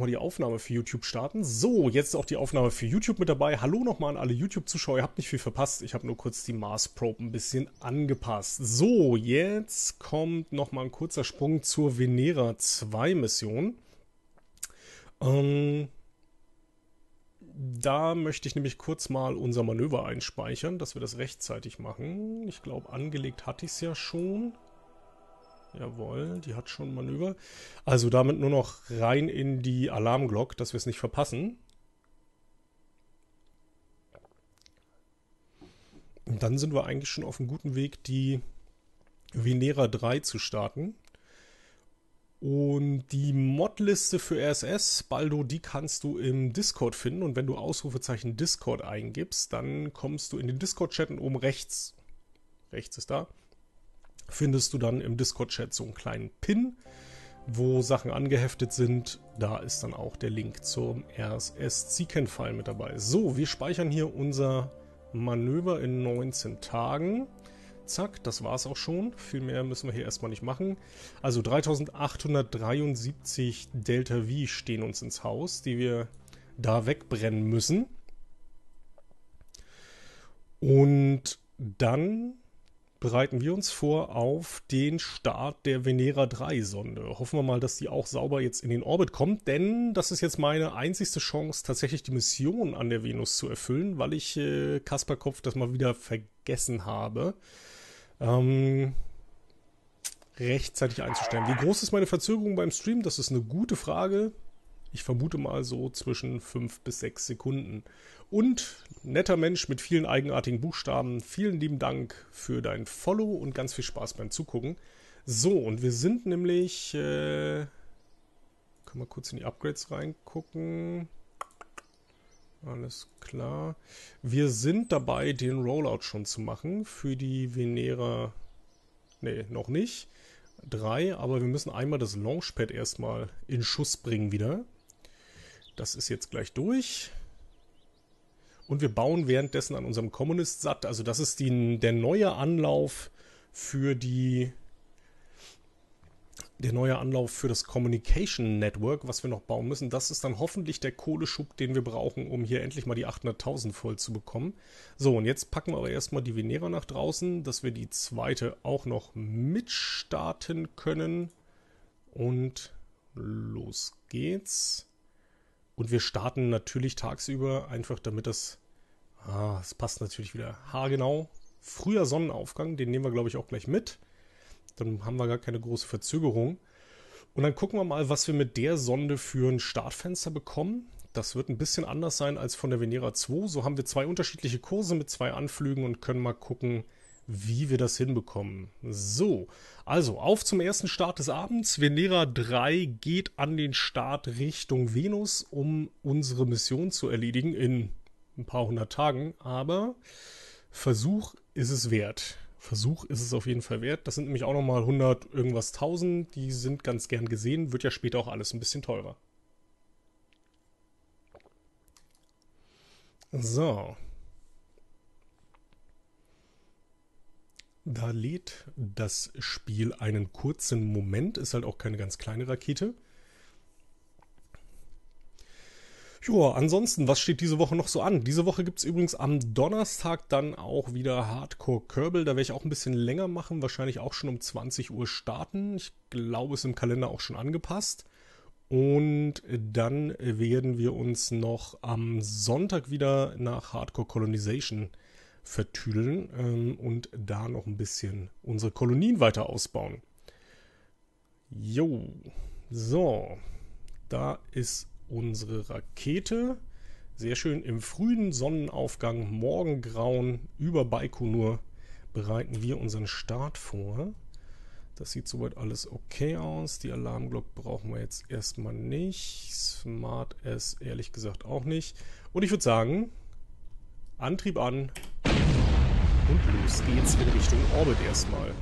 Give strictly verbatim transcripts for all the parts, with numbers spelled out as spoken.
Mal die Aufnahme für YouTube starten. So, jetzt ist auch die Aufnahme für YouTube mit dabei. Hallo nochmal an alle YouTube-Zuschauer. Ihr habt nicht viel verpasst. Ich habe nur kurz die Mars Probe ein bisschen angepasst. So, jetzt kommt nochmal ein kurzer Sprung zur Venera zwei Mission. Ähm, da möchte ich nämlich kurz mal unser Manöver einspeichern, dass wir das rechtzeitig machen. Ich glaube, angelegt hatte ich es ja schon. Jawohl, die hat schon ein Manöver. Also damit nur noch rein in die Alarmglock, dass wir es nicht verpassen. Und dann sind wir eigentlich schon auf einem guten Weg, die Venera drei zu starten. Und die Modliste für R S S, Baldo, die kannst du im Discord finden. Und wenn du Ausrufezeichen Discord eingibst, dann kommst du in den Discord-Chat und oben rechts, rechts ist da, findest du dann im Discord-Chat so einen kleinen Pin, wo Sachen angeheftet sind. Da ist dann auch der Link zum R S S-Ziken-File mit dabei. So, wir speichern hier unser Manöver in neunzehn Tagen. Zack, das war's auch schon. Viel mehr müssen wir hier erstmal nicht machen. Also dreitausendachthundertdreiundsiebzig Delta V stehen uns ins Haus, die wir da wegbrennen müssen. Und dann bereiten wir uns vor auf den Start der Venera drei Sonde. Hoffen wir mal, dass die auch sauber jetzt in den Orbit kommt, denn das ist jetzt meine einzigste Chance, tatsächlich die Mission an der Venus zu erfüllen, weil ich äh, Kasperkopf das mal wieder vergessen habe, ähm, rechtzeitig einzustellen. Wie groß ist meine Verzögerung beim Stream? Das ist eine gute Frage. Ich vermute mal so zwischen fünf bis sechs Sekunden. Und netter Mensch mit vielen eigenartigen Buchstaben, vielen lieben Dank für dein Follow und ganz viel Spaß beim Zugucken. So, und wir sind nämlich, äh, können wir kurz in die Upgrades reingucken. Alles klar. Wir sind dabei, den Rollout schon zu machen für die Venera, nee, noch nicht, drei, aber wir müssen einmal das Launchpad erstmal in Schuss bringen wieder. Das ist jetzt gleich durch. Und wir bauen währenddessen an unserem Kommunist-Sat. Also das ist die, der neue Anlauf für die der neue Anlauf für das Communication Network, was wir noch bauen müssen. Das ist dann hoffentlich der Kohleschub, den wir brauchen, um hier endlich mal die achthunderttausend voll zu bekommen. So, und jetzt packen wir aber erstmal die Venera nach draußen, dass wir die zweite auch noch mitstarten können. Und los geht's. Und wir starten natürlich tagsüber, einfach damit das, ah, es passt natürlich wieder haargenau. Früher Sonnenaufgang, den nehmen wir, glaube ich, auch gleich mit. Dann haben wir gar keine große Verzögerung. Und dann gucken wir mal, was wir mit der Sonde für ein Startfenster bekommen. Das wird ein bisschen anders sein als von der Venera zwei. So haben wir zwei unterschiedliche Kurse mit zwei Anflügen und können mal gucken, wie wir das hinbekommen. So, also auf zum ersten Start des Abends. Venera drei geht an den Start Richtung Venus, um unsere Mission zu erledigen in ein paar hundert Tagen. Aber Versuch ist es wert. Versuch ist es auf jeden Fall wert. Das sind nämlich auch nochmal hundert irgendwas tausend. Die sind ganz gern gesehen. Wird ja später auch alles ein bisschen teurer. So. Da lädt das Spiel einen kurzen Moment. Ist halt auch keine ganz kleine Rakete. Ja, ansonsten, was steht diese Woche noch so an? Diese Woche gibt es übrigens am Donnerstag dann auch wieder Hardcore Kerbal. Da werde ich auch ein bisschen länger machen, wahrscheinlich auch schon um zwanzig Uhr starten. Ich glaube, es ist im Kalender auch schon angepasst. Und dann werden wir uns noch am Sonntag wieder nach Hardcore Colonization vertüdeln ähm, und da noch ein bisschen unsere Kolonien weiter ausbauen. Jo, so, da ist unsere Rakete. Sehr schön im frühen Sonnenaufgang, Morgengrauen über Baikonur bereiten wir unseren Start vor. Das sieht soweit alles okay aus. Die Alarmglock brauchen wir jetzt erstmal nicht. Smart S ehrlich gesagt auch nicht. Und ich würde sagen, Antrieb an und los geht's in Richtung Orbit erstmal.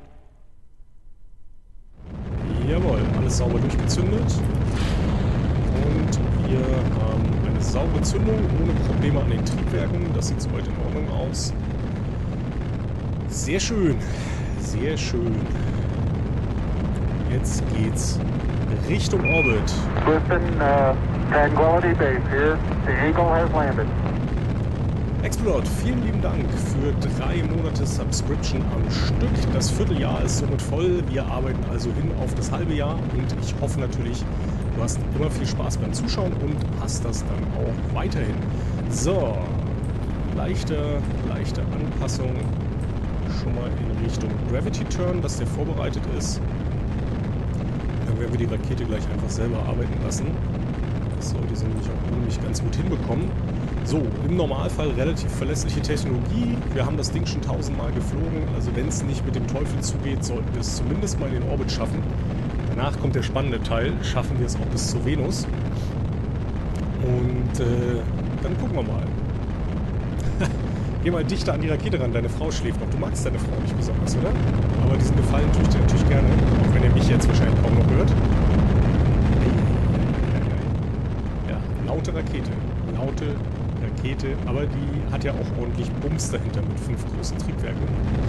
Jawohl, alles sauber durchgezündet. Und wir haben eine saubere Zündung ohne Probleme an den Triebwerken. Das sieht soweit in Ordnung aus. Sehr schön, sehr schön. Jetzt geht's Richtung Orbit. Houston, uh, Tranquility Base here. The Eagle has landed. Explode, vielen lieben Dank für drei Monate Subscription am Stück. Das Vierteljahr ist somit voll. Wir arbeiten also hin auf das halbe Jahr und ich hoffe natürlich, du hast immer viel Spaß beim Zuschauen und hast das dann auch weiterhin. So, leichte, leichte Anpassung schon mal in Richtung Gravity Turn, dass der vorbereitet ist. Dann werden wir die Rakete gleich einfach selber arbeiten lassen. Das sollte sie nämlich auch ohne mich ganz gut hinbekommen. So, im Normalfall relativ verlässliche Technologie. Wir haben das Ding schon tausendmal geflogen, also wenn es nicht mit dem Teufel zugeht, sollten wir es zumindest mal in den Orbit schaffen. Danach kommt der spannende Teil, schaffen wir es auch bis zur Venus. Und äh, dann gucken wir mal. Geh mal dichter an die Rakete ran, deine Frau schläft noch. Du magst deine Frau nicht besonders, oder? Aber diesen Gefallen tue ich dir natürlich gerne, auch wenn ihr mich jetzt wahrscheinlich kaum noch hört. Ja, laute Rakete. Laute Rakete, aber die hat ja auch ordentlich Bums dahinter mit fünf großen Triebwerken.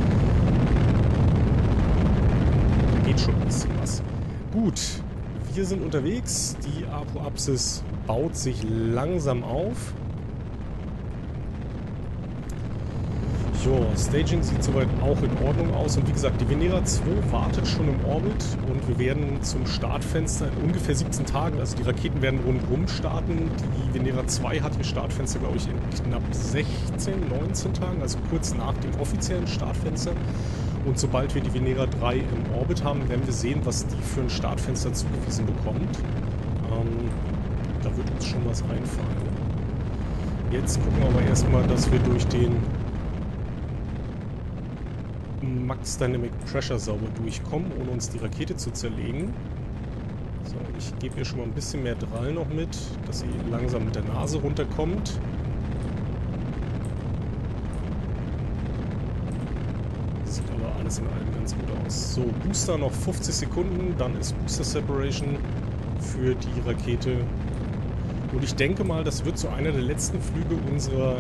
Da geht schon ein bisschen was. Gut, wir sind unterwegs. Die Apoapsis baut sich langsam auf. Jo, Staging sieht soweit auch in Ordnung aus. Und wie gesagt, die Venera zwei wartet schon im Orbit und wir werden zum Startfenster in ungefähr siebzehn Tagen, also die Raketen werden rundherum starten. Die Venera zwei hat ihr Startfenster, glaube ich, in knapp sechzehn, neunzehn Tagen, also kurz nach dem offiziellen Startfenster. Und sobald wir die Venera drei im Orbit haben, werden wir sehen, was die für ein Startfenster zugewiesen bekommt. Ähm, da wird uns schon was einfallen. Jetzt gucken wir aber erstmal, dass wir durch den Max Dynamic Pressure sauber durchkommen, ohne uns die Rakete zu zerlegen. So, ich gebe ihr schon mal ein bisschen mehr Drall noch mit, dass sie langsam mit der Nase runterkommt. Sieht aber alles in allem ganz gut aus. So, Booster noch fünfzig Sekunden, dann ist Booster Separation für die Rakete. Und ich denke mal, das wird so einer der letzten Flüge unserer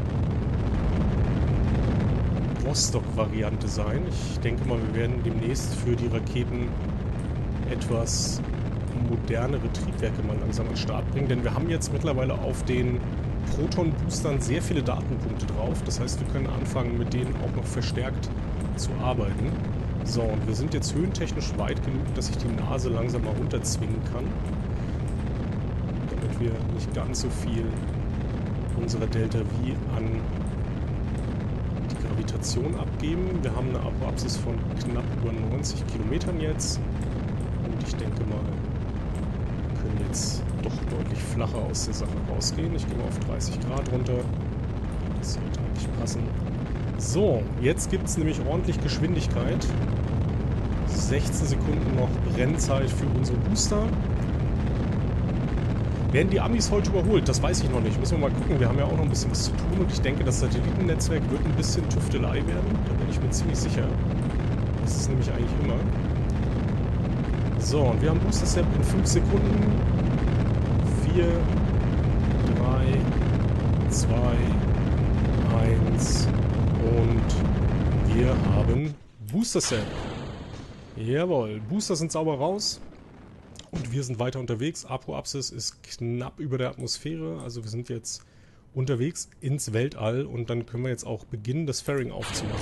Vostok-Variante sein. Ich denke mal, wir werden demnächst für die Raketen etwas modernere Triebwerke mal langsam an den Start bringen, denn wir haben jetzt mittlerweile auf den Proton-Boostern sehr viele Datenpunkte drauf. Das heißt, wir können anfangen, mit denen auch noch verstärkt zu arbeiten. So, und wir sind jetzt höhentechnisch weit genug, dass ich die Nase langsam mal runterzwingen kann, damit wir nicht ganz so viel unserer Delta V an Gravitation abgeben. Wir haben eine Apoapsis von knapp über neunzig Kilometern jetzt und ich denke mal, wir können jetzt doch deutlich flacher aus der Sache rausgehen. Ich gehe mal auf dreißig Grad runter. Das sollte eigentlich passen. So, jetzt gibt es nämlich ordentlich Geschwindigkeit. sechzehn Sekunden noch Brennzeit für unsere Booster. Werden die Amis heute überholt? Das weiß ich noch nicht. Müssen wir mal gucken. Wir haben ja auch noch ein bisschen was zu tun und ich denke, das Satellitennetzwerk wird ein bisschen Tüftelei werden. Da bin ich mir ziemlich sicher. Das ist es nämlich eigentlich immer. So, und wir haben Booster Step in fünf Sekunden. vier, drei, zwei, eins und wir haben Booster Step. Jawohl, Booster sind sauber raus. Und wir sind weiter unterwegs. Apoapsis ist knapp über der Atmosphäre. Also wir sind jetzt unterwegs ins Weltall. Und dann können wir jetzt auch beginnen, das Fairing aufzumachen.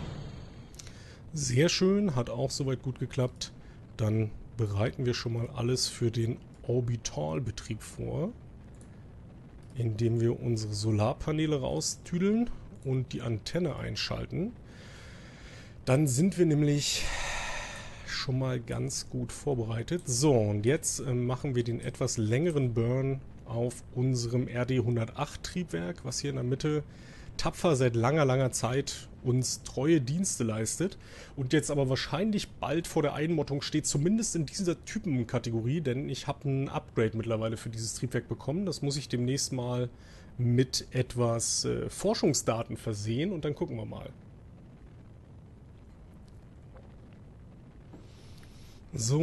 Sehr schön, hat auch soweit gut geklappt. Dann bereiten wir schon mal alles für den Orbitalbetrieb vor. Indem wir unsere Solarpaneele raustüdeln und die Antenne einschalten. Dann sind wir nämlich schon mal ganz gut vorbereitet. So, und jetzt äh, machen wir den etwas längeren Burn auf unserem R D hundertacht Triebwerk, was hier in der Mitte tapfer seit langer, langer Zeit uns treue Dienste leistet und jetzt aber wahrscheinlich bald vor der Einmottung steht, zumindest in dieser Typenkategorie, denn ich habe ein Upgrade mittlerweile für dieses Triebwerk bekommen. Das muss ich demnächst mal mit etwas äh, Forschungsdaten versehen und dann gucken wir mal. So.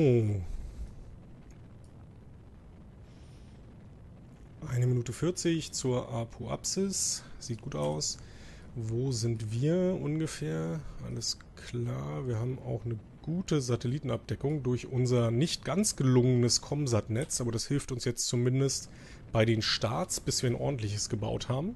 eine Minute vierzig zur Apoapsis. Sieht gut aus. Wo sind wir ungefähr? Alles klar. Wir haben auch eine gute Satellitenabdeckung durch unser nicht ganz gelungenes Comsat-Netz, aber das hilft uns jetzt zumindest bei den Starts, bis wir ein ordentliches gebaut haben.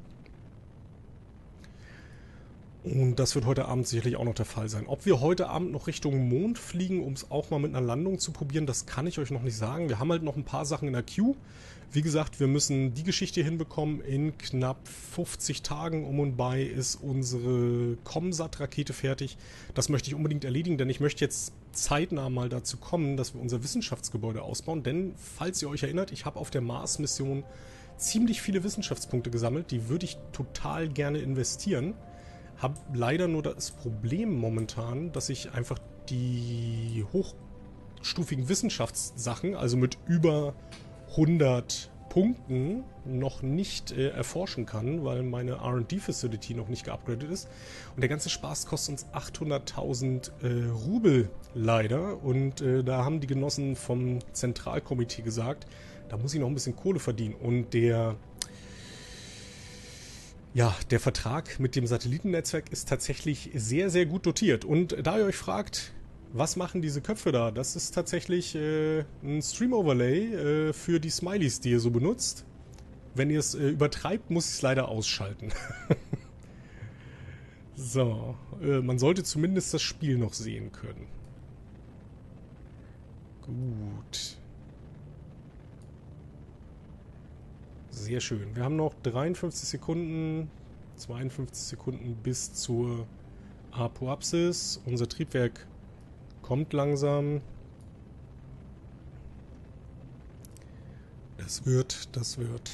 Und das wird heute Abend sicherlich auch noch der Fall sein. Ob wir heute Abend noch Richtung Mond fliegen, um es auch mal mit einer Landung zu probieren, das kann ich euch noch nicht sagen. Wir haben halt noch ein paar Sachen in der Queue. Wie gesagt, wir müssen die Geschichte hinbekommen. In knapp fünfzig Tagen um und bei ist unsere Comsat-Rakete fertig. Das möchte ich unbedingt erledigen, denn ich möchte jetzt zeitnah mal dazu kommen, dass wir unser Wissenschaftsgebäude ausbauen. Denn, falls ihr euch erinnert, ich habe auf der Mars-Mission ziemlich viele Wissenschaftspunkte gesammelt. Die würde ich total gerne investieren. Habe leider nur das Problem momentan, dass ich einfach die hochstufigen Wissenschaftssachen, also mit über hundert Punkten, noch nicht äh, erforschen kann, weil meine R und D-Facility noch nicht geupgradet ist. Und der ganze Spaß kostet uns achthunderttausend äh, Rubel leider. Und äh, da haben die Genossen vom Zentralkomitee gesagt, da muss ich noch ein bisschen Kohle verdienen. Und der... Ja, der Vertrag mit dem Satellitennetzwerk ist tatsächlich sehr, sehr gut dotiert. Und da ihr euch fragt, was machen diese Köpfe da? Das ist tatsächlich äh, ein Stream-Overlay äh, für die Smileys, die ihr so benutzt. Wenn ihr es äh, übertreibt, muss ich es leider ausschalten. So, äh, man sollte zumindest das Spiel noch sehen können. Gut. Sehr schön. Wir haben noch dreiundfünfzig Sekunden, zweiundfünfzig Sekunden bis zur Apoapsis. Unser Triebwerk kommt langsam. Das wird, das wird.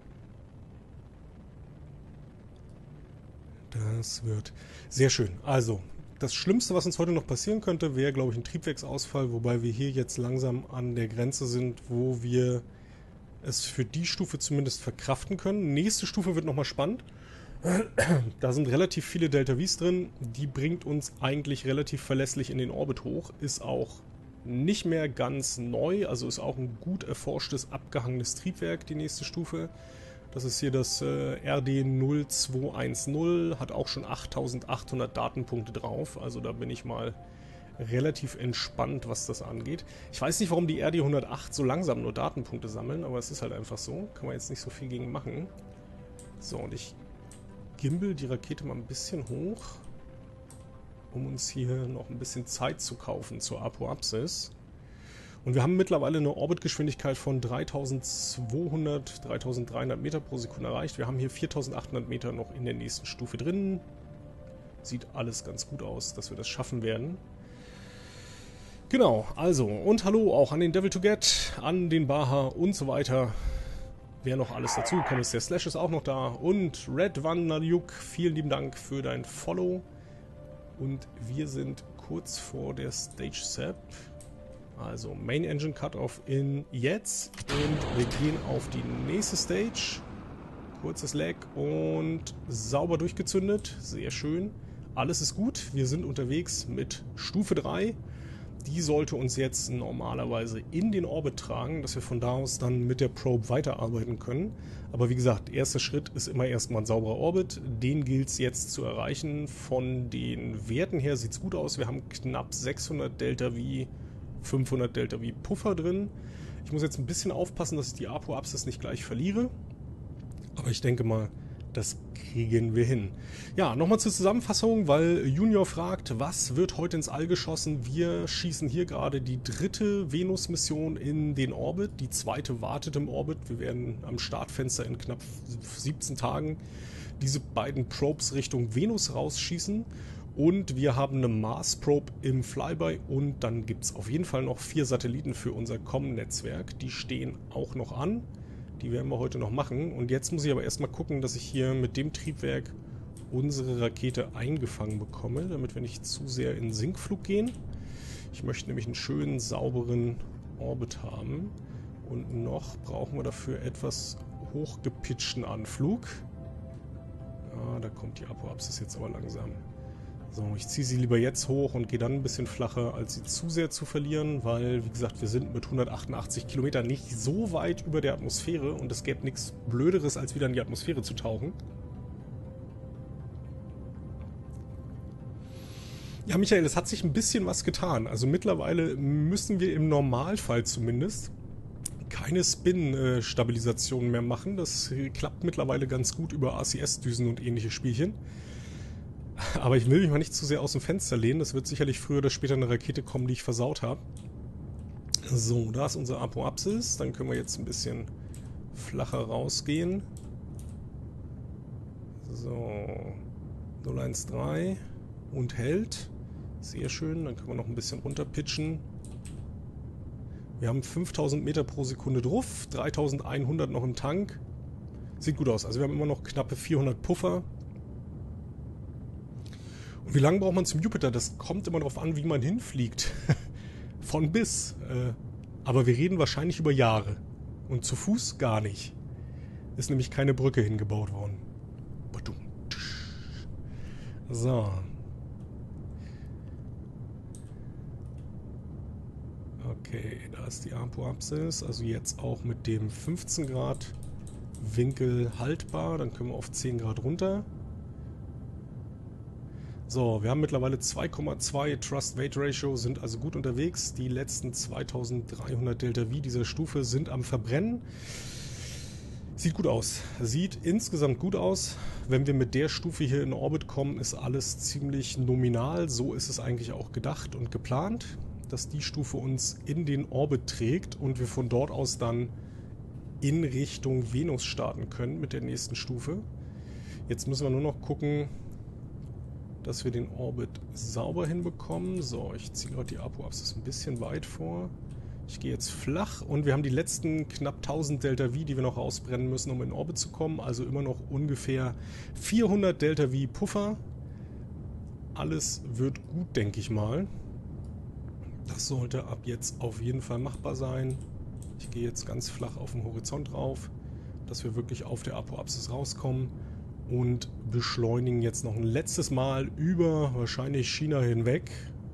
Das wird. Sehr schön. Also, das Schlimmste, was uns heute noch passieren könnte, wäre, glaube ich, ein Triebwerksausfall, wobei wir hier jetzt langsam an der Grenze sind, wo wir es für die Stufe zumindest verkraften können. Nächste Stufe wird nochmal spannend. Da sind relativ viele Delta Vs drin. Die bringt uns eigentlich relativ verlässlich in den Orbit hoch. Ist auch nicht mehr ganz neu. Also ist auch ein gut erforschtes, abgehangenes Triebwerk, die nächste Stufe. Das ist hier das äh, R D null zwei eins null. Hat auch schon achttausendachthundert Datenpunkte drauf. Also da bin ich mal relativ entspannt, was das angeht. Ich weiß nicht, warum die R D hundertacht so langsam nur Datenpunkte sammeln, aber es ist halt einfach so. Kann man jetzt nicht so viel gegen machen. So, und ich gimbal die Rakete mal ein bisschen hoch, um uns hier noch ein bisschen Zeit zu kaufen zur Apoapsis. Und wir haben mittlerweile eine Orbitgeschwindigkeit von dreitausendzweihundert, dreitausenddreihundert Meter pro Sekunde erreicht. Wir haben hier viertausendachthundert Meter noch in der nächsten Stufe drin. Sieht alles ganz gut aus, dass wir das schaffen werden. Genau, also, und hallo auch an den Devil to Get, an den Baha und so weiter. Wer noch alles dazugekommen ist, der Slash ist auch noch da. Und Red Van Najuk, vielen lieben Dank für dein Follow. Und wir sind kurz vor der Stage Sep. Also Main Engine Cutoff in jetzt. Und wir gehen auf die nächste Stage. Kurzes Lag und sauber durchgezündet. Sehr schön. Alles ist gut. Wir sind unterwegs mit Stufe drei. Die sollte uns jetzt normalerweise in den Orbit tragen, dass wir von da aus dann mit der Probe weiterarbeiten können. Aber wie gesagt, erster Schritt ist immer erstmal ein sauberer Orbit. Den gilt es jetzt zu erreichen. Von den Werten her sieht es gut aus. Wir haben knapp sechshundert Delta V, fünfhundert Delta V Puffer drin. Ich muss jetzt ein bisschen aufpassen, dass ich die Apoapsis nicht gleich verliere. Aber ich denke mal, das kriegen wir hin. Ja, nochmal zur Zusammenfassung, weil Junior fragt, was wird heute ins All geschossen? Wir schießen hier gerade die dritte Venus-Mission in den Orbit. Die zweite wartet im Orbit. Wir werden am Startfenster in knapp siebzehn Tagen diese beiden Probes Richtung Venus rausschießen. Und wir haben eine Mars-Probe im Flyby. Und dann gibt es auf jeden Fall noch vier Satelliten für unser Com-Netzwerk. Die stehen auch noch an. Die werden wir heute noch machen. Und jetzt muss ich aber erstmal gucken, dass ich hier mit dem Triebwerk unsere Rakete eingefangen bekomme, damit wir nicht zu sehr in Sinkflug gehen. Ich möchte nämlich einen schönen, sauberen Orbit haben. Und noch brauchen wir dafür etwas hochgepitchten Anflug. Ja, da kommt die Apoapsis jetzt aber langsam. So, ich ziehe sie lieber jetzt hoch und gehe dann ein bisschen flacher, als sie zu sehr zu verlieren, weil, wie gesagt, wir sind mit hundertachtundachtzig Kilometern nicht so weit über der Atmosphäre und es gäbe nichts Blöderes, als wieder in die Atmosphäre zu tauchen. Ja, Michael, es hat sich ein bisschen was getan. Also mittlerweile müssen wir im Normalfall zumindest keine Spin-Stabilisation mehr machen. Das klappt mittlerweile ganz gut über A C S-Düsen und ähnliche Spielchen. Aber ich will mich mal nicht zu sehr aus dem Fenster lehnen. Das wird sicherlich früher oder später eine Rakete kommen, die ich versaut habe. So, da ist unser Apoapsis. Dann können wir jetzt ein bisschen flacher rausgehen. So, null eins drei und hält. Sehr schön, dann können wir noch ein bisschen runterpitchen. Wir haben fünftausend Meter pro Sekunde drauf, dreitausendeinhundert noch im Tank. Sieht gut aus, also wir haben immer noch knappe vierhundert Puffer. Und wie lange braucht man zum Jupiter? Das kommt immer darauf an, wie man hinfliegt. Von bis. Aber wir reden wahrscheinlich über Jahre. Und zu Fuß gar nicht. Ist nämlich keine Brücke hingebaut worden. So. Okay, da ist die Apoapsis, also jetzt auch mit dem fünfzehn Grad Winkel haltbar, dann können wir auf zehn Grad runter. So, wir haben mittlerweile zwei Komma zwei Thrust-Weight-Ratio, sind also gut unterwegs. Die letzten zweitausenddreihundert Delta V dieser Stufe sind am Verbrennen. Sieht gut aus. Sieht insgesamt gut aus. Wenn wir mit der Stufe hier in Orbit kommen, ist alles ziemlich nominal. So ist es eigentlich auch gedacht und geplant, dass die Stufe uns in den Orbit trägt und wir von dort aus dann in Richtung Venus starten können mit der nächsten Stufe. Jetzt müssen wir nur noch gucken, dass wir den Orbit sauber hinbekommen. So, ich ziehe gerade die Apoapsis ein bisschen weit vor. Ich gehe jetzt flach und wir haben die letzten knapp tausend Delta V, die wir noch rausbrennen müssen, um in Orbit zu kommen. Also immer noch ungefähr vierhundert Delta V Puffer. Alles wird gut, denke ich mal. Das sollte ab jetzt auf jeden Fall machbar sein. Ich gehe jetzt ganz flach auf den Horizont rauf, dass wir wirklich auf der Apoapsis rauskommen und beschleunigen jetzt noch ein letztes Mal über wahrscheinlich China hinweg.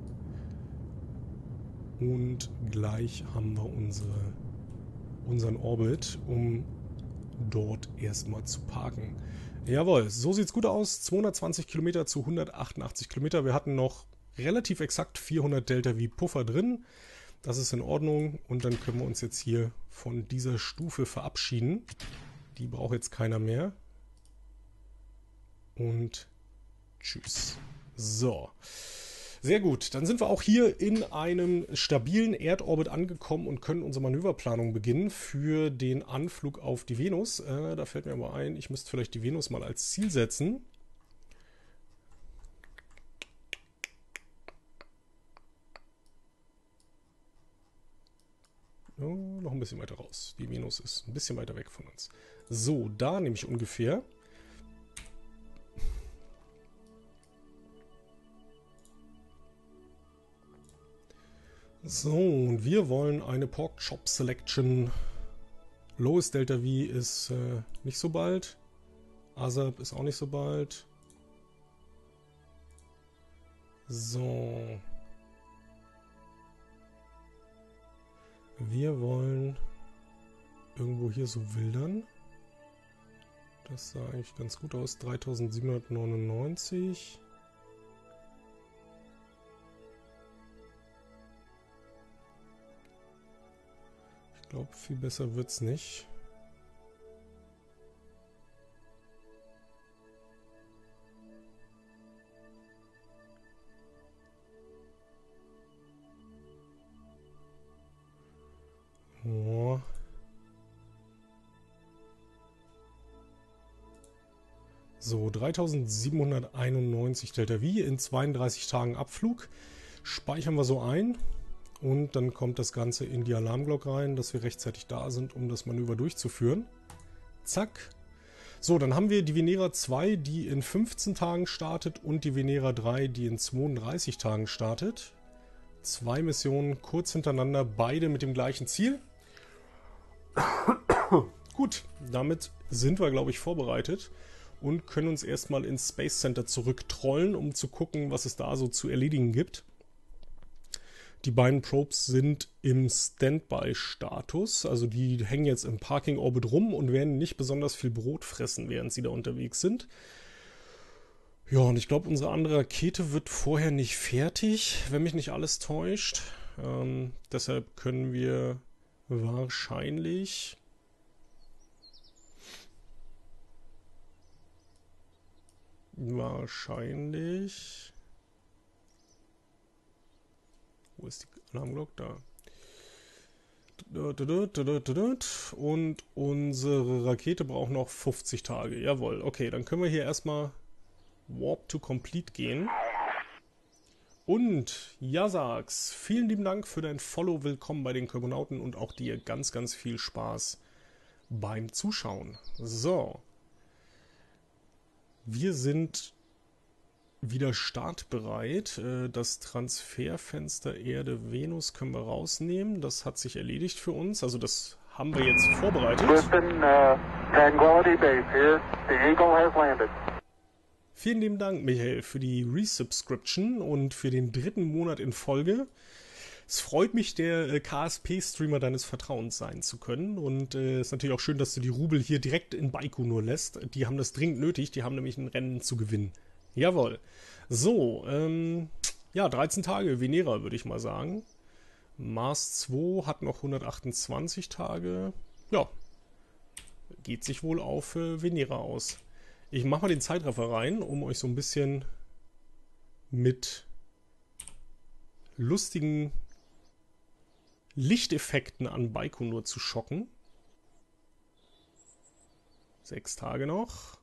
Und gleich haben wir unsere, unseren Orbit, um dort erstmal zu parken. Jawohl, so sieht es gut aus. zweihundertzwanzig Kilometer zu hundertachtundachtzig Kilometer. Wir hatten noch relativ exakt vierhundert Delta V Puffer drin. Das ist in Ordnung. Und dann können wir uns jetzt hier von dieser Stufe verabschieden. Die braucht jetzt keiner mehr. Und tschüss. So. Sehr gut, dann sind wir auch hier in einem stabilen Erdorbit angekommen und können unsere Manöverplanung beginnen für den Anflug auf die Venus. Äh, da fällt mir aber ein, ich müsste vielleicht die Venus mal als Ziel setzen. Oh, noch ein bisschen weiter raus. Die Venus ist ein bisschen weiter weg von uns. So, da nehme ich ungefähr. So, und wir wollen eine Pork Chop Selection. Lowest Delta V ist äh, nicht so bald. ASAP ist auch nicht so bald. So. Wir wollen irgendwo hier so wildern. Das sah eigentlich ganz gut aus. dreitausendsiebenhundertneunundneunzig. Ich glaube, viel besser wird's nicht. Oh. So, dreitausendsiebenhunderteinundneunzig Delta V in zweiunddreißig Tagen Abflug. Speichern wir so ein. Und dann kommt das Ganze in die Alarmglocke rein, dass wir rechtzeitig da sind, um das Manöver durchzuführen. Zack. So, dann haben wir die Venera zwei, die in fünfzehn Tagen startet und die Venera drei, die in zweiunddreißig Tagen startet. Zwei Missionen kurz hintereinander, beide mit dem gleichen Ziel. Gut, damit sind wir, glaube ich, vorbereitet und können uns erstmal ins Space Center zurücktrollen, um zu gucken, was es da so zu erledigen gibt. Die beiden Probes sind im Standby-Status, also die hängen jetzt im Parking-Orbit rum und werden nicht besonders viel Brot fressen, während sie da unterwegs sind. Ja, und ich glaube, unsere andere Rakete wird vorher nicht fertig, wenn mich nicht alles täuscht. Ähm, deshalb können wir wahrscheinlich... Wahrscheinlich... Wo ist die Alarmglocke? Da. Und unsere Rakete braucht noch fünfzig Tage. Jawohl, okay, dann können wir hier erstmal Warp to Complete gehen. Und Yasax, vielen lieben Dank für dein Follow. Willkommen bei den Kosmonauten und auch dir ganz, ganz viel Spaß beim Zuschauen. So. Wir sind wieder startbereit. Das Transferfenster Erde-Venus können wir rausnehmen. Das hat sich erledigt für uns. Also das haben wir jetzt vorbereitet. Houston, uh, Tranquility Base here. The Eagle has landed. Vielen lieben Dank, Michael, für die Resubscription und für den dritten Monat in Folge. Es freut mich, der K S P-Streamer deines Vertrauens sein zu können. Und es äh, ist natürlich auch schön, dass du die Rubel hier direkt in Baikonur lässt. Die haben das dringend nötig. Die haben nämlich ein Rennen zu gewinnen. Jawohl. So, ähm, ja, dreizehn Tage Venera, würde ich mal sagen. Mars zwei hat noch hundertachtundzwanzig Tage. Ja, geht sich wohl auf äh, Venera aus. Ich mache mal den Zeitraffer rein, um euch so ein bisschen mit lustigen Lichteffekten an Baikonur zu schocken. Sechs Tage noch.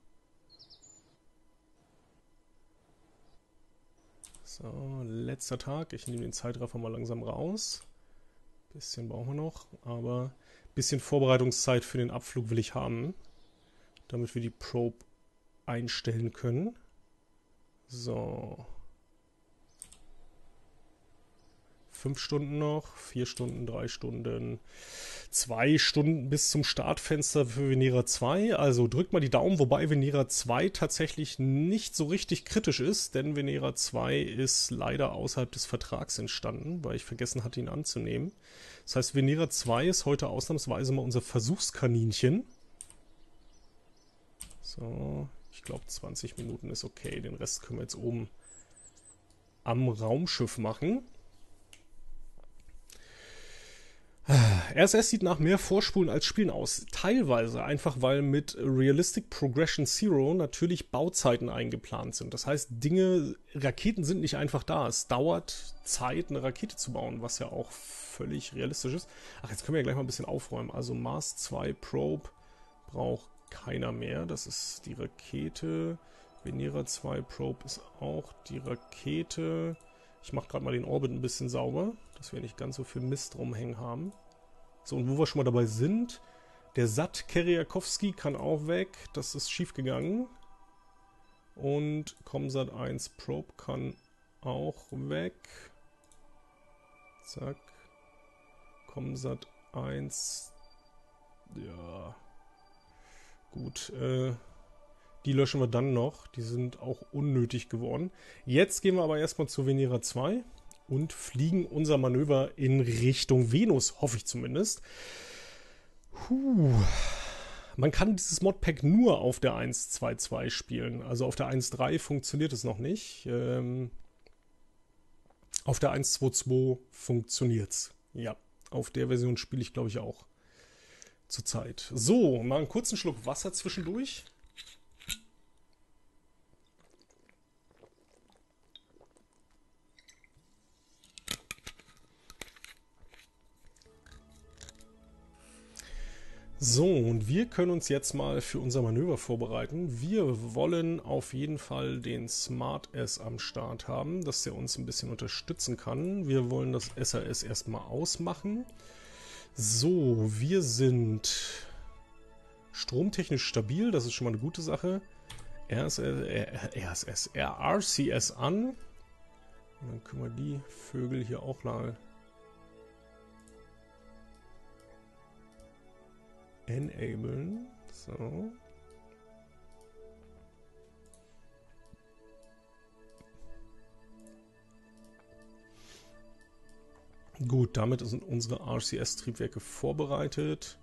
So, letzter Tag. Ich nehme den Zeitraffer mal langsam raus. Bisschen brauchen wir noch, aber ein bisschen Vorbereitungszeit für den Abflug will ich haben, damit wir die Probe einstellen können. So. Fünf Stunden noch, vier Stunden, drei Stunden, zwei Stunden bis zum Startfenster für Venera zwei. Also drückt mal die Daumen, wobei Venera zwei tatsächlich nicht so richtig kritisch ist, denn Venera zwei ist leider außerhalb des Vertrags entstanden, weil ich vergessen hatte, ihn anzunehmen. Das heißt, Venera zwei ist heute ausnahmsweise mal unser Versuchskaninchen. So, ich glaube zwanzig Minuten ist okay. Den Rest können wir jetzt oben am Raumschiff machen. R S S sieht nach mehr Vorspulen als Spielen aus. Teilweise einfach, weil mit Realistic Progression Zero natürlich Bauzeiten eingeplant sind. Das heißt, Dinge, Raketen sind nicht einfach da. Es dauert Zeit, eine Rakete zu bauen, was ja auch völlig realistisch ist. Ach, jetzt können wir ja gleich mal ein bisschen aufräumen. Also Mars zwei Probe braucht keiner mehr. Das ist die Rakete. Venera zwei Probe ist auch die Rakete. Ich mache gerade mal den Orbit ein bisschen sauber, dass wir nicht ganz so viel Mist rumhängen haben. So, und wo wir schon mal dabei sind, der Sat Keriakowski kann auch weg. Das ist schief gegangen. Und Comsat eins Probe kann auch weg. Zack. Comsat eins. Ja. Gut, äh... die löschen wir dann noch. Die sind auch unnötig geworden. Jetzt gehen wir aber erstmal zu Venera zwei und fliegen unser Manöver in Richtung Venus, hoffe ich zumindest. Puh. Man kann dieses Modpack nur auf der eins Punkt zwei Punkt zwei spielen. Also auf der eins Punkt drei funktioniert es noch nicht. Ähm, auf der eins Punkt zwei Punkt zwei funktioniert es. Ja, auf der Version spiele ich, glaube ich, auch zurzeit. So, mal einen kurzen Schluck Wasser zwischendurch. So, und wir können uns jetzt mal für unser Manöver vorbereiten. Wir wollen auf jeden Fall den Smart S am Start haben, dass der uns ein bisschen unterstützen kann. Wir wollen das S A S erstmal ausmachen. So, wir sind stromtechnisch stabil, das ist schon mal eine gute Sache. R S S, R C S an. Und dann können wir die Vögel hier auch mal enablen. So. Gut, damit sind unsere R C S-Triebwerke vorbereitet.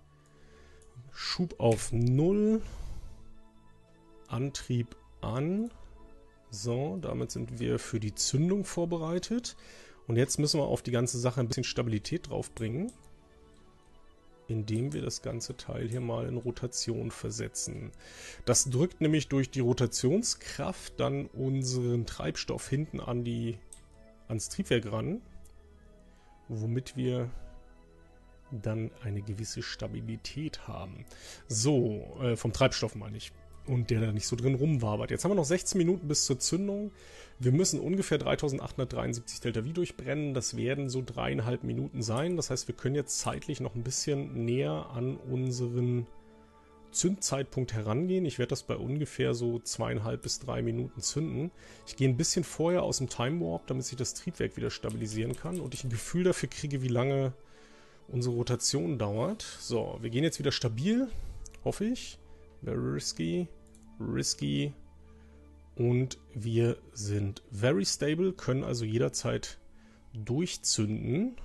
Schub auf null. Antrieb an. So, damit sind wir für die Zündung vorbereitet. Und jetzt müssen wir auf die ganze Sache ein bisschen Stabilität draufbringen, indem wir das ganze Teil hier mal in Rotation versetzen. Das drückt nämlich durch die Rotationskraft dann unseren Treibstoff hinten an die, ans Triebwerk ran, womit wir dann eine gewisse Stabilität haben. So, äh, vom Treibstoff meine ich. Und der da nicht so drin rumwabert. Jetzt haben wir noch sechzehn Minuten bis zur Zündung. Wir müssen ungefähr dreitausendachthundertdreiundsiebzig Delta V durchbrennen. Das werden so dreieinhalb Minuten sein. Das heißt, wir können jetzt zeitlich noch ein bisschen näher an unseren Zündzeitpunkt herangehen. Ich werde das bei ungefähr so zweieinhalb bis drei Minuten zünden. Ich gehe ein bisschen vorher aus dem Time Warp, damit sich das Triebwerk wieder stabilisieren kann und ich ein Gefühl dafür kriege, wie lange unsere Rotation dauert. So, wir gehen jetzt wieder stabil, hoffe ich. Very risky, risky und wir sind very stable, können also jederzeit durchzünden.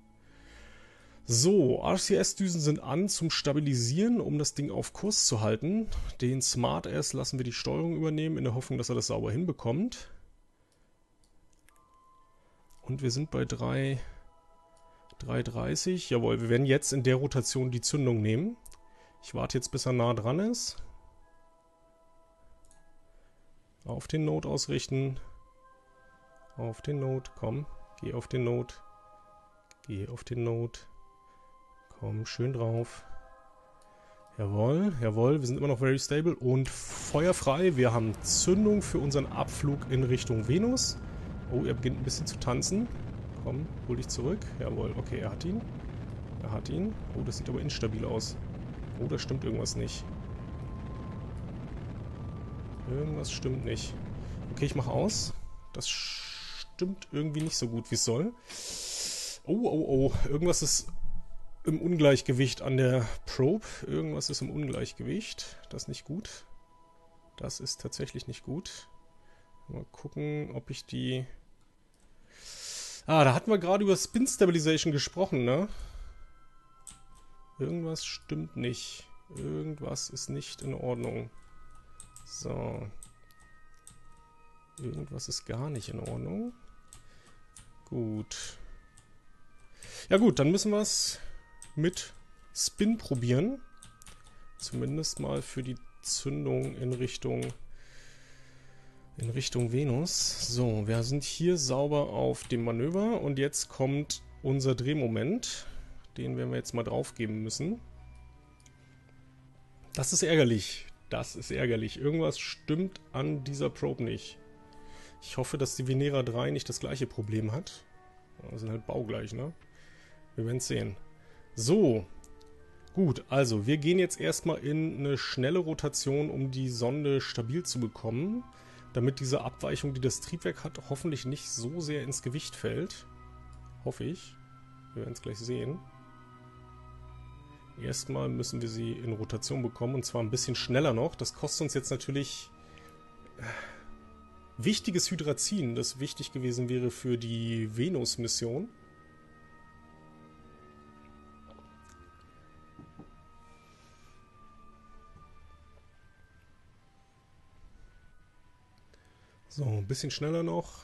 So, R C S-Düsen sind an zum Stabilisieren, um das Ding auf Kurs zu halten. Den Smart S lassen wir die Steuerung übernehmen, in der Hoffnung, dass er das sauber hinbekommt. Und wir sind bei drei Komma dreißig. Jawohl, wir werden jetzt in der Rotation die Zündung nehmen. Ich warte jetzt, bis er nah dran ist. Auf den Node ausrichten. Auf den Node, komm. Geh auf den Node. Geh auf den Node. Komm, schön drauf. Jawohl, jawohl, wir sind immer noch very stable und feuerfrei. Wir haben Zündung für unseren Abflug in Richtung Venus. Oh, er beginnt ein bisschen zu tanzen. Komm, hol dich zurück. Jawohl, okay, er hat ihn. Er hat ihn. Oh, das sieht aber instabil aus. Oh, da stimmt irgendwas nicht. Irgendwas stimmt nicht. Okay, ich mache aus. Das stimmt irgendwie nicht so gut, wie es soll. Oh, oh, oh. Irgendwas ist im Ungleichgewicht an der Probe. Irgendwas ist im Ungleichgewicht. Das ist nicht gut. Das ist tatsächlich nicht gut. Mal gucken, ob ich die... Ah, da hatten wir gerade über Spin Stabilization gesprochen, ne? Irgendwas stimmt nicht. Irgendwas ist nicht in Ordnung. So. Irgendwas ist gar nicht in Ordnung. Gut. Ja gut, dann müssen wir es mit Spin probieren. Zumindest mal für die Zündung in Richtung in Richtung Venus. So, wir sind hier sauber auf dem Manöver und jetzt kommt unser Drehmoment. Den werden wir jetzt mal draufgeben müssen. Das ist ärgerlich. Das ist ärgerlich. Irgendwas stimmt an dieser Probe nicht. Ich hoffe, dass die Venera drei nicht das gleiche Problem hat. Wir sind halt baugleich, ne? Wir werden es sehen. So. Gut, also wir gehen jetzt erstmal in eine schnelle Rotation, um die Sonde stabil zu bekommen, damit diese Abweichung, die das Triebwerk hat, hoffentlich nicht so sehr ins Gewicht fällt. Hoffe ich. Wir werden es gleich sehen. Erstmal müssen wir sie in Rotation bekommen und zwar ein bisschen schneller noch. Das kostet uns jetzt natürlich äh, wichtiges Hydrazin, das wichtig gewesen wäre für die Venus-Mission. So, ein bisschen schneller noch.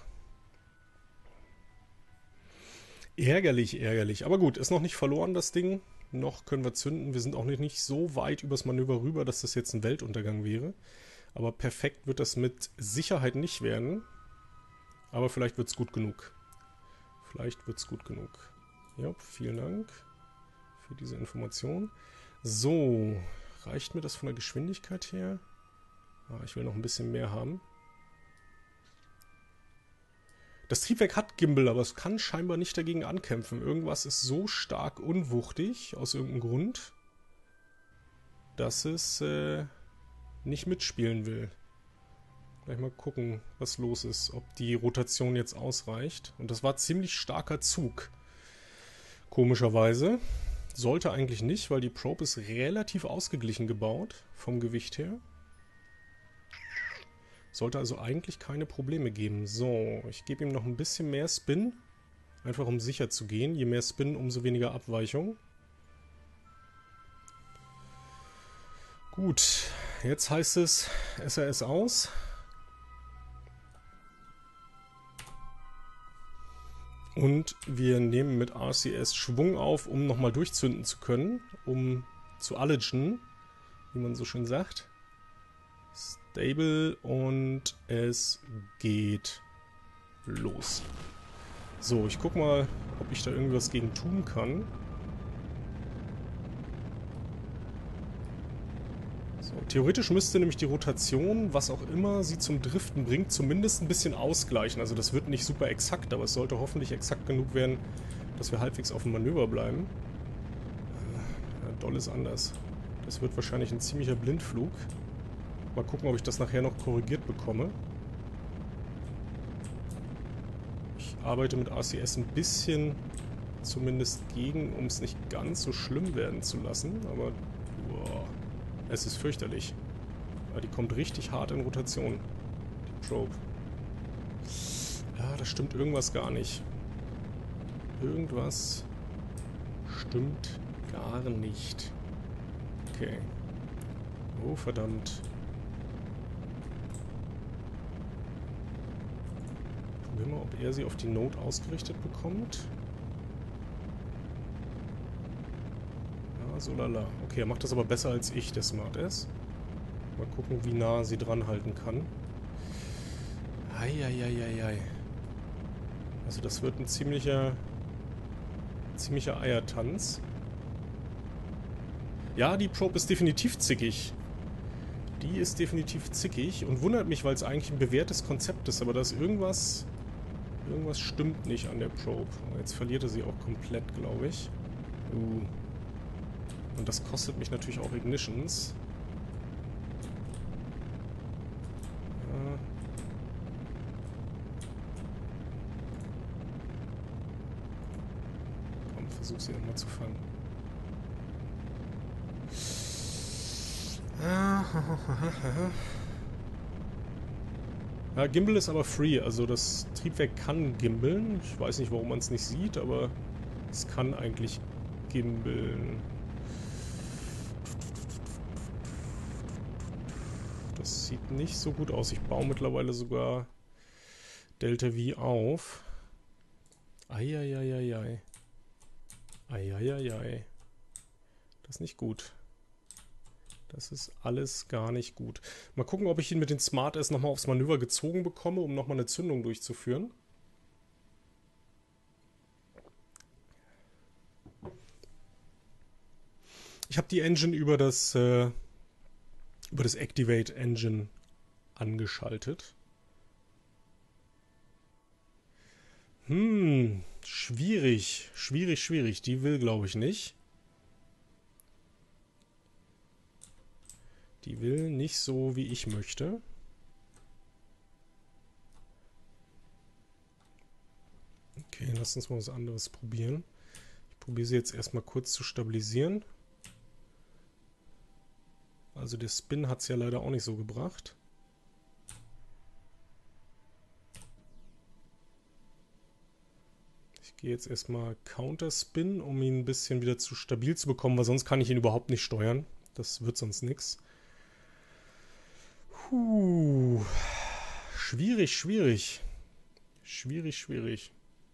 Ärgerlich, ärgerlich. Aber gut, ist noch nicht verloren, das Ding. Noch können wir zünden. Wir sind auch nicht, nicht so weit übers Manöver rüber, dass das jetzt ein Weltuntergang wäre. Aber perfekt wird das mit Sicherheit nicht werden. Aber vielleicht wird es gut genug. Vielleicht wird es gut genug. Ja, vielen Dank für diese Information. So, reicht mir das von der Geschwindigkeit her? Ah, ich will noch ein bisschen mehr haben. Das Triebwerk hat Gimbal, aber es kann scheinbar nicht dagegen ankämpfen. Irgendwas ist so stark unwuchtig, aus irgendeinem Grund, dass es äh, nicht mitspielen will. Gleich mal gucken, was los ist, ob die Rotation jetzt ausreicht. Und das war ziemlich starker Zug. Komischerweise. Sollte eigentlich nicht, weil die Probe ist relativ ausgeglichen gebaut, vom Gewicht her. Sollte also eigentlich keine Probleme geben. So, ich gebe ihm noch ein bisschen mehr Spin. Einfach um sicher zu gehen. Je mehr Spin, umso weniger Abweichung. Gut, jetzt heißt es S R S aus. Und wir nehmen mit R C S Schwung auf, um nochmal durchzünden zu können, um zu allagen, wie man so schön sagt. Stable und es geht los. So, ich guck mal, ob ich da irgendwas gegen tun kann. So, theoretisch müsste nämlich die Rotation, was auch immer sie zum Driften bringt, zumindest ein bisschen ausgleichen. Also das wird nicht super exakt, aber es sollte hoffentlich exakt genug werden, dass wir halbwegs auf dem Manöver bleiben. Ja, doll ist anders. Das wird wahrscheinlich ein ziemlicher Blindflug. Mal gucken, ob ich das nachher noch korrigiert bekomme. Ich arbeite mit R C S ein bisschen zumindest gegen, um es nicht ganz so schlimm werden zu lassen. Aber boah, es ist fürchterlich. Ja, die kommt richtig hart in Rotation. Die Probe. Ja, da stimmt irgendwas gar nicht. Irgendwas stimmt gar nicht. Okay. Oh, verdammt. Probieren wir mal, ob er sie auf die Node ausgerichtet bekommt. Ja, so lala. Okay, er macht das aber besser als ich, der Smart-Ass. Mal gucken, wie nah sie dran halten kann. Eieieiei. Also das wird ein ziemlicher, ziemlicher Eiertanz. Ja, die Probe ist definitiv zickig. Die ist definitiv zickig und wundert mich, weil es eigentlich ein bewährtes Konzept ist, aber da ist irgendwas... Irgendwas stimmt nicht an der Probe. Jetzt verliert er sie auch komplett, glaube ich. Uh. Und das kostet mich natürlich auch Ignitions. Ja. Komm, versuch sie nochmal zu fangen. Ja, Gimbal ist aber free, also das Triebwerk kann gimbeln. Ich weiß nicht, warum man es nicht sieht, aber es kann eigentlich gimbeln. Das sieht nicht so gut aus. Ich baue mittlerweile sogar Delta V auf. Eieieiei. Eieiei. Das ist nicht gut. Das ist alles gar nicht gut. Mal gucken, ob ich ihn mit den Smart-Ass nochmal aufs Manöver gezogen bekomme, um nochmal eine Zündung durchzuführen. Ich habe die Engine über das, äh, über das Activate Engine angeschaltet. Hm, schwierig. Schwierig, schwierig. Die will, glaube ich, nicht. Die will nicht so, wie ich möchte. Okay, lass uns mal was anderes probieren. Ich probiere sie jetzt erstmal kurz zu stabilisieren. Also der Spin hat es ja leider auch nicht so gebracht. Ich gehe jetzt erstmal Counterspin, um ihn ein bisschen wieder zu stabil zu bekommen, weil sonst kann ich ihn überhaupt nicht steuern. Das wird sonst nichts. Puh. Schwierig, schwierig. Schwierig, schwierig.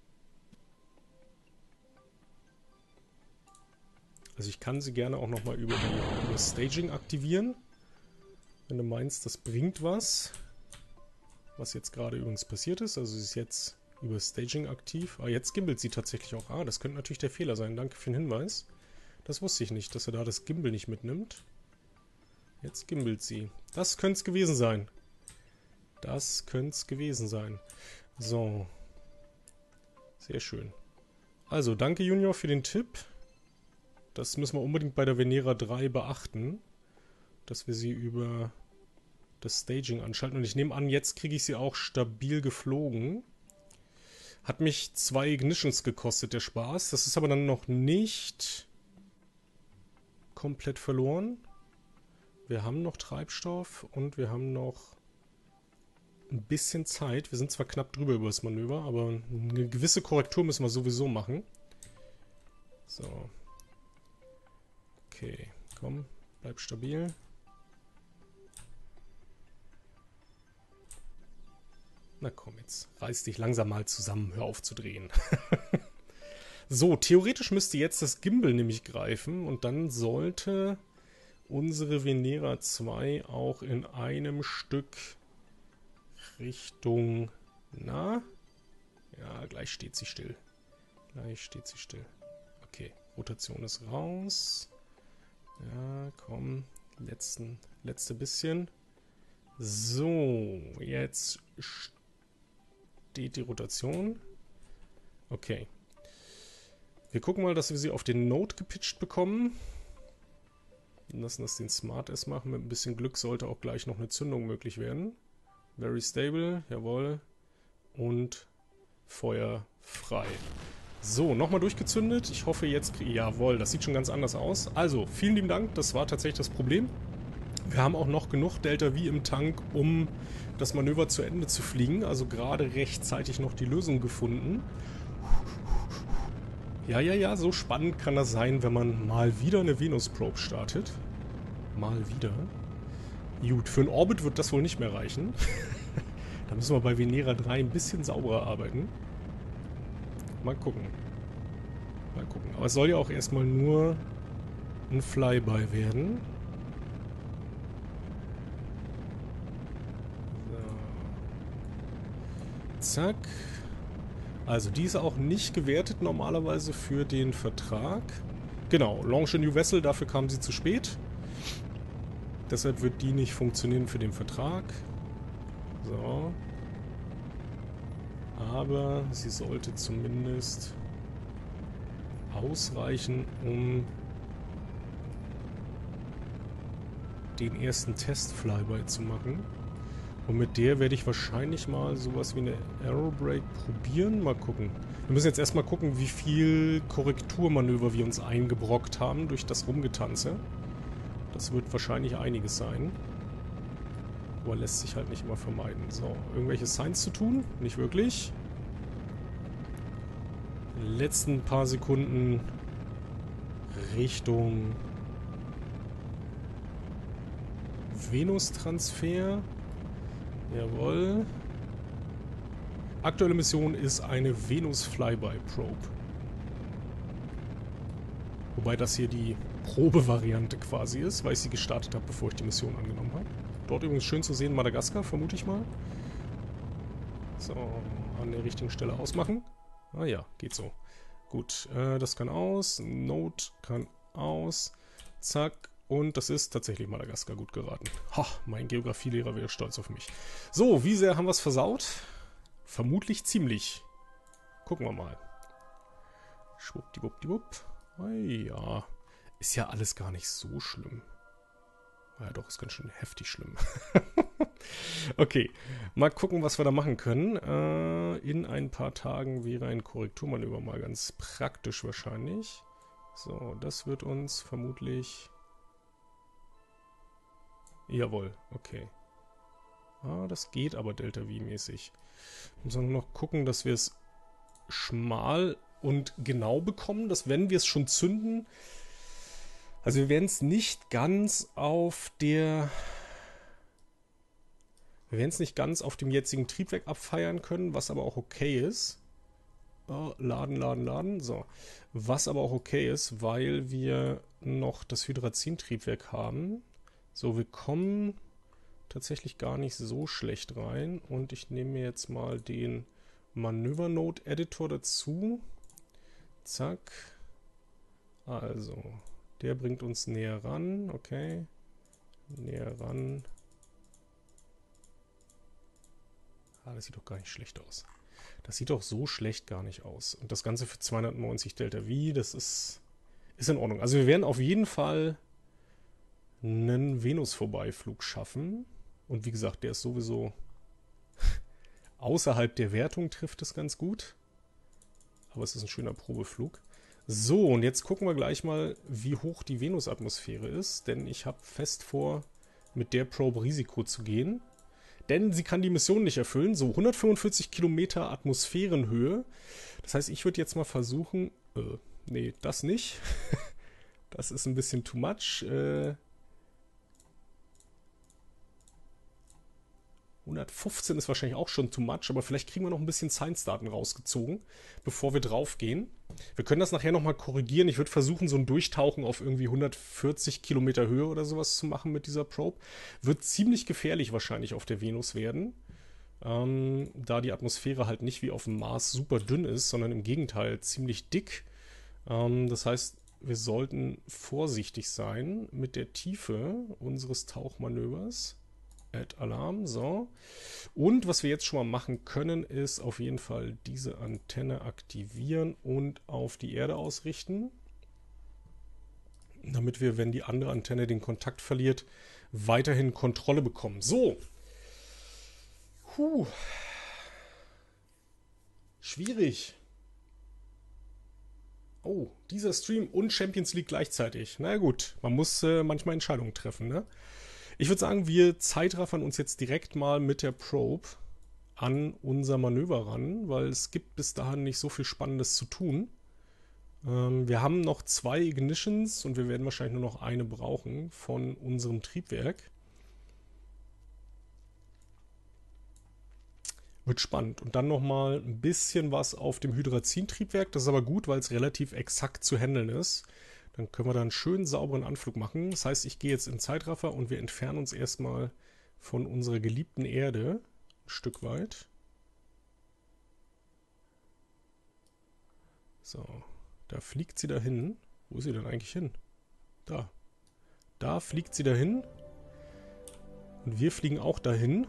Also ich kann sie gerne auch nochmal über, die, über das Staging aktivieren. Wenn du meinst, das bringt was. Was jetzt gerade übrigens passiert ist. Also sie ist jetzt über Staging aktiv. Ah, jetzt gimbelt sie tatsächlich auch. Ah, das könnte natürlich der Fehler sein. Danke für den Hinweis. Das wusste ich nicht, dass er da das Gimbal nicht mitnimmt. Jetzt gimbelt sie. Das könnte es gewesen sein. Das könnte es gewesen sein. So. Sehr schön. Also, danke Junior für den Tipp. Das müssen wir unbedingt bei der Venera drei beachten. Dass wir sie über das Staging anschalten. Und ich nehme an, jetzt kriege ich sie auch stabil geflogen. Hat mich zwei Ignitions gekostet, der Spaß. Das ist aber dann noch nicht komplett verloren. Wir haben noch Treibstoff und wir haben noch ein bisschen Zeit. Wir sind zwar knapp drüber über das Manöver, aber eine gewisse Korrektur müssen wir sowieso machen. So. Okay, komm, bleib stabil. Na komm jetzt, reiß dich langsam mal zusammen, hör auf zu drehen. So, theoretisch müsste jetzt das Gimbal nämlich greifen und dann sollte unsere Venera zwei auch in einem Stück Richtung... Na? Ja, gleich steht sie still. Gleich steht sie still. Okay, Rotation ist raus. Ja, komm. Letzten, letzte bisschen. So, jetzt steht die Rotation. Okay. Wir gucken mal, dass wir sie auf den Node gepitcht bekommen. Lassen das den Smart S machen. Mit ein bisschen Glück sollte auch gleich noch eine Zündung möglich werden. Very stable, jawohl. Und Feuer frei. So, nochmal durchgezündet. Ich hoffe jetzt... Jawohl, das sieht schon ganz anders aus. Also, vielen lieben Dank. Das war tatsächlich das Problem. Wir haben auch noch genug Delta V im Tank, um das Manöver zu Ende zu fliegen. Also gerade rechtzeitig noch die Lösung gefunden. Ja, ja, ja, so spannend kann das sein, wenn man mal wieder eine Venus-Probe startet. Mal wieder. Gut, für einen Orbit wird das wohl nicht mehr reichen. Da müssen wir bei Venera drei ein bisschen sauberer arbeiten. Mal gucken. Mal gucken. Aber es soll ja auch erstmal nur ein Flyby werden. So. Zack. Also die ist auch nicht gewertet normalerweise für den Vertrag. Genau, Launch a New Vessel, dafür kam sie zu spät. Deshalb wird die nicht funktionieren für den Vertrag. So. Aber sie sollte zumindest ausreichen, um den ersten Test-Flyby zu machen. Und mit der werde ich wahrscheinlich mal sowas wie eine Aerobrake probieren. Mal gucken. Wir müssen jetzt erstmal gucken, wie viel Korrekturmanöver wir uns eingebrockt haben durch das Rumgetanze. Das wird wahrscheinlich einiges sein. Aber lässt sich halt nicht immer vermeiden. So, irgendwelche Signs zu tun? Nicht wirklich. Letzten paar Sekunden Richtung Venus-Transfer. Jawohl. Aktuelle Mission ist eine Venus-Flyby-Probe. Wobei das hier die Probevariante quasi ist, weil ich sie gestartet habe, bevor ich die Mission angenommen habe. Dort übrigens schön zu sehen, Madagaskar, vermute ich mal. So, an der richtigen Stelle ausmachen. Ah ja, geht so. Gut, äh, das kann aus. Node kann aus. Zack. Und das ist tatsächlich Madagaskar, gut geraten. Ha, mein Geografielehrer wäre stolz auf mich. So, wie sehr haben wir es versaut? Vermutlich ziemlich. Gucken wir mal. Schwuppdiwuppdiwupp. Ah ja, ist ja alles gar nicht so schlimm. Ja doch, ist ganz schön heftig schlimm. Okay, mal gucken, was wir da machen können. Äh, in ein paar Tagen wäre ein Korrekturmanöver mal ganz praktisch wahrscheinlich. So, das wird uns vermutlich... Jawohl, okay. Ah, das geht aber Delta V-mäßig. Müssen wir nur noch gucken, dass wir es schmal und genau bekommen, dass wenn wir es schon zünden... Also wir werden es nicht ganz auf der... Wir werden es nicht ganz auf dem jetzigen Triebwerk abfeiern können, was aber auch okay ist. Oh, laden, laden, laden. So. Was aber auch okay ist, weil wir noch das Hydrazin-Triebwerk haben. So, wir kommen tatsächlich gar nicht so schlecht rein. Und ich nehme mir jetzt mal den Manöver-Node-Editor dazu. Zack. Also, der bringt uns näher ran. Okay. Näher ran. Ah, das sieht doch gar nicht schlecht aus. Das sieht doch so schlecht gar nicht aus. Und das Ganze für zweihundertneunzig Delta V, das ist, ist in Ordnung. Also wir werden auf jeden Fall einen Venus-Vorbeiflug schaffen. Und wie gesagt, der ist sowieso außerhalb der Wertung, trifft es ganz gut. Aber es ist ein schöner Probeflug. So, und jetzt gucken wir gleich mal, wie hoch die Venus-Atmosphäre ist. Denn ich habe fest vor, mit der Probe Risiko zu gehen. Denn sie kann die Mission nicht erfüllen. So, hundertfünfundvierzig Kilometer Atmosphärenhöhe. Das heißt, ich würde jetzt mal versuchen... Äh, nee, das nicht. Das ist ein bisschen too much. Äh, hundertfünfzehn ist wahrscheinlich auch schon too much, aber vielleicht kriegen wir noch ein bisschen Science-Daten rausgezogen, bevor wir draufgehen. Wir können das nachher nochmal korrigieren. Ich würde versuchen, so ein Durchtauchen auf irgendwie hundertvierzig Kilometer Höhe oder sowas zu machen mit dieser Probe. Wird ziemlich gefährlich wahrscheinlich auf der Venus werden, ähm, da die Atmosphäre halt nicht wie auf dem Mars super dünn ist, sondern im Gegenteil ziemlich dick. Ähm, das heißt, wir sollten vorsichtig sein mit der Tiefe unseres Tauchmanövers. Add Alarm, so. Und was wir jetzt schon mal machen können, ist auf jeden Fall diese Antenne aktivieren und auf die Erde ausrichten. Damit wir, wenn die andere Antenne den Kontakt verliert, weiterhin Kontrolle bekommen. So. Puh. Schwierig. Oh, dieser Stream und Champions League gleichzeitig. Na gut, man muss äh, manchmal Entscheidungen treffen, ne? Ich würde sagen, wir zeitraffern uns jetzt direkt mal mit der Probe an unser Manöver ran, weil es gibt bis dahin nicht so viel Spannendes zu tun. Ähm, wir haben noch zwei Ignitions und wir werden wahrscheinlich nur noch eine brauchen von unserem Triebwerk. Wird spannend. Und dann nochmal ein bisschen was auf dem Hydrazin-Triebwerk. Das ist aber gut, weil es relativ exakt zu handeln ist. Dann können wir da einen schönen sauberen Anflug machen. Das heißt, ich gehe jetzt in Zeitraffer und wir entfernen uns erstmal von unserer geliebten Erde ein Stück weit. So, da fliegt sie dahin. Wo ist sie denn eigentlich hin? Da. Da fliegt sie dahin. Und wir fliegen auch dahin.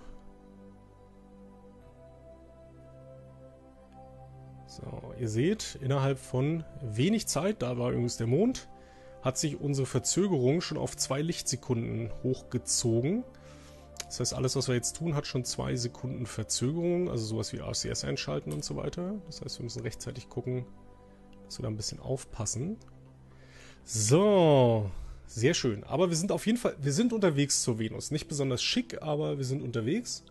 So, ihr seht, innerhalb von wenig Zeit, da war übrigens der Mond, hat sich unsere Verzögerung schon auf zwei Lichtsekunden hochgezogen. Das heißt, alles, was wir jetzt tun, hat schon zwei Sekunden Verzögerung, also sowas wie R C S einschalten und so weiter. Das heißt, wir müssen rechtzeitig gucken, dass wir da ein bisschen aufpassen. So, sehr schön. Aber wir sind auf jeden Fall, wir sind unterwegs zur Venus. Nicht besonders schick, aber wir sind unterwegs.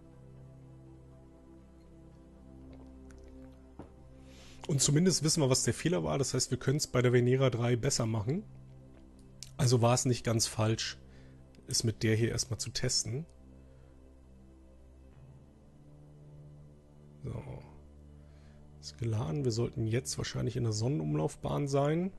Und zumindest wissen wir, was der Fehler war. Das heißt, wir können es bei der Venera drei besser machen. Also war es nicht ganz falsch, es mit der hier erstmal zu testen. So. Ist geladen. Wir sollten jetzt wahrscheinlich in der Sonnenumlaufbahn sein.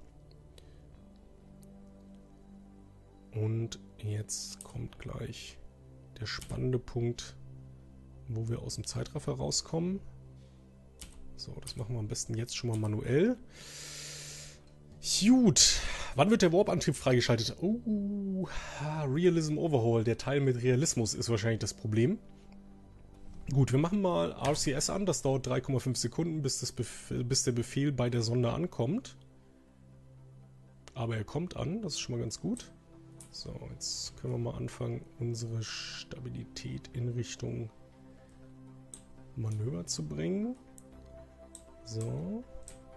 Und jetzt kommt gleich der spannende Punkt, wo wir aus dem Zeitraffer rauskommen. So, das machen wir am besten jetzt schon mal manuell. Gut. Wann wird der Warp-Antrieb freigeschaltet? Oh, Realism Overhaul. Der Teil mit Realismus ist wahrscheinlich das Problem. Gut, wir machen mal R C S an. Das dauert drei Komma fünf Sekunden, bis, das Bef- bis der Befehl bei der Sonde ankommt. Aber er kommt an. Das ist schon mal ganz gut. So, jetzt können wir mal anfangen, unsere Stabilität in Richtung Manöver zu bringen. So.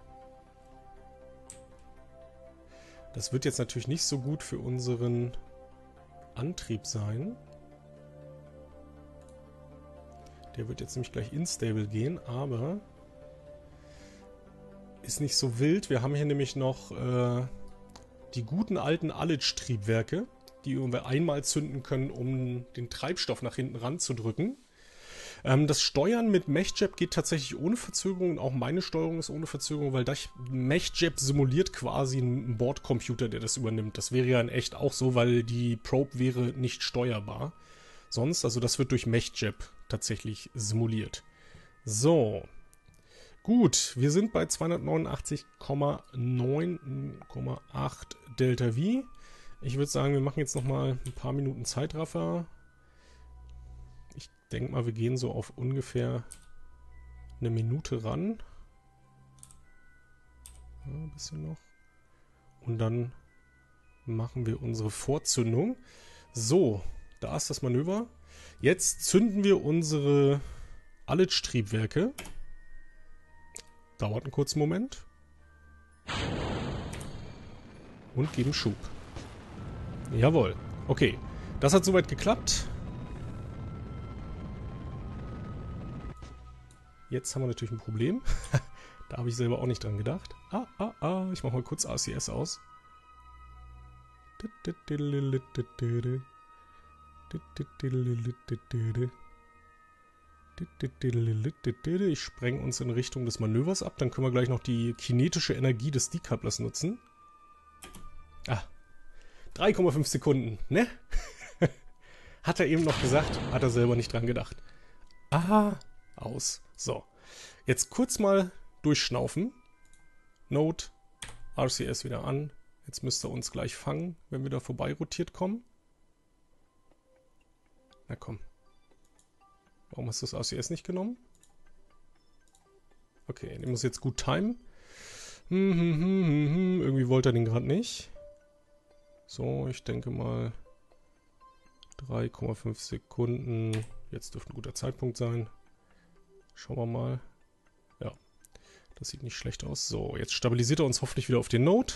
Das wird jetzt natürlich nicht so gut für unseren Antrieb sein. Der wird jetzt nämlich gleich instable gehen, aber ist nicht so wild. Wir haben hier nämlich noch äh, die guten alten Alic-Triebwerke, die wir einmal zünden können, um den Treibstoff nach hinten ranzudrücken. Ähm, das Steuern mit MechJeb geht tatsächlich ohne Verzögerung. Auch meine Steuerung ist ohne Verzögerung, weil das MechJeb simuliert quasi einen Bordcomputer, der das übernimmt. Das wäre ja in echt auch so, weil die Probe wäre nicht steuerbar. Sonst, also das wird durch MechJeb tatsächlich simuliert. So. Gut, wir sind bei zweihundertneunundachtzig Komma neun Komma acht Delta V. Ich würde sagen, wir machen jetzt nochmal ein paar Minuten Zeitraffer. Ich denke mal, wir gehen so auf ungefähr eine Minute ran. Ja, ein bisschen noch. Und dann machen wir unsere Vorzündung. So, da ist das Manöver. Jetzt zünden wir unsere Alic-Triebwerke. Dauert einen kurzen Moment. Und geben Schub. Jawohl. Okay, das hat soweit geklappt. Jetzt haben wir natürlich ein Problem. Da habe ich selber auch nicht dran gedacht. Ah, ah, ah. Ich mache mal kurz R C S aus. Ich spreng uns in Richtung des Manövers ab. Dann können wir gleich noch die kinetische Energie des Decouplers nutzen. Ah, drei Komma fünf Sekunden, ne? Hat er eben noch gesagt, hat er selber nicht dran gedacht. Aha, aus. So, jetzt kurz mal durchschnaufen. Node, R C S wieder an. Jetzt müsste er uns gleich fangen, wenn wir da vorbei rotiert kommen. Na komm. Warum hast du das R C S nicht genommen? Okay, den muss jetzt gut timen. Hm, hm, hm, hm, hm. Irgendwie wollte er den gerade nicht. So, ich denke mal drei Komma fünf Sekunden. Jetzt dürfte ein guter Zeitpunkt sein. Schauen wir mal. Ja, das sieht nicht schlecht aus. So, jetzt stabilisiert er uns hoffentlich wieder auf den Node.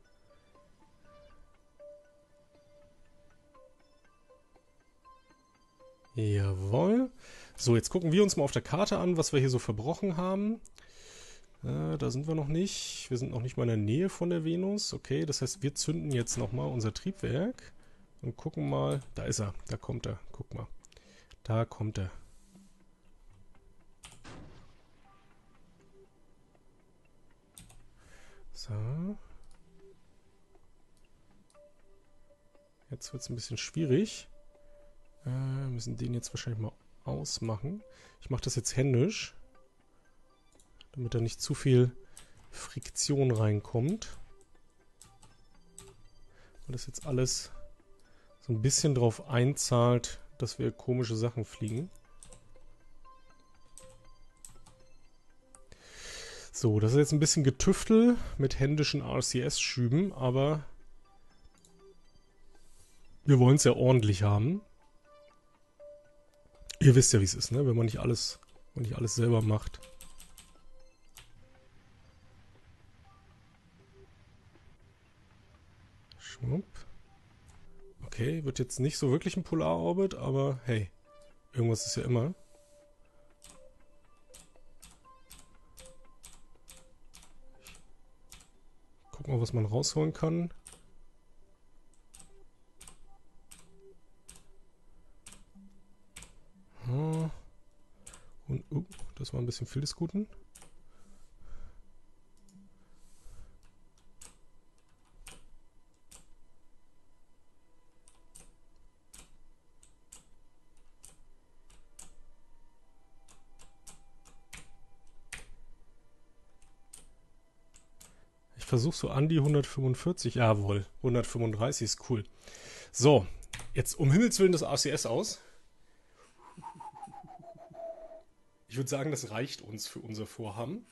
Jawohl. So, jetzt gucken wir uns mal auf der Karte an, was wir hier so verbrochen haben. Äh, da sind wir noch nicht. Wir sind noch nicht mal in der Nähe von der Venus. Okay, das heißt, wir zünden jetzt nochmal unser Triebwerk und gucken mal. Da ist er. Da kommt er. Guck mal. Da kommt er. So. Jetzt wird es ein bisschen schwierig. Äh, wir müssen den jetzt wahrscheinlich mal ausmachen. Ich mache das jetzt händisch, damit da nicht zu viel Friktion reinkommt. Und das jetzt alles so ein bisschen drauf einzahlt, dass wir komische Sachen fliegen. So, das ist jetzt ein bisschen Getüftel mit händischen R C S-Schüben, aber wir wollen es ja ordentlich haben. Ihr wisst ja, wie es ist, ne? Wenn man nicht alles, wenn man nicht alles selber macht. Schwupp. Okay, wird jetzt nicht so wirklich ein Polarorbit, aber hey, irgendwas ist ja immer. Guck mal, was man rausholen kann. Und, uh, das war ein bisschen viel des Guten. Ich versuche so an die hundertfünfundvierzig. Jawohl, hundertfünfunddreißig ist cool. So, jetzt um Himmels Willen das R C S aus. Ich würde sagen, das reicht uns für unser Vorhaben.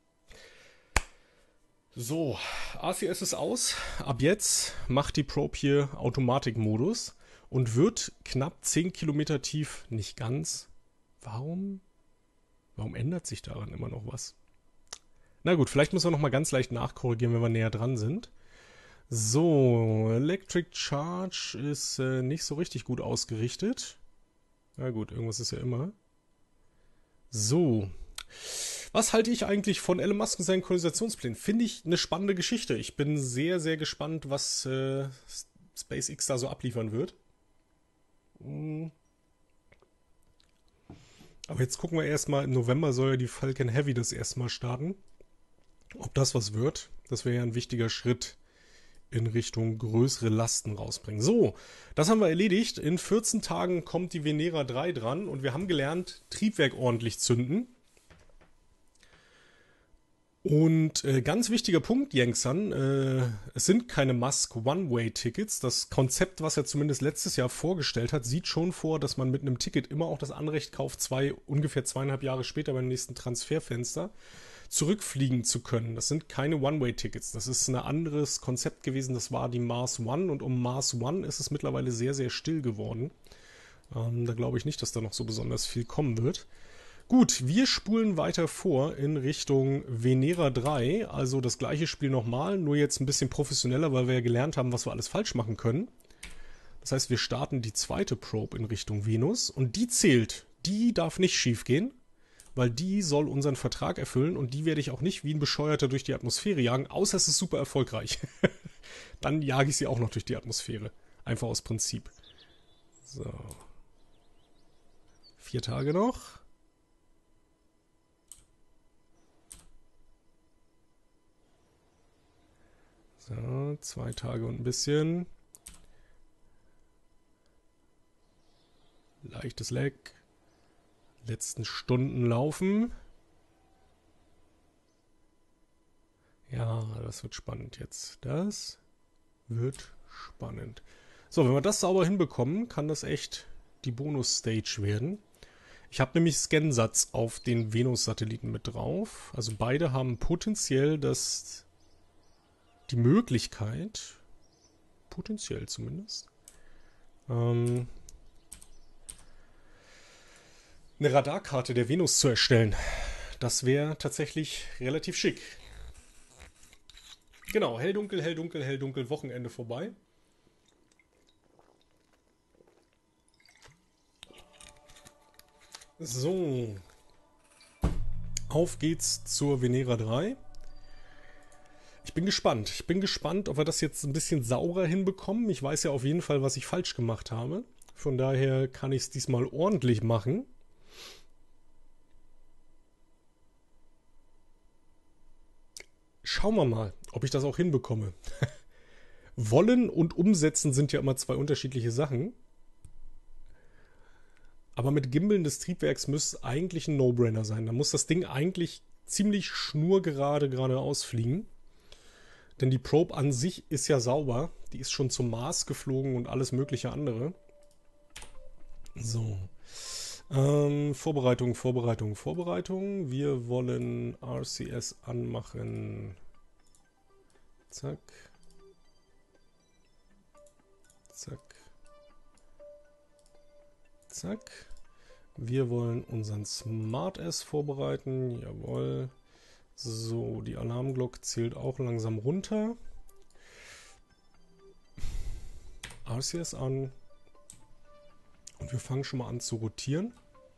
So, R C S ist aus. Ab jetzt macht die Probe hier Automatikmodus und wird knapp zehn Kilometer tief. Nicht ganz. Warum? Warum ändert sich daran immer noch was? Na gut, vielleicht müssen wir noch mal ganz leicht nachkorrigieren, wenn wir näher dran sind. So, Electric Charge ist äh, nicht so richtig gut ausgerichtet. Na gut, irgendwas ist ja immer. So, was halte ich eigentlich von Elon Musk und seinen Kolonisationsplänen? Finde ich eine spannende Geschichte. Ich bin sehr, sehr gespannt, was äh, SpaceX da so abliefern wird. Aber jetzt gucken wir erstmal, im November soll ja die Falcon Heavy das erste Mal starten. Ob das was wird, das wäre ja ein wichtiger Schritt in Richtung größere Lasten rausbringen. So, das haben wir erledigt. In vierzehn Tagen kommt die Venera drei dran und wir haben gelernt, Triebwerk ordentlich zünden. Und äh, ganz wichtiger Punkt, Yangsan, äh, es sind keine Musk One-Way-Tickets. Das Konzept, was er zumindest letztes Jahr vorgestellt hat, sieht schon vor, dass man mit einem Ticket immer auch das Anrecht kauft, zwei, ungefähr zweieinhalb Jahre später beim nächsten Transferfenster zurückfliegen zu können. Das sind keine One-Way-Tickets. Das ist ein anderes Konzept gewesen. Das war die Mars One und um Mars One ist es mittlerweile sehr, sehr still geworden. Ähm, da glaube ich nicht, dass da noch so besonders viel kommen wird. Gut, wir spulen weiter vor in Richtung Venera drei, also das gleiche Spiel nochmal, nur jetzt ein bisschen professioneller, weil wir ja gelernt haben, was wir alles falsch machen können. Das heißt, wir starten die zweite Probe in Richtung Venus und die zählt. Die darf nicht schief gehen, weil die soll unseren Vertrag erfüllen und die werde ich auch nicht wie ein Bescheuerter durch die Atmosphäre jagen, außer es ist super erfolgreich. Dann jage ich sie auch noch durch die Atmosphäre. Einfach aus Prinzip. So. Vier Tage noch. So, zwei Tage und ein bisschen. Leichtes Leck. Letzten Stunden laufen. Ja, das wird spannend jetzt. Das wird spannend. So, wenn wir das sauber hinbekommen, kann das echt die Bonus-Stage werden. Ich habe nämlich Scansatz auf den Venus-Satelliten mit drauf. Also beide haben potenziell das, die Möglichkeit, potenziell zumindest, ähm, eine Radarkarte der Venus zu erstellen. Das wäre tatsächlich relativ schick. Genau, hell, dunkel, hell, dunkel, hell, dunkel, Wochenende vorbei. So. Auf geht's zur Venera drei. Ich bin gespannt. Ich bin gespannt, ob wir das jetzt ein bisschen saurer hinbekommen. Ich weiß ja auf jeden Fall, was ich falsch gemacht habe. Von daher kann ich es diesmal ordentlich machen. Schauen wir mal, ob ich das auch hinbekomme. Wollen und umsetzen sind ja immer zwei unterschiedliche Sachen. Aber mit Gimbeln des Triebwerks müsste es eigentlich ein No-Brainer sein. Da muss das Ding eigentlich ziemlich schnurgerade geradeaus fliegen. Denn die Probe an sich ist ja sauber. Die ist schon zum Mars geflogen und alles mögliche andere. So. Ähm, Vorbereitung, Vorbereitung, Vorbereitung. Wir wollen R C S anmachen. Zack. Zack. Zack. Wir wollen unseren SmartS vorbereiten. Jawohl. So, die Alarmglocke zählt auch langsam runter. R C S an. Und wir fangen schon mal an zu rotieren.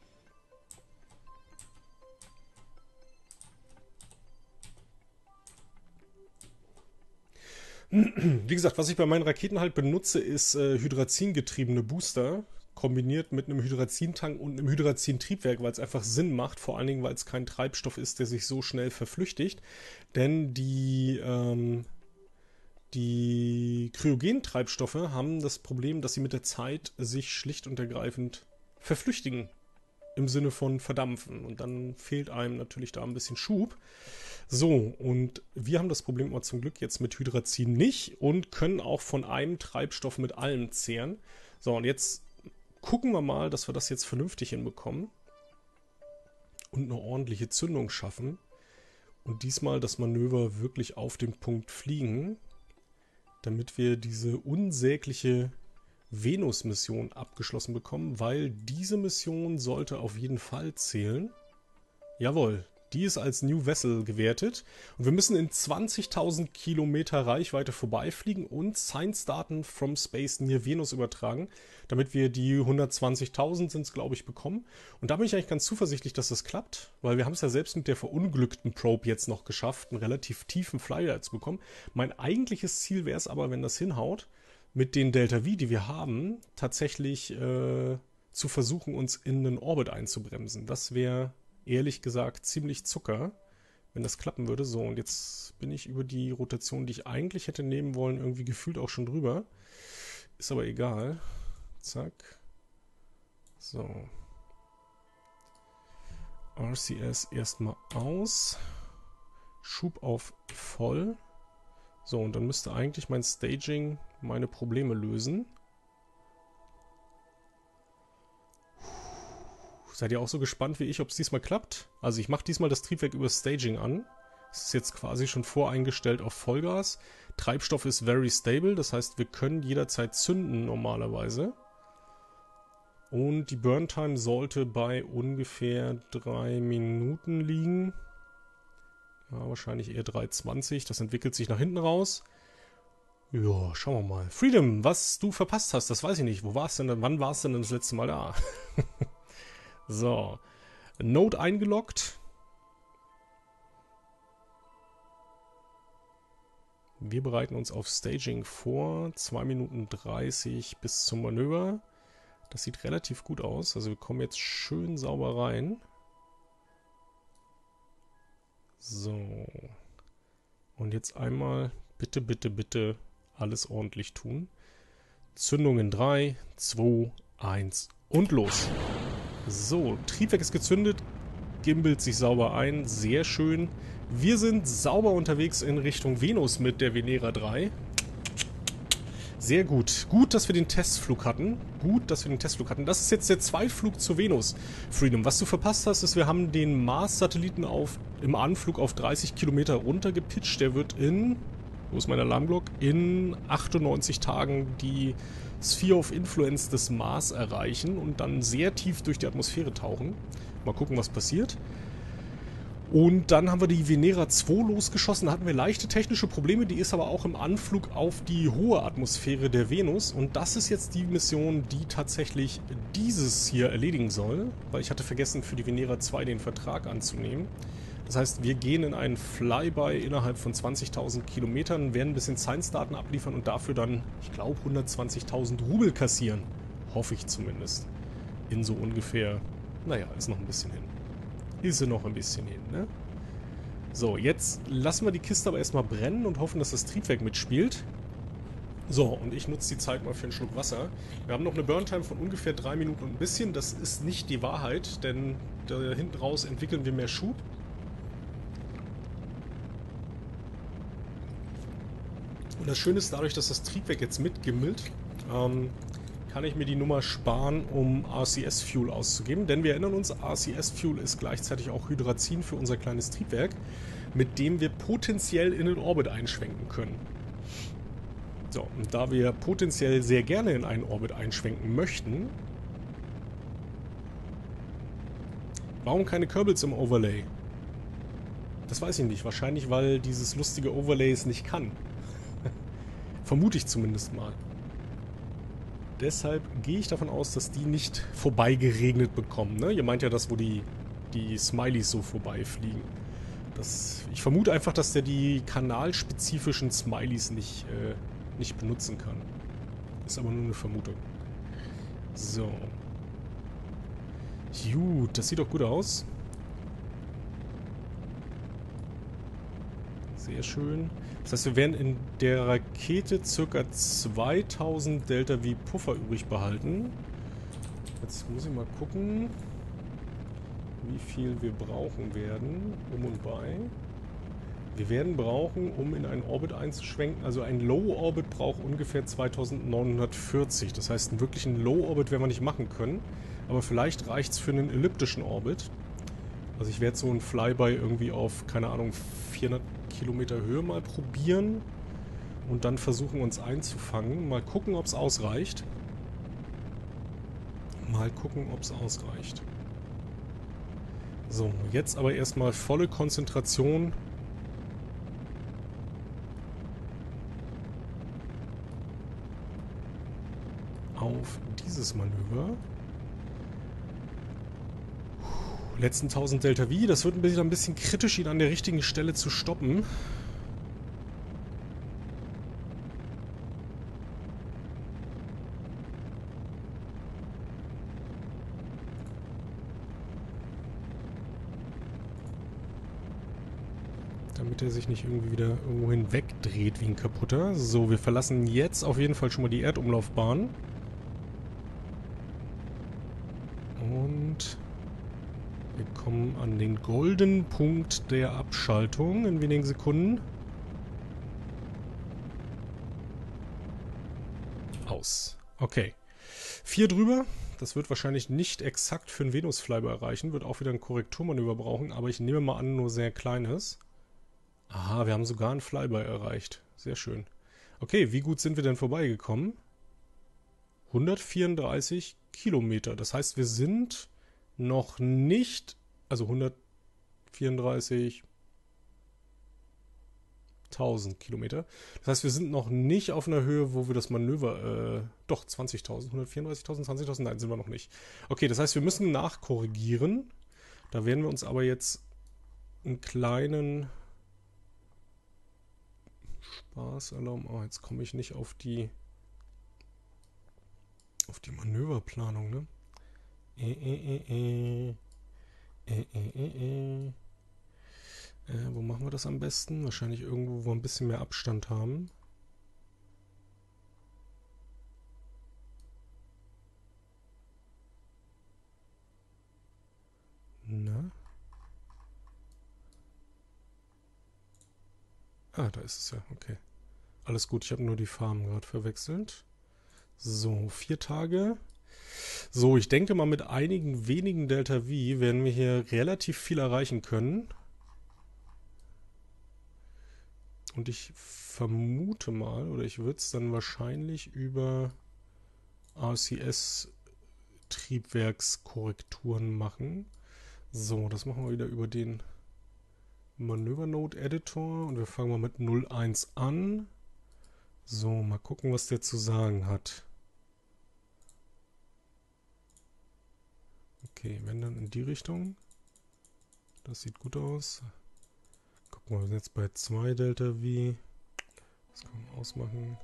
Wie gesagt, was ich bei meinen Raketen halt benutze, ist äh, Hydrazin-getriebene Booster, kombiniert mit einem Hydrazin-Tank und einem Hydrazin-Triebwerk, weil es einfach Sinn macht, vor allen Dingen, weil es kein Treibstoff ist, der sich so schnell verflüchtigt. Denn die, ähm, die Kryogentreibstoffe haben das Problem, dass sie mit der Zeit sich schlicht und ergreifend verflüchtigen. Im Sinne von verdampfen. Und dann fehlt einem natürlich da ein bisschen Schub. So, und wir haben das Problem aber zum Glück jetzt mit Hydrazin nicht und können auch von einem Treibstoff mit allem zehren. So, und jetzt gucken wir mal, dass wir das jetzt vernünftig hinbekommen und eine ordentliche Zündung schaffen. Und diesmal das Manöver wirklich auf den Punkt fliegen, damit wir diese unsägliche Venus-Mission abgeschlossen bekommen, weil diese Mission sollte auf jeden Fall zählen. Jawohl, die ist als New Vessel gewertet. Und wir müssen in zwanzigtausend Kilometer Reichweite vorbeifliegen und Science-Daten from Space near Venus übertragen, damit wir die hundertzwanzigtausend sind es, glaube ich, bekommen. Und da bin ich eigentlich ganz zuversichtlich, dass das klappt, weil wir haben es ja selbst mit der verunglückten Probe jetzt noch geschafft, einen relativ tiefen Flyer zu bekommen. Mein eigentliches Ziel wäre es aber, wenn das hinhaut, mit den Delta V, die wir haben, tatsächlich äh, zu versuchen, uns in einen Orbit einzubremsen. Das wäre, ehrlich gesagt, ziemlich Zucker, wenn das klappen würde. So, und jetzt bin ich über die Rotation, die ich eigentlich hätte nehmen wollen, irgendwie gefühlt auch schon drüber. Ist aber egal. Zack. So. R C S erstmal aus. Schub auf voll. So, und dann müsste eigentlich mein Staging meine Probleme lösen. Seid ihr auch so gespannt wie ich, ob es diesmal klappt? Also ich mache diesmal das Triebwerk über Staging an. Es ist jetzt quasi schon voreingestellt auf Vollgas. Treibstoff ist very stable, das heißt, wir können jederzeit zünden normalerweise. Und die Burn-Time sollte bei ungefähr drei Minuten liegen. Ja, wahrscheinlich eher drei zwanzig. Das entwickelt sich nach hinten raus. Ja, schauen wir mal. Freedom, was du verpasst hast, das weiß ich nicht. Wo war's denn? Wann warst du denn das letzte Mal da? So. Node eingeloggt. Wir bereiten uns auf Staging vor. zwei Minuten dreißig bis zum Manöver. Das sieht relativ gut aus. Also wir kommen jetzt schön sauber rein. So. Und jetzt einmal Bitte, bitte, bitte alles ordentlich tun. Zündung in drei, zwei, eins und los. So, Triebwerk ist gezündet, gimbelt sich sauber ein, sehr schön. Wir sind sauber unterwegs in Richtung Venus mit der Venera drei. Sehr gut. Gut, dass wir den Testflug hatten. Gut, dass wir den Testflug hatten. Das ist jetzt der Zweitflug zur Venus. Freedom, was du verpasst hast, ist, wir haben den Mars-Satelliten auf, im Anflug auf dreißig Kilometer runtergepitcht. Der wird in, wo ist mein Alarmglock? In achtundneunzig Tagen die Sphere of Influence des Mars erreichen und dann sehr tief durch die Atmosphäre tauchen. Mal gucken, was passiert. Und dann haben wir die Venera zwei losgeschossen, da hatten wir leichte technische Probleme, die ist aber auch im Anflug auf die hohe Atmosphäre der Venus. Und das ist jetzt die Mission, die tatsächlich dieses hier erledigen soll, weil ich hatte vergessen, für die Venera zwei den Vertrag anzunehmen. Das heißt, wir gehen in einen Flyby innerhalb von zwanzigtausend Kilometern, werden ein bisschen Science-Daten abliefern und dafür dann, ich glaube, hundertzwanzigtausend Rubel kassieren. Hoffe ich zumindest. In so ungefähr, naja, ist noch ein bisschen hin. Ist sie noch ein bisschen hin, ne? So, jetzt lassen wir die Kiste aber erstmal brennen und hoffen, dass das Triebwerk mitspielt. So, und ich nutze die Zeit mal für einen Schluck Wasser. Wir haben noch eine Burntime von ungefähr drei Minuten und ein bisschen. Das ist nicht die Wahrheit, denn da hinten raus entwickeln wir mehr Schub. Und das Schöne ist, dadurch, dass das Triebwerk jetzt mitgimmelt, ähm, kann ich mir die Nummer sparen, um R C S-Fuel auszugeben. Denn wir erinnern uns, R C S-Fuel ist gleichzeitig auch Hydrazin für unser kleines Triebwerk, mit dem wir potenziell in den Orbit einschwenken können. So, und da wir potenziell sehr gerne in einen Orbit einschwenken möchten, warum keine Kerbals im Overlay? Das weiß ich nicht. Wahrscheinlich, weil dieses lustige Overlay es nicht kann. Vermute ich zumindest mal. Deshalb gehe ich davon aus, dass die nicht vorbeigeregnet bekommen. Ne? Ihr meint ja das, wo die, die Smileys so vorbeifliegen. Das, ich vermute einfach, dass der die kanalspezifischen Smileys nicht, äh, nicht benutzen kann. Ist aber nur eine Vermutung. So. Gut, das sieht doch gut aus. Sehr schön. Das heißt, wir werden in der Rakete ca. zweitausend Delta V Puffer übrig behalten. Jetzt muss ich mal gucken, wie viel wir brauchen werden, um und bei. Wir werden brauchen, um in einen Orbit einzuschwenken, also ein Low Orbit braucht ungefähr zweitausendneunhundertvierzig. Das heißt, einen wirklichen Low Orbit werden wir nicht machen können, aber vielleicht reicht es für einen elliptischen Orbit. Also ich werde so ein Flyby irgendwie auf, keine Ahnung, vierhundert Kilometer Höhe mal probieren und dann versuchen, uns einzufangen. Mal gucken, ob es ausreicht. Mal gucken, ob es ausreicht. So, jetzt aber erstmal volle Konzentration. Auf dieses Manöver. Letzten tausend Delta V. Das wird ein bisschen, ein bisschen kritisch, ihn an der richtigen Stelle zu stoppen. Damit er sich nicht irgendwie wieder irgendwo hinwegdreht wie ein kaputter. So, wir verlassen jetzt auf jeden Fall schon mal die Erdumlaufbahn. Und wir kommen an den goldenen Punkt der Abschaltung in wenigen Sekunden. Aus. Okay. Vier drüber. Das wird wahrscheinlich nicht exakt für einen Venus-Flyby erreichen. Wird auch wieder ein Korrekturmanöver brauchen, aber ich nehme mal an, nur sehr kleines. Aha, wir haben sogar ein Flyby erreicht. Sehr schön. Okay, wie gut sind wir denn vorbeigekommen? hundertvierunddreißig Kilometer. Das heißt, wir sind noch nicht, also hundertvierunddreißigtausend Kilometer. Das heißt, wir sind noch nicht auf einer Höhe, wo wir das Manöver, äh, doch zwanzigtausend, hundertvierunddreißigtausend, zwanzigtausend, nein, sind wir noch nicht. Okay, das heißt, wir müssen nachkorrigieren. Da werden wir uns aber jetzt einen kleinen Spaß erlauben. Oh, jetzt komme ich nicht auf die auf die Manöverplanung, ne? Äh, äh, äh, äh. Äh, äh, äh, äh. Äh, wo machen wir das am besten? Wahrscheinlich irgendwo, wo wir ein bisschen mehr Abstand haben. Na? Ah, da ist es ja. Okay. Alles gut, ich habe nur die Farben gerade verwechselt. So, vier Tage. So, ich denke mal, mit einigen wenigen Delta V werden wir hier relativ viel erreichen können. Und ich vermute mal, oder ich würde es dann wahrscheinlich über R C S-Triebwerkskorrekturen machen. So, das machen wir wieder über den Manöver-Node-Editor und wir fangen mal mit null eins an. So, mal gucken, was der zu sagen hat. Okay, wenn dann in die Richtung. Das sieht gut aus. Gucken wir, wir sind jetzt bei zwei Delta V. Das kann man ausmachen.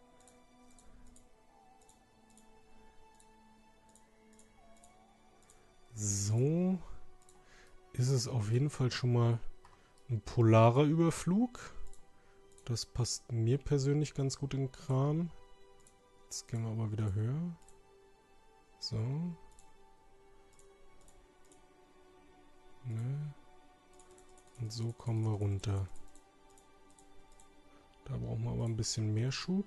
So. Ist es auf jeden Fall schon mal ein polarer Überflug. Das passt mir persönlich ganz gut in den Kram. Jetzt gehen wir aber wieder höher. So. Ne. Und so kommen wir runter. Da brauchen wir aber ein bisschen mehr Schub.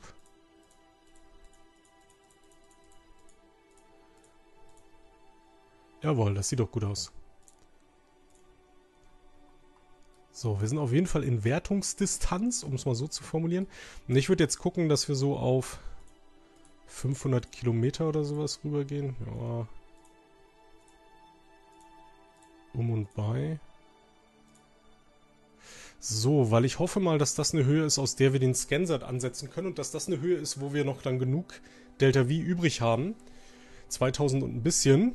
Jawohl, das sieht doch gut aus. So, wir sind auf jeden Fall in Wertungsdistanz, um es mal so zu formulieren. Und ich würde jetzt gucken, dass wir so auf fünfhundert Kilometer oder sowas rübergehen. Ja. Um und bei. So, weil ich hoffe mal, dass das eine Höhe ist, aus der wir den Scansat ansetzen können und dass das eine Höhe ist, wo wir noch dann genug Delta V übrig haben. zweitausend und ein bisschen.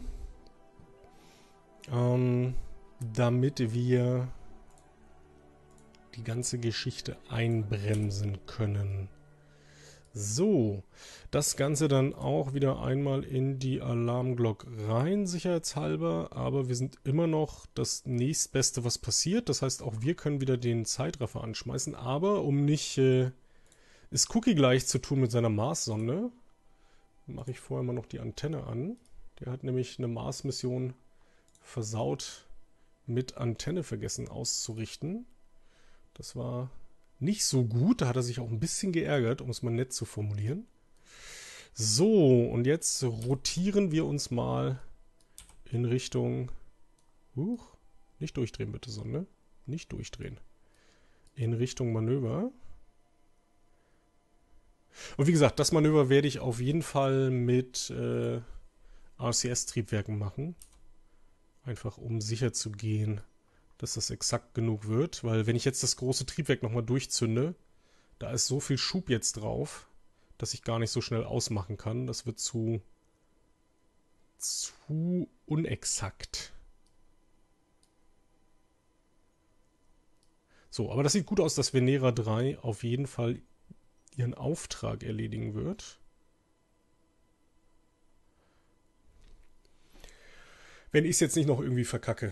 Ähm, damit wir die ganze Geschichte einbremsen können. So, das Ganze dann auch wieder einmal in die Alarmglock rein, sicherheitshalber, aber wir sind immer noch das nächstbeste, was passiert. Das heißt, auch wir können wieder den Zeitraffer anschmeißen, aber um nicht äh, es Cookie gleich zu tun mit seiner Mars-Sonde, mache ich vorher mal noch die Antenne an. Der hat nämlich eine Mars-Mission versaut mit Antenne vergessen auszurichten. Das war nicht so gut, da hat er sich auch ein bisschen geärgert, um es mal nett zu formulieren. So, und jetzt rotieren wir uns mal in Richtung... Huch, nicht durchdrehen bitte, Sonne. Nicht durchdrehen. In Richtung Manöver. Und wie gesagt, das Manöver werde ich auf jeden Fall mit äh, R C S-Triebwerken machen. Einfach um sicher zu gehen, dass das exakt genug wird, weil wenn ich jetzt das große Triebwerk nochmal durchzünde, da ist so viel Schub jetzt drauf, dass ich gar nicht so schnell ausmachen kann. Das wird zu, zu unexakt. So, aber das sieht gut aus, dass Venera drei auf jeden Fall ihren Auftrag erledigen wird. Wenn ich es jetzt nicht noch irgendwie verkacke.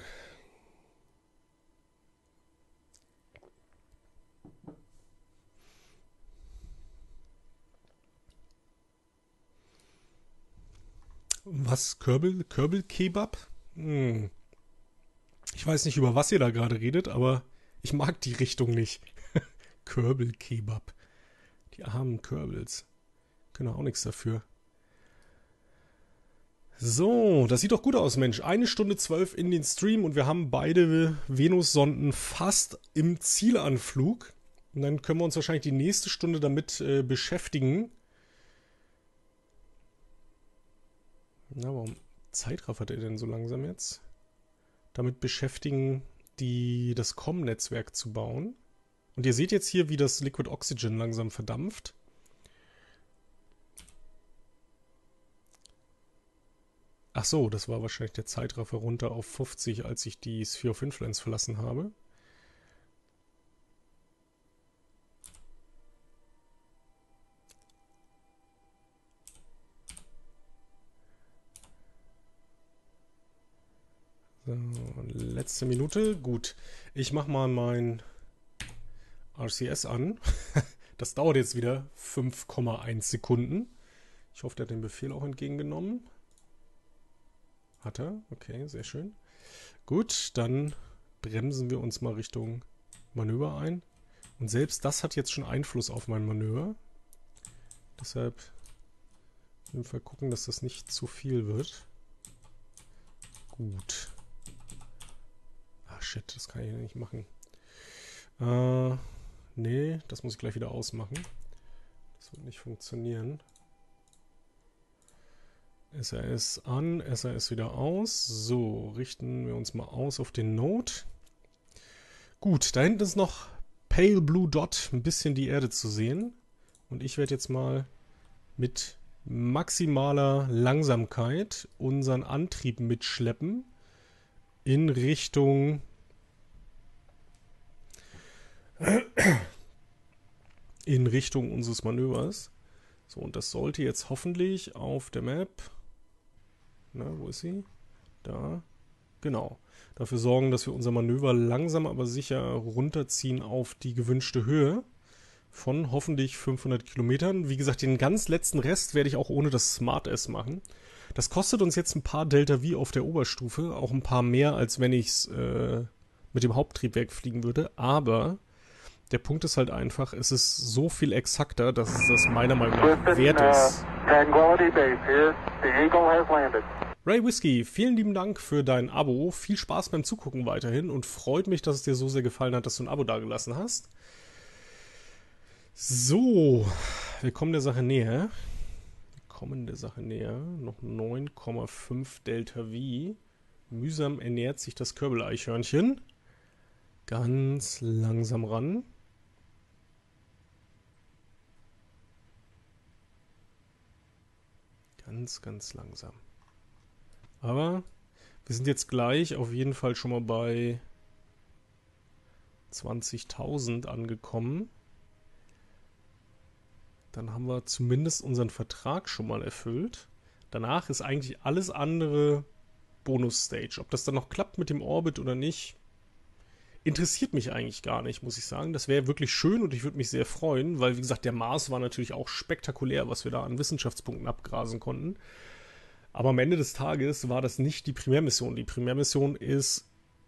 Was? Körbel? Körbel-Kebab? Hm. Ich weiß nicht, über was ihr da gerade redet, aber ich mag die Richtung nicht. Körbel-Kebab. Die armen Körbels. Können auch nichts dafür. So, das sieht doch gut aus, Mensch. Eine Stunde zwölf in den Stream und wir haben beide Venus-Sonden fast im Zielanflug. Und dann können wir uns wahrscheinlich die nächste Stunde damit äh, beschäftigen. Na, warum zeitraffert er denn so langsam jetzt? Damit beschäftigen, die, das C O M-Netzwerk zu bauen. Und ihr seht jetzt hier, wie das Liquid Oxygen langsam verdampft. Ach so, das war wahrscheinlich der Zeitraffer runter auf fünfzig, als ich die Sphere of Influence verlassen habe. So, letzte Minute. Gut, ich mache mal mein R C S an. Das dauert jetzt wieder fünf Komma eins Sekunden. Ich hoffe, der hat den Befehl auch entgegengenommen. Hat er? Okay, sehr schön. Gut, dann bremsen wir uns mal Richtung Manöver ein. Und selbst das hat jetzt schon Einfluss auf mein Manöver. Deshalb auf jeden Fall gucken, dass das nicht zu viel wird. Gut. Ah, shit, das kann ich ja nicht machen. Äh, nee, das muss ich gleich wieder ausmachen. Das wird nicht funktionieren. S R S an, S R S wieder aus. So, richten wir uns mal aus auf den Node. Gut, da hinten ist noch Pale Blue Dot, ein bisschen die Erde zu sehen. Und ich werde jetzt mal mit maximaler Langsamkeit unseren Antrieb mitschleppen in Richtung in Richtung unseres Manövers. So, und das sollte jetzt hoffentlich auf der Map, na, wo ist sie? Da, genau, dafür sorgen, dass wir unser Manöver langsam aber sicher runterziehen auf die gewünschte Höhe von hoffentlich fünfhundert Kilometern. Wie gesagt, den ganz letzten Rest werde ich auch ohne das Smart S machen. Das kostet uns jetzt ein paar Delta V auf der Oberstufe, auch ein paar mehr, als wenn ich es äh, mit dem Haupttriebwerk fliegen würde. Aber der Punkt ist halt einfach, es ist so viel exakter, dass es das meiner Meinung nach wert ist. Ray Whiskey, vielen lieben Dank für dein Abo. Viel Spaß beim Zugucken weiterhin und freut mich, dass es dir so sehr gefallen hat, dass du ein Abo dagelassen hast. So, wir kommen der Sache näher. Wir kommen der Sache näher. Noch neun Komma fünf Delta V. Mühsam ernährt sich das Körbeleichhörnchen. Ganz langsam ran. Ganz, ganz langsam. Aber wir sind jetzt gleich auf jeden Fall schon mal bei zwanzigtausend angekommen. Dann haben wir zumindest unseren Vertrag schon mal erfüllt. Danach ist eigentlich alles andere Bonus-Stage. Ob das dann noch klappt mit dem Orbit oder nicht, interessiert mich eigentlich gar nicht, muss ich sagen. Das wäre wirklich schön und ich würde mich sehr freuen, weil, wie gesagt, der Mars war natürlich auch spektakulär, was wir da an Wissenschaftspunkten abgrasen konnten. Aber am Ende des Tages war das nicht die Primärmission. Die Primärmission ist,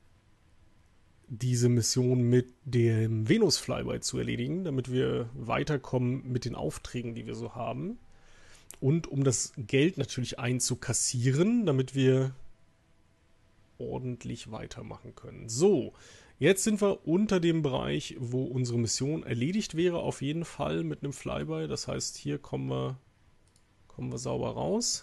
diese Mission mit dem Venus-Flyby zu erledigen, damit wir weiterkommen mit den Aufträgen, die wir so haben. Und um das Geld natürlich einzukassieren, damit wir ordentlich weitermachen können. So, jetzt sind wir unter dem Bereich, wo unsere Mission erledigt wäre, auf jeden Fall mit einem Flyby. Das heißt, hier kommen wir, kommen wir sauber raus.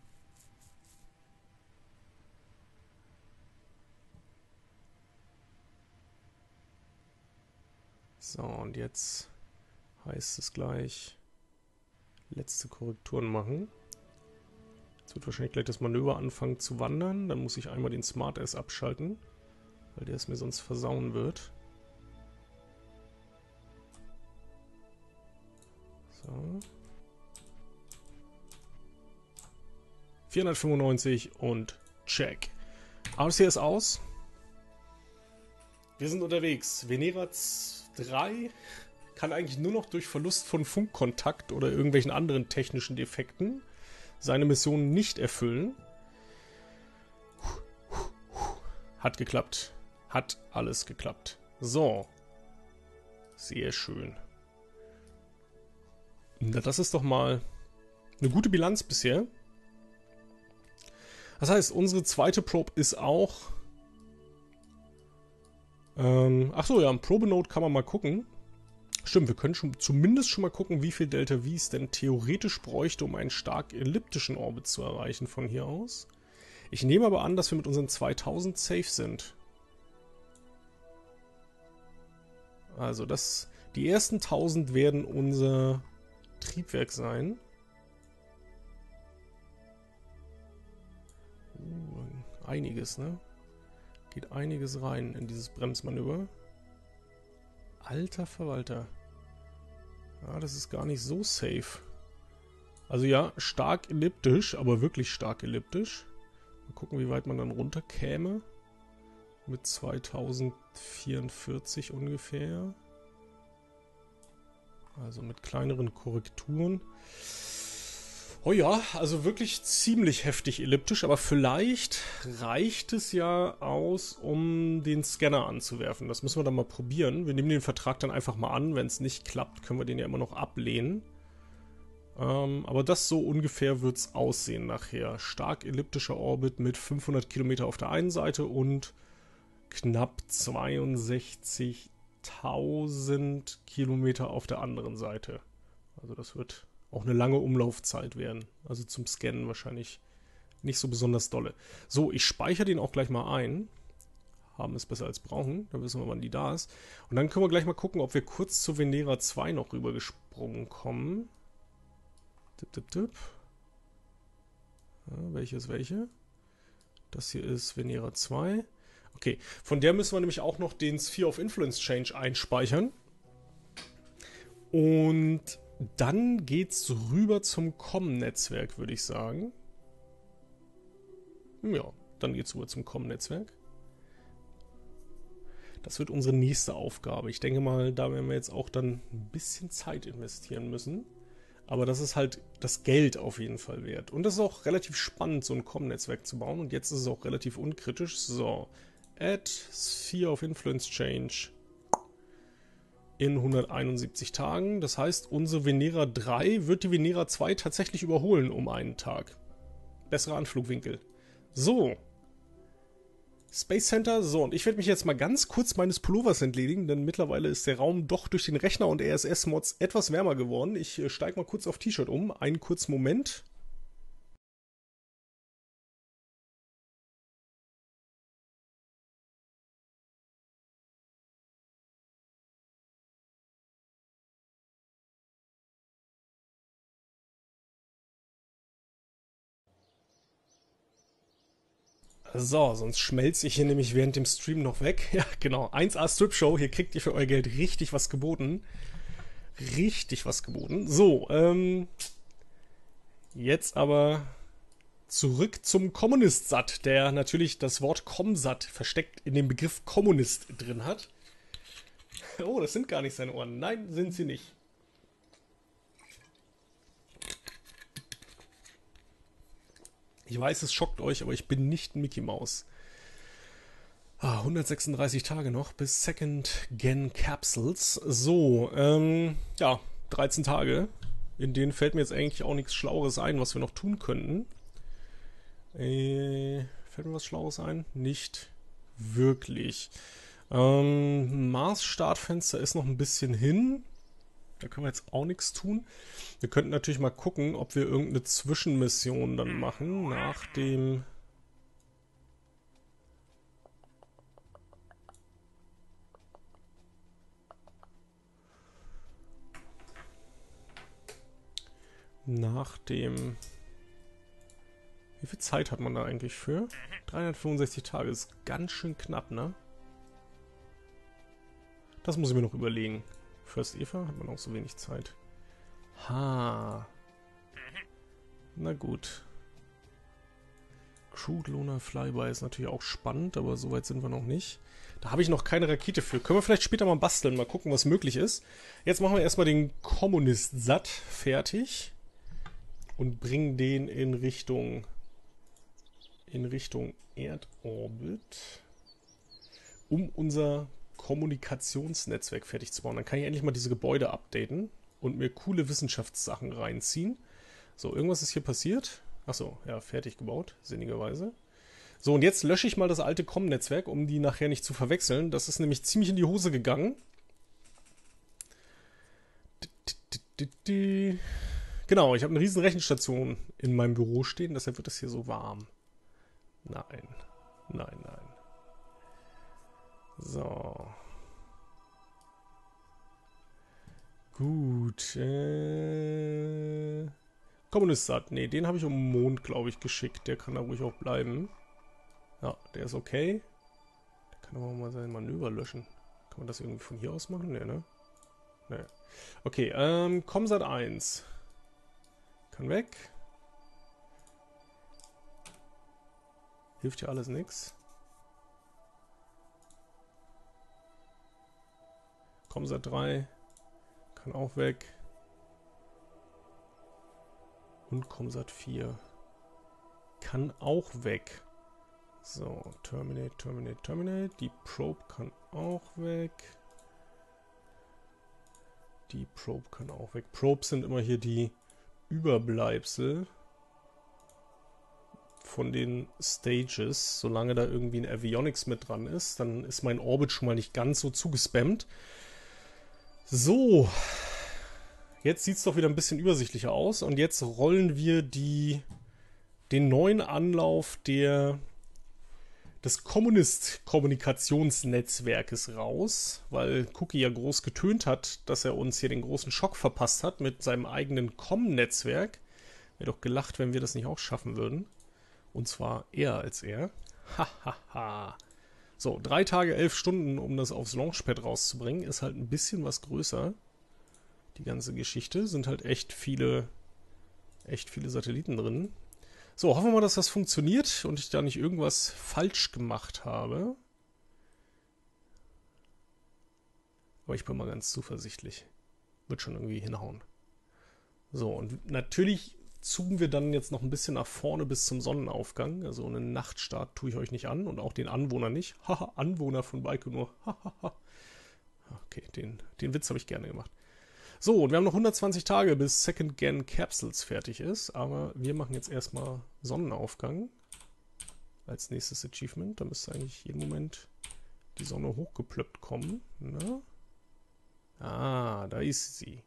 So, und jetzt heißt es gleich letzte Korrekturen machen. Jetzt wird wahrscheinlich gleich das Manöver anfangen zu wandern. Dann muss ich einmal den Smart S abschalten, weil der es mir sonst versauen wird. So. vierhundertfünfundneunzig und check. R C S aus. Wir sind unterwegs. Venera drei kann eigentlich nur noch durch Verlust von Funkkontakt oder irgendwelchen anderen technischen Defekten seine Mission nicht erfüllen. Hat geklappt. Hat alles geklappt. So. Sehr schön. Na, das ist doch mal eine gute Bilanz bisher. Das heißt, unsere zweite Probe ist auch... Ähm, ach so, ja, im Probenode kann man mal gucken. Stimmt, wir können schon, zumindest schon mal gucken, wie viel Delta V es denn theoretisch bräuchte, um einen stark elliptischen Orbit zu erreichen von hier aus. Ich nehme aber an, dass wir mit unseren zweitausend safe sind. Also das, die ersten tausend werden unser Triebwerk sein. Uh, einiges, ne? Geht einiges rein in dieses Bremsmanöver. Alter Verwalter. Ja, das ist gar nicht so safe. Also ja, stark elliptisch, aber wirklich stark elliptisch. Mal gucken, wie weit man dann runterkäme. mit zweitausendvierundvierzig ungefähr. Also mit kleineren Korrekturen. Oh ja, also wirklich ziemlich heftig elliptisch, aber vielleicht reicht es ja aus, um den Scanner anzuwerfen. Das müssen wir dann mal probieren. Wir nehmen den Vertrag dann einfach mal an. Wenn es nicht klappt, können wir den ja immer noch ablehnen. Ähm, aber das so ungefähr wird es aussehen nachher. Stark elliptischer Orbit mit fünfhundert Kilometer auf der einen Seite und knapp zweiundsechzigtausend Kilometer auf der anderen Seite. Also das wird auch eine lange Umlaufzeit werden. Also zum Scannen wahrscheinlich nicht so besonders dolle. So, ich speichere den auch gleich mal ein. Haben es besser als brauchen. Dann wissen wir, wann die da ist. Und dann können wir gleich mal gucken, ob wir kurz zu Venera zwei noch rübergesprungen kommen. Tipp, tipp, tipp. Ja, welche ist welche? Das hier ist Venera zwei. Okay, von der müssen wir nämlich auch noch den Sphere of Influence Change einspeichern. Und dann geht's rüber zum C O M-Netzwerk, würde ich sagen. Ja, dann geht's rüber zum C O M-Netzwerk. Das wird unsere nächste Aufgabe. Ich denke mal, da werden wir jetzt auch dann ein bisschen Zeit investieren müssen. Aber das ist halt das Geld auf jeden Fall wert. Und das ist auch relativ spannend, so ein C O M-Netzwerk zu bauen. Und jetzt ist es auch relativ unkritisch. So, add Sphere of Influence Change in hunderteinundsiebzig Tagen. Das heißt, unsere Venera drei wird die Venera zwei tatsächlich überholen um einen Tag. Besserer Anflugwinkel. So. Space Center. So, und ich werde mich jetzt mal ganz kurz meines Pullovers entledigen, denn mittlerweile ist der Raum doch durch den Rechner und R S S-Mods etwas wärmer geworden. Ich äh, steige mal kurz auf T-Shirt um. Einen kurzen Moment. So, sonst schmelze ich hier nämlich während dem Stream noch weg. Ja, genau. eins A Strip Show. Hier kriegt ihr für euer Geld richtig was geboten. Richtig was geboten. So, ähm... jetzt aber zurück zum Kommunist-Sat, der natürlich das Wort Comsat versteckt in dem Begriff Kommunist drin hat. Oh, das sind gar nicht seine Ohren. Nein, sind sie nicht. Ich weiß, es schockt euch, aber ich bin nicht Mickey Mouse. Ah, hundertsechsunddreißig Tage noch bis Second Gen Capsules. So, ähm, ja, dreizehn Tage. In denen fällt mir jetzt eigentlich auch nichts Schlaueres ein, was wir noch tun könnten. Äh, fällt mir was Schlaueres ein? Nicht wirklich. Ähm, Mars-Startfenster ist noch ein bisschen hin. Da können wir jetzt auch nichts tun. Wir könnten natürlich mal gucken, ob wir irgendeine Zwischenmission dann machen nach dem... Nach dem... Wie viel Zeit hat man da eigentlich für? dreihundertfünfundsechzig Tage ist ganz schön knapp, ne? Das muss ich mir noch überlegen. First Eva hat man auch so wenig Zeit. Ha. Na gut. Crude Lunar Flyby ist natürlich auch spannend, aber so weit sind wir noch nicht. Da habe ich noch keine Rakete für. Können wir vielleicht später mal basteln, mal gucken, was möglich ist. Jetzt machen wir erstmal den Kommunist-Sat fertig. Und bringen den in Richtung in Richtung Erdorbit, um unser Kommunikationsnetzwerk fertig zu bauen. Dann kann ich endlich mal diese Gebäude updaten und mir coole Wissenschaftssachen reinziehen. So, irgendwas ist hier passiert. Achso, ja, fertig gebaut, sinnigerweise. So, und jetzt lösche ich mal das alte C O M-Netzwerk, um die nachher nicht zu verwechseln. Das ist nämlich ziemlich in die Hose gegangen. Genau, ich habe eine riesen Rechenstation in meinem Büro stehen, deshalb wird es hier so warm. Nein, nein, nein. So. Gut. Äh... Kommunist-Sat. Ne, den habe ich um den Mond, glaube ich, geschickt. Der kann da ruhig auch bleiben. Ja, der ist okay. Der kann aber mal sein Manöver löschen. Kann man das irgendwie von hier aus machen? Ne, ne? Ne. Okay, ähm, Comsat eins. Kann weg. Hilft ja alles nix. Comsat drei kann auch weg. Und Comsat vier kann auch weg. So, Terminate, Terminate, Terminate. Die Probe kann auch weg. Die Probe kann auch weg. Probes sind immer hier die Überbleibsel von den Stages. Solange da irgendwie ein Avionics mit dran ist, dann ist mein Orbit schon mal nicht ganz so zugespammt. So, jetzt sieht es doch wieder ein bisschen übersichtlicher aus. Und jetzt rollen wir die, den neuen Anlauf der... des Kommunist-Kommunikationsnetzwerkes raus, weil Cookie ja groß getönt hat, dass er uns hier den großen Schock verpasst hat mit seinem eigenen Com-Netzwerk. Wäre doch gelacht, wenn wir das nicht auch schaffen würden. Und zwar eher als er. Hahaha. So, drei Tage, elf Stunden, um das aufs Launchpad rauszubringen, ist halt ein bisschen was größer. Die ganze Geschichte sind halt echt viele, echt viele Satelliten drin. So, hoffen wir mal, dass das funktioniert und ich da nicht irgendwas falsch gemacht habe. Aber ich bin mal ganz zuversichtlich. Wird schon irgendwie hinhauen. So, und natürlich zoomen wir dann jetzt noch ein bisschen nach vorne bis zum Sonnenaufgang. Also einen Nachtstart tue ich euch nicht an und auch den Anwohner nicht. Haha, Anwohner von Baikonur. Hahaha. Okay, den, den Witz habe ich gerne gemacht. So, und wir haben noch hundertzwanzig Tage, bis Second Gen Capsules fertig ist. Aber wir machen jetzt erstmal Sonnenaufgang als nächstes Achievement. Da müsste eigentlich jeden Moment die Sonne hochgeplöppt kommen. Na? Ah, da ist sie.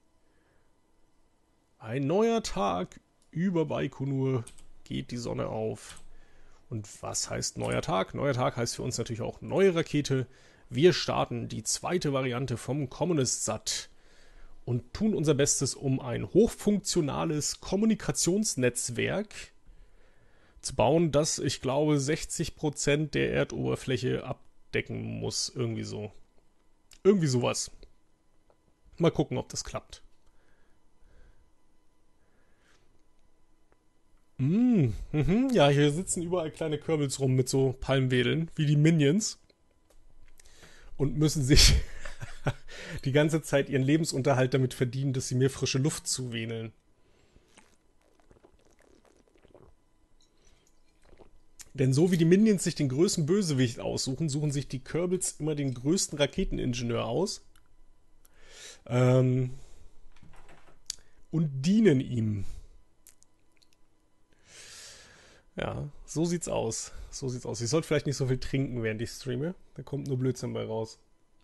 Ein neuer Tag über Baikonur geht die Sonne auf. Und was heißt neuer Tag? Neuer Tag heißt für uns natürlich auch neue Rakete. Wir starten die zweite Variante vom Communist-Sat. Und tun unser Bestes, um ein hochfunktionales Kommunikationsnetzwerk zu bauen, das, ich glaube, sechzig Prozent der Erdoberfläche abdecken muss. Irgendwie so. Irgendwie sowas. Mal gucken, ob das klappt. Mm, mhm, ja, hier sitzen überall kleine Körbels rum mit so Palmwedeln, wie die Minions. Und müssen sich die ganze Zeit ihren Lebensunterhalt damit verdienen, dass sie mir frische Luft zuwedeln. Denn so wie die Minions sich den größten Bösewicht aussuchen, suchen sich die Kerbals immer den größten Raketeningenieur aus. Ähm, und dienen ihm. Ja, so sieht's aus. So sieht's aus. Ich sollte vielleicht nicht so viel trinken, während ich streame. Da kommt nur Blödsinn bei raus.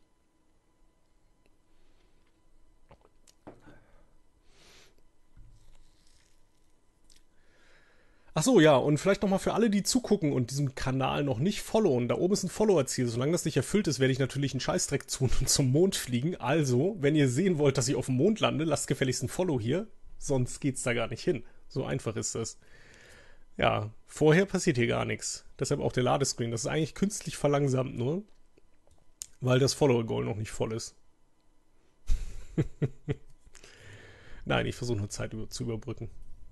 Ach so, ja, und vielleicht nochmal für alle, die zugucken und diesem Kanal noch nicht followen. Da oben ist ein Follower-Ziel. Solange das nicht erfüllt ist, werde ich natürlich einen Scheißdreck tun und zum Mond fliegen. Also, wenn ihr sehen wollt, dass ich auf dem Mond lande, lasst gefälligst ein Follow hier. Sonst geht's da gar nicht hin. So einfach ist das. Ja, vorher passiert hier gar nichts. Deshalb auch der Ladescreen. Das ist eigentlich künstlich verlangsamt nur, weil das Follower-Goal noch nicht voll ist. Nein, ich versuche nur Zeit über- zu überbrücken.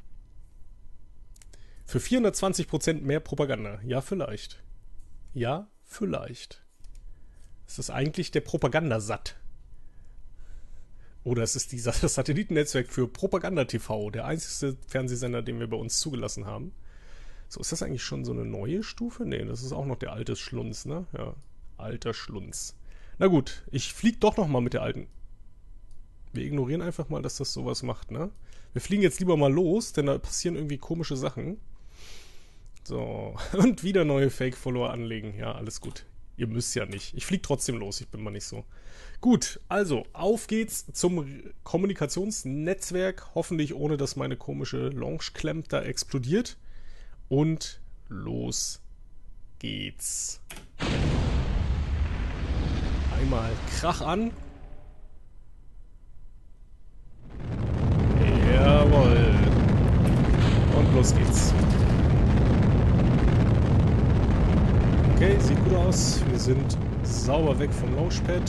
Für vierhundertzwanzig Prozent mehr Propaganda. Ja, vielleicht. Ja, vielleicht. Es ist eigentlich der Propagandasat. Oder es ist die, das Satellitennetzwerk für Propaganda-T V. Der einzige Fernsehsender, den wir bei uns zugelassen haben. So, ist das eigentlich schon so eine neue Stufe? Nee, das ist auch noch der alte Schlunz, ne? Ja, alter Schlunz. Na gut, ich fliege doch noch mal mit der alten. Wir ignorieren einfach mal, dass das sowas macht, ne? Wir fliegen jetzt lieber mal los, denn da passieren irgendwie komische Sachen. So, und wieder neue Fake-Follower anlegen. Ja, alles gut. Ihr müsst ja nicht. Ich fliege trotzdem los, ich bin mal nicht so. Gut, also, auf geht's zum Kommunikationsnetzwerk. Hoffentlich ohne, dass meine komische Launch-Clamp da explodiert. Und los geht's. Einmal Krach an. Jawohl. Und los geht's. Okay, sieht gut aus. Wir sind sauber weg vom Launchpad.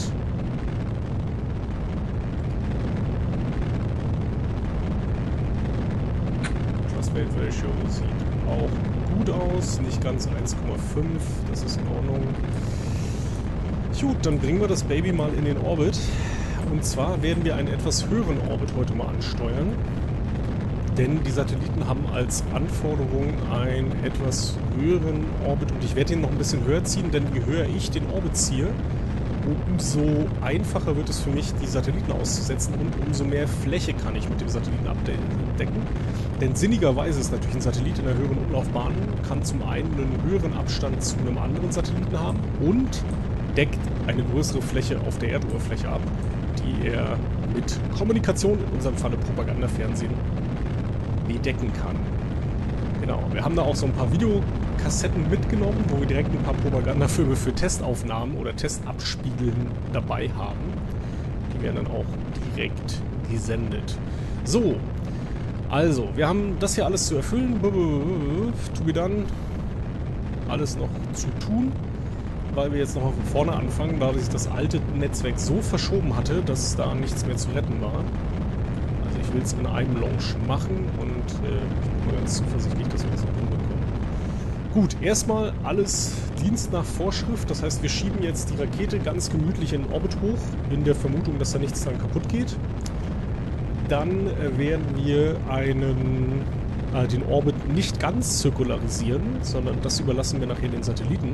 Trust-Weight Ratio sieht auch gut aus. Nicht ganz eins Komma fünf. Das ist in Ordnung. Gut, dann bringen wir das Baby mal in den Orbit. Und zwar werden wir einen etwas höheren Orbit heute mal ansteuern. Denn die Satelliten haben als Anforderung einen etwas höheren Orbit. Und ich werde ihn noch ein bisschen höher ziehen, denn je höher ich den Orbit ziehe, umso einfacher wird es für mich, die Satelliten auszusetzen und umso mehr Fläche kann ich mit dem Satelliten abdecken. Denn sinnigerweise ist natürlich ein Satellit in einer höheren Umlaufbahn, kann zum einen einen höheren Abstand zu einem anderen Satelliten haben und deckt eine größere Fläche auf der Erdoberfläche ab, die er mit Kommunikation, in unserem Falle Propagandafernsehen, bedecken kann. Genau, wir haben da auch so ein paar Videokassetten mitgenommen, wo wir direkt ein paar Propagandafilme für Testaufnahmen oder Testabspielen dabei haben. Die werden dann auch direkt gesendet. So, also, wir haben das hier alles zu erfüllen. To be done. Alles noch zu tun, weil wir jetzt noch von vorne anfangen, da sich das alte Netzwerk so verschoben hatte, dass da nichts mehr zu retten war. Also ich will es in einem Launch machen und äh, ich bin mal ganz zuversichtlich, dass wir das noch hinbekommen. Gut, erstmal alles Dienst nach Vorschrift. Das heißt, wir schieben jetzt die Rakete ganz gemütlich in den Orbit hoch, in der Vermutung, dass da nichts dran kaputt geht. Dann äh, werden wir einen, äh, den Orbit nicht ganz zirkularisieren, sondern das überlassen wir nachher den Satelliten.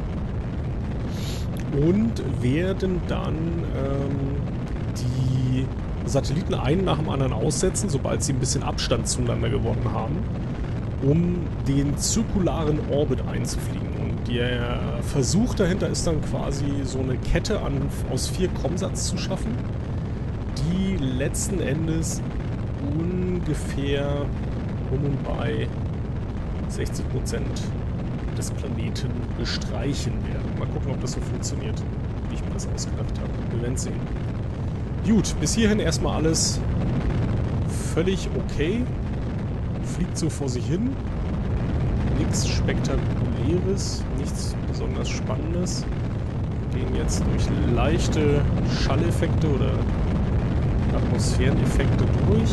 Und werden dann ähm, die Satelliten einen nach dem anderen aussetzen, sobald sie ein bisschen Abstand zueinander gewonnen haben, um den zirkularen Orbit einzufliegen. Und der Versuch dahinter ist dann quasi so eine Kette an, aus vier COMSATs zu schaffen, die letzten Endes ungefähr um und bei sechzig Prozent des Planeten bestreichen werden. Mal gucken, ob das so funktioniert, wie ich mir das ausgedacht habe. Wir werden sehen. Gut, bis hierhin erstmal alles völlig okay. Fliegt so vor sich hin. Nichts Spektakuläres, nichts besonders Spannendes. Gehen jetzt durch leichte Schalleffekte oder Atmosphäreneffekte durch.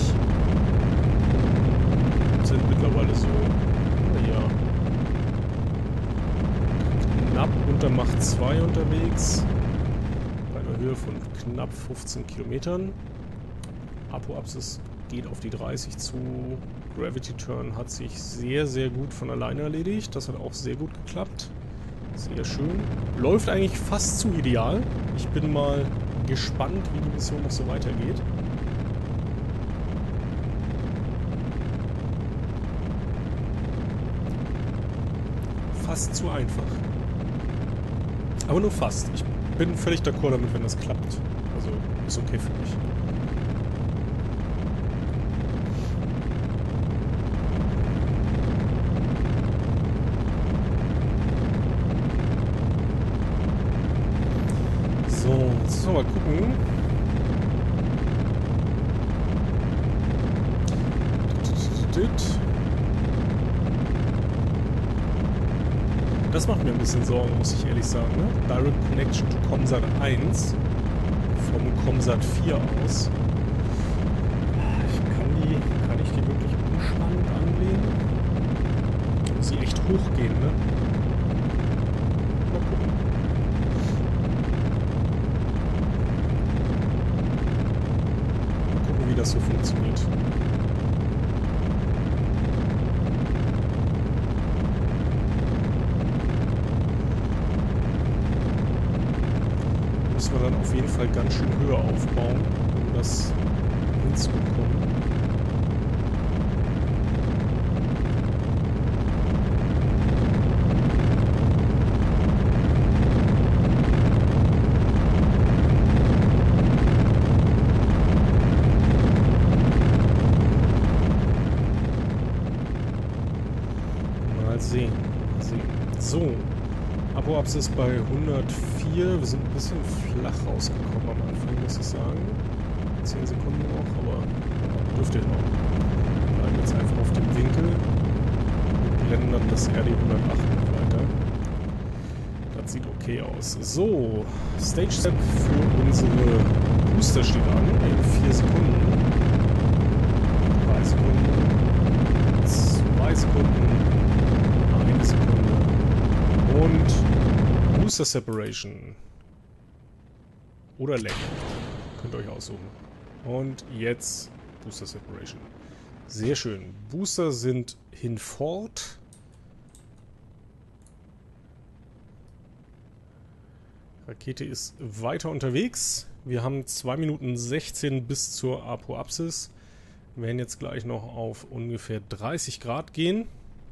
Sind mittlerweile so, naja, knapp unter Mach zwei unterwegs. Bei einer Höhe von knapp fünfzehn Kilometern. Apoapsis geht auf die dreißig zu. Gravity Turn hat sich sehr, sehr gut von alleine erledigt. Das hat auch sehr gut geklappt. Sehr schön. Läuft eigentlich fast zu ideal. Ich bin mal gespannt, wie die Mission noch so weitergeht. Fast zu einfach. Aber nur fast. Ich bin völlig d'accord damit, wenn das klappt. Also ist okay für mich. So, jetzt müssen wir mal gucken. Das macht mir ein bisschen Sorgen, muss ich ehrlich sagen. Ne? Direct Connection to COMSAT eins vom COMSAT vier aus. Ich kann die, kann ich die wirklich unspannend anlehnen? Da muss sie echt hochgehen, ne? Mal gucken. Mal gucken, wie das so funktioniert. Müssen wir dann auf jeden Fall ganz schön höher aufbauen, um das hinzubekommen. Mal sehen, mal sehen. So. Apoapsis bei hundertvier. Wir sind ein bisschen flach rausgekommen am Anfang, muss ich sagen. zehn Sekunden noch, aber ja, dürfte noch. Bleiben jetzt einfach auf dem Winkel und blenden dann das R D hundertacht noch weiter. Das sieht okay aus. So, Stage Step für unsere Booster steht an in vier Sekunden. drei Sekunden. zwei Sekunden. eine Sekunde. Und Booster Separation. Oder Leck. Könnt ihr euch aussuchen. Und jetzt Booster Separation. Sehr schön. Booster sind hinfort. Rakete ist weiter unterwegs. Wir haben zwei Minuten sechzehn bis zur Apoapsis. Wir werden jetzt gleich noch auf ungefähr dreißig Grad gehen.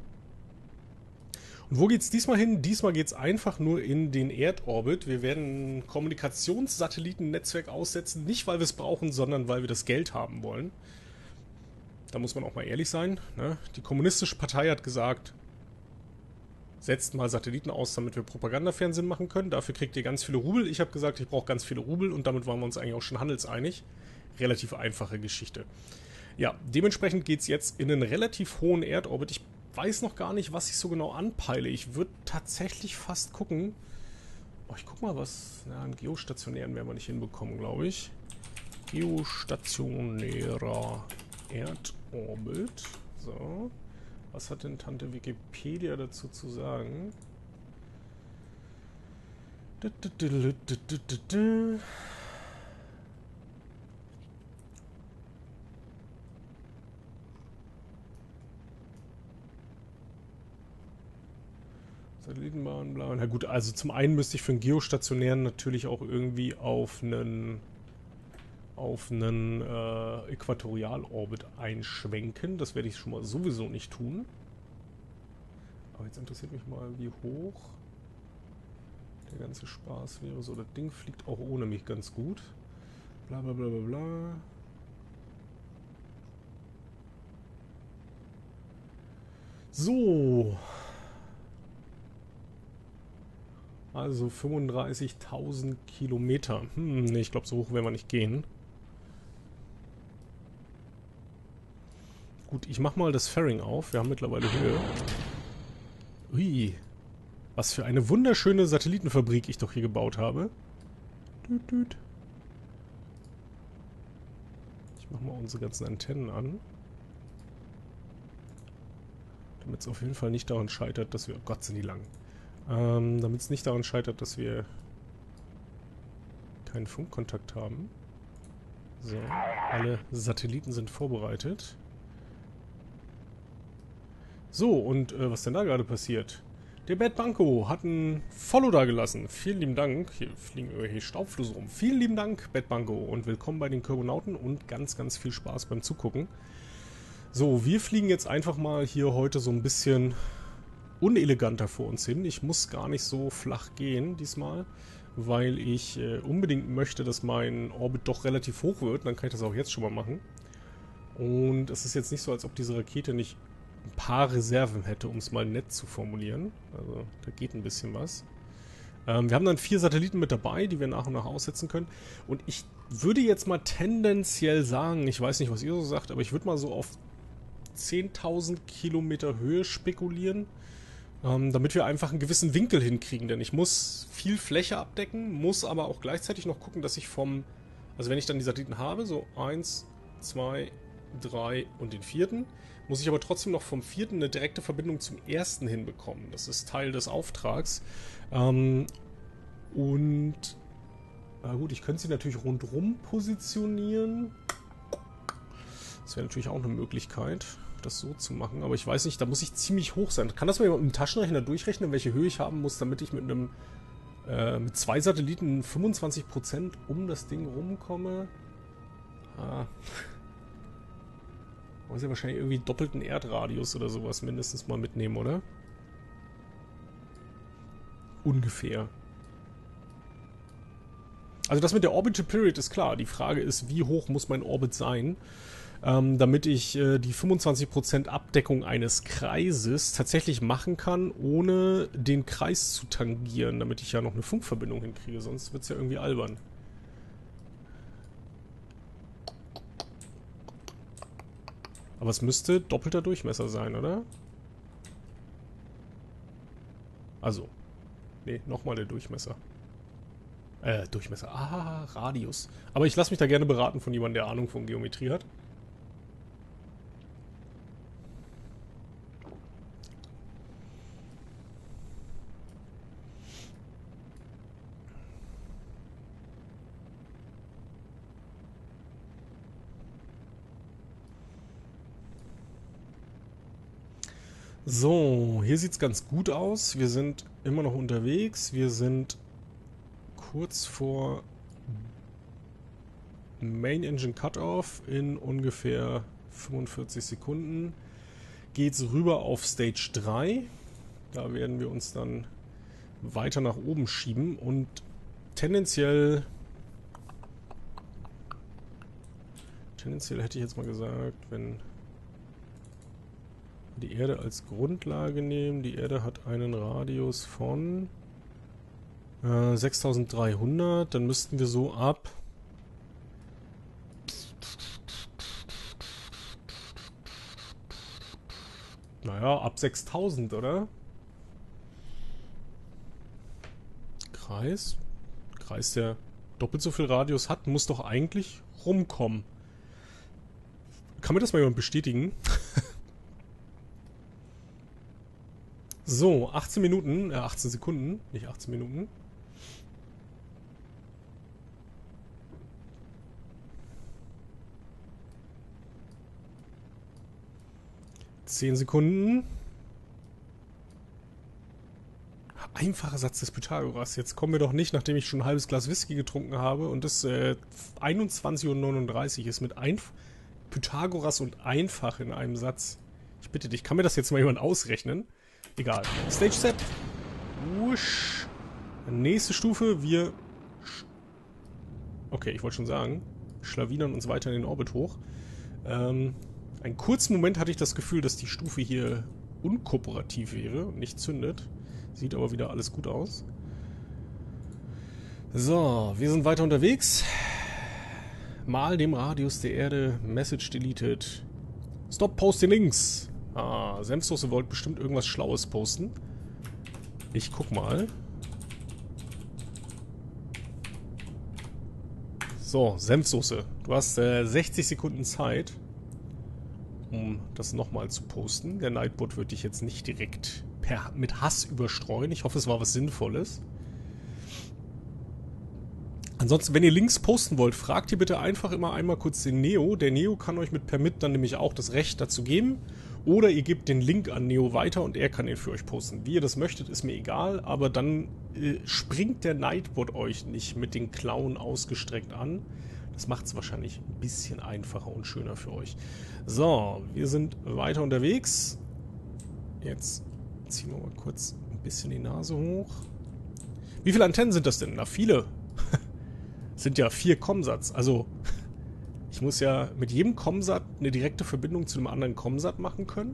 Und wo geht es diesmal hin? Diesmal geht es einfach nur in den Erdorbit. Wir werden ein Kommunikationssatellitennetzwerk aussetzen. Nicht, weil wir es brauchen, sondern weil wir das Geld haben wollen. Da muss man auch mal ehrlich sein. Ne? Die Kommunistische Partei hat gesagt, setzt mal Satelliten aus, damit wir Propagandafernsehen machen können. Dafür kriegt ihr ganz viele Rubel. Ich habe gesagt, ich brauche ganz viele Rubel und damit waren wir uns eigentlich auch schon handelseinig. Relativ einfache Geschichte. Ja, dementsprechend geht es jetzt in einen relativ hohen Erdorbit. Ich weiß noch gar nicht, was ich so genau anpeile. Ich würde tatsächlich fast gucken. Oh, ich guck mal, was. Ja, einen geostationären werden wir nicht hinbekommen, glaube ich. Geostationärer Erdorbit. So. Was hat denn Tante Wikipedia dazu zu sagen? Satellitenbahn, bla. Na gut, also zum einen müsste ich für einen geostationären natürlich auch irgendwie auf einen auf einen äh, Äquatorialorbit einschwenken. Das werde ich schon mal sowieso nicht tun. Aber jetzt interessiert mich mal, wie hoch der ganze Spaß wäre. So, das Ding fliegt auch ohne mich ganz gut. Bla bla bla bla bla. So. Also fünfunddreißigtausend Kilometer. Hm, ne, ich glaube, so hoch werden wir nicht gehen. Gut, ich mache mal das Fairing auf. Wir haben mittlerweile Höhe. Ui. Was für eine wunderschöne Satellitenfabrik ich doch hier gebaut habe. Düt, düt. Ich mache mal unsere ganzen Antennen an. Damit es auf jeden Fall nicht daran scheitert, dass wir... Oh Gott, sind die lang. Ähm, damit es nicht daran scheitert, dass wir keinen Funkkontakt haben. So, alle Satelliten sind vorbereitet. So, und äh, was denn da gerade passiert? Der Bad Banco hat ein Follow da gelassen. Vielen lieben Dank. Hier fliegen irgendwelche Staubflüsse rum. Vielen lieben Dank, Bad Banco. Und willkommen bei den Körbonauten und ganz, ganz viel Spaß beim Zugucken. So, wir fliegen jetzt einfach mal hier heute so ein bisschen uneleganter vor uns hin. Ich muss gar nicht so flach gehen diesmal, weil ich äh, unbedingt möchte, dass mein Orbit doch relativ hoch wird. Dann kann ich das auch jetzt schon mal machen. Und es ist jetzt nicht so, als ob diese Rakete nicht ein paar Reserven hätte, um es mal nett zu formulieren. Also da geht ein bisschen was. Ähm, wir haben dann vier Satelliten mit dabei, die wir nach und nach aussetzen können. Und ich würde jetzt mal tendenziell sagen, ich weiß nicht, was ihr so sagt, aber ich würde mal so auf zehntausend Kilometer Höhe spekulieren, ähm, damit wir einfach einen gewissen Winkel hinkriegen. Denn ich muss viel Fläche abdecken, muss aber auch gleichzeitig noch gucken, dass ich vom... Also wenn ich dann die Satelliten habe, so eins, zwei, drei und den vierten, muss ich aber trotzdem noch vom vierten eine direkte Verbindung zum ersten hinbekommen. Das ist Teil des Auftrags. Ähm, und na gut, ich könnte sie natürlich rundrum positionieren. Das wäre natürlich auch eine Möglichkeit, das so zu machen. Aber ich weiß nicht, da muss ich ziemlich hoch sein. Kann das mal jemand mit dem Taschenrechner durchrechnen, welche Höhe ich haben muss, damit ich mit einem äh, mit zwei Satelliten fünfundzwanzig Prozent um das Ding rumkomme? Ah. Man muss ja wahrscheinlich irgendwie doppelten Erdradius oder sowas mindestens mal mitnehmen, oder? Ungefähr. Also das mit der Orbital Period ist klar. Die Frage ist, wie hoch muss mein Orbit sein, ähm, damit ich äh, die fünfundzwanzig Prozent Abdeckung eines Kreises tatsächlich machen kann, ohne den Kreis zu tangieren, damit ich ja noch eine Funkverbindung hinkriege. Sonst wird es ja irgendwie albern. Aber es müsste doppelter Durchmesser sein, oder? Also. Nee, nochmal der Durchmesser. Äh, Durchmesser. Ah, Radius. Aber ich lasse mich da gerne beraten von jemandem, der Ahnung von Geometrie hat. So, hier sieht es ganz gut aus. Wir sind immer noch unterwegs. Wir sind kurz vor Main Engine Cutoff in ungefähr fünfundvierzig Sekunden. Geht's rüber auf Stage drei. Da werden wir uns dann weiter nach oben schieben und tendenziell tendenziell hätte ich jetzt mal gesagt, wenn die Erde als Grundlage nehmen. Die Erde hat einen Radius von äh, sechstausenddreihundert. Dann müssten wir so ab naja, ab sechstausend, oder? Kreis. Kreis, der doppelt so viel Radius hat, muss doch eigentlich rumkommen. Kann mir das mal jemand bestätigen? So, achtzehn Minuten, äh, achtzehn Sekunden, nicht achtzehn Minuten. zehn Sekunden. Einfacher Satz des Pythagoras. Jetzt kommen wir doch nicht, nachdem ich schon ein halbes Glas Whisky getrunken habe und es äh, einundzwanzig Uhr neununddreißig ist mit Einf Pythagoras und einfach in einem Satz. Ich bitte dich, kann mir das jetzt mal jemand ausrechnen? Egal. Stage Set. Wusch. Nächste Stufe. Wir... Okay, ich wollte schon sagen. Schlawinern uns weiter in den Orbit hoch. Ähm, einen kurzen Moment hatte ich das Gefühl, dass die Stufe hier unkooperativ wäre und nicht zündet. Sieht aber wieder alles gut aus. So, wir sind weiter unterwegs. Mal dem Radius der Erde. Message deleted. Stop posting links. Ah, Senfsoße wollte bestimmt irgendwas Schlaues posten. Ich guck mal. So, Senfsoße. Du hast äh, sechzig Sekunden Zeit, um das nochmal zu posten. Der Nightbot wird dich jetzt nicht direkt per, mit Hass überstreuen. Ich hoffe, es war was Sinnvolles. Ansonsten, wenn ihr Links posten wollt, fragt ihr bitte einfach immer einmal kurz den Neo. Der Neo kann euch mit Permit dann nämlich auch das Recht dazu geben. Oder ihr gebt den Link an Neo weiter und er kann ihn für euch posten. Wie ihr das möchtet, ist mir egal, aber dann äh, springt der Nightbot euch nicht mit den Klauen ausgestreckt an. Das macht es wahrscheinlich ein bisschen einfacher und schöner für euch. So, wir sind weiter unterwegs. Jetzt ziehen wir mal kurz ein bisschen die Nase hoch. Wie viele Antennen sind das denn? Na, viele. Sind ja vier COMSATs. Also, ich muss ja mit jedem COMSAT eine direkte Verbindung zu einem anderen COMSAT machen können.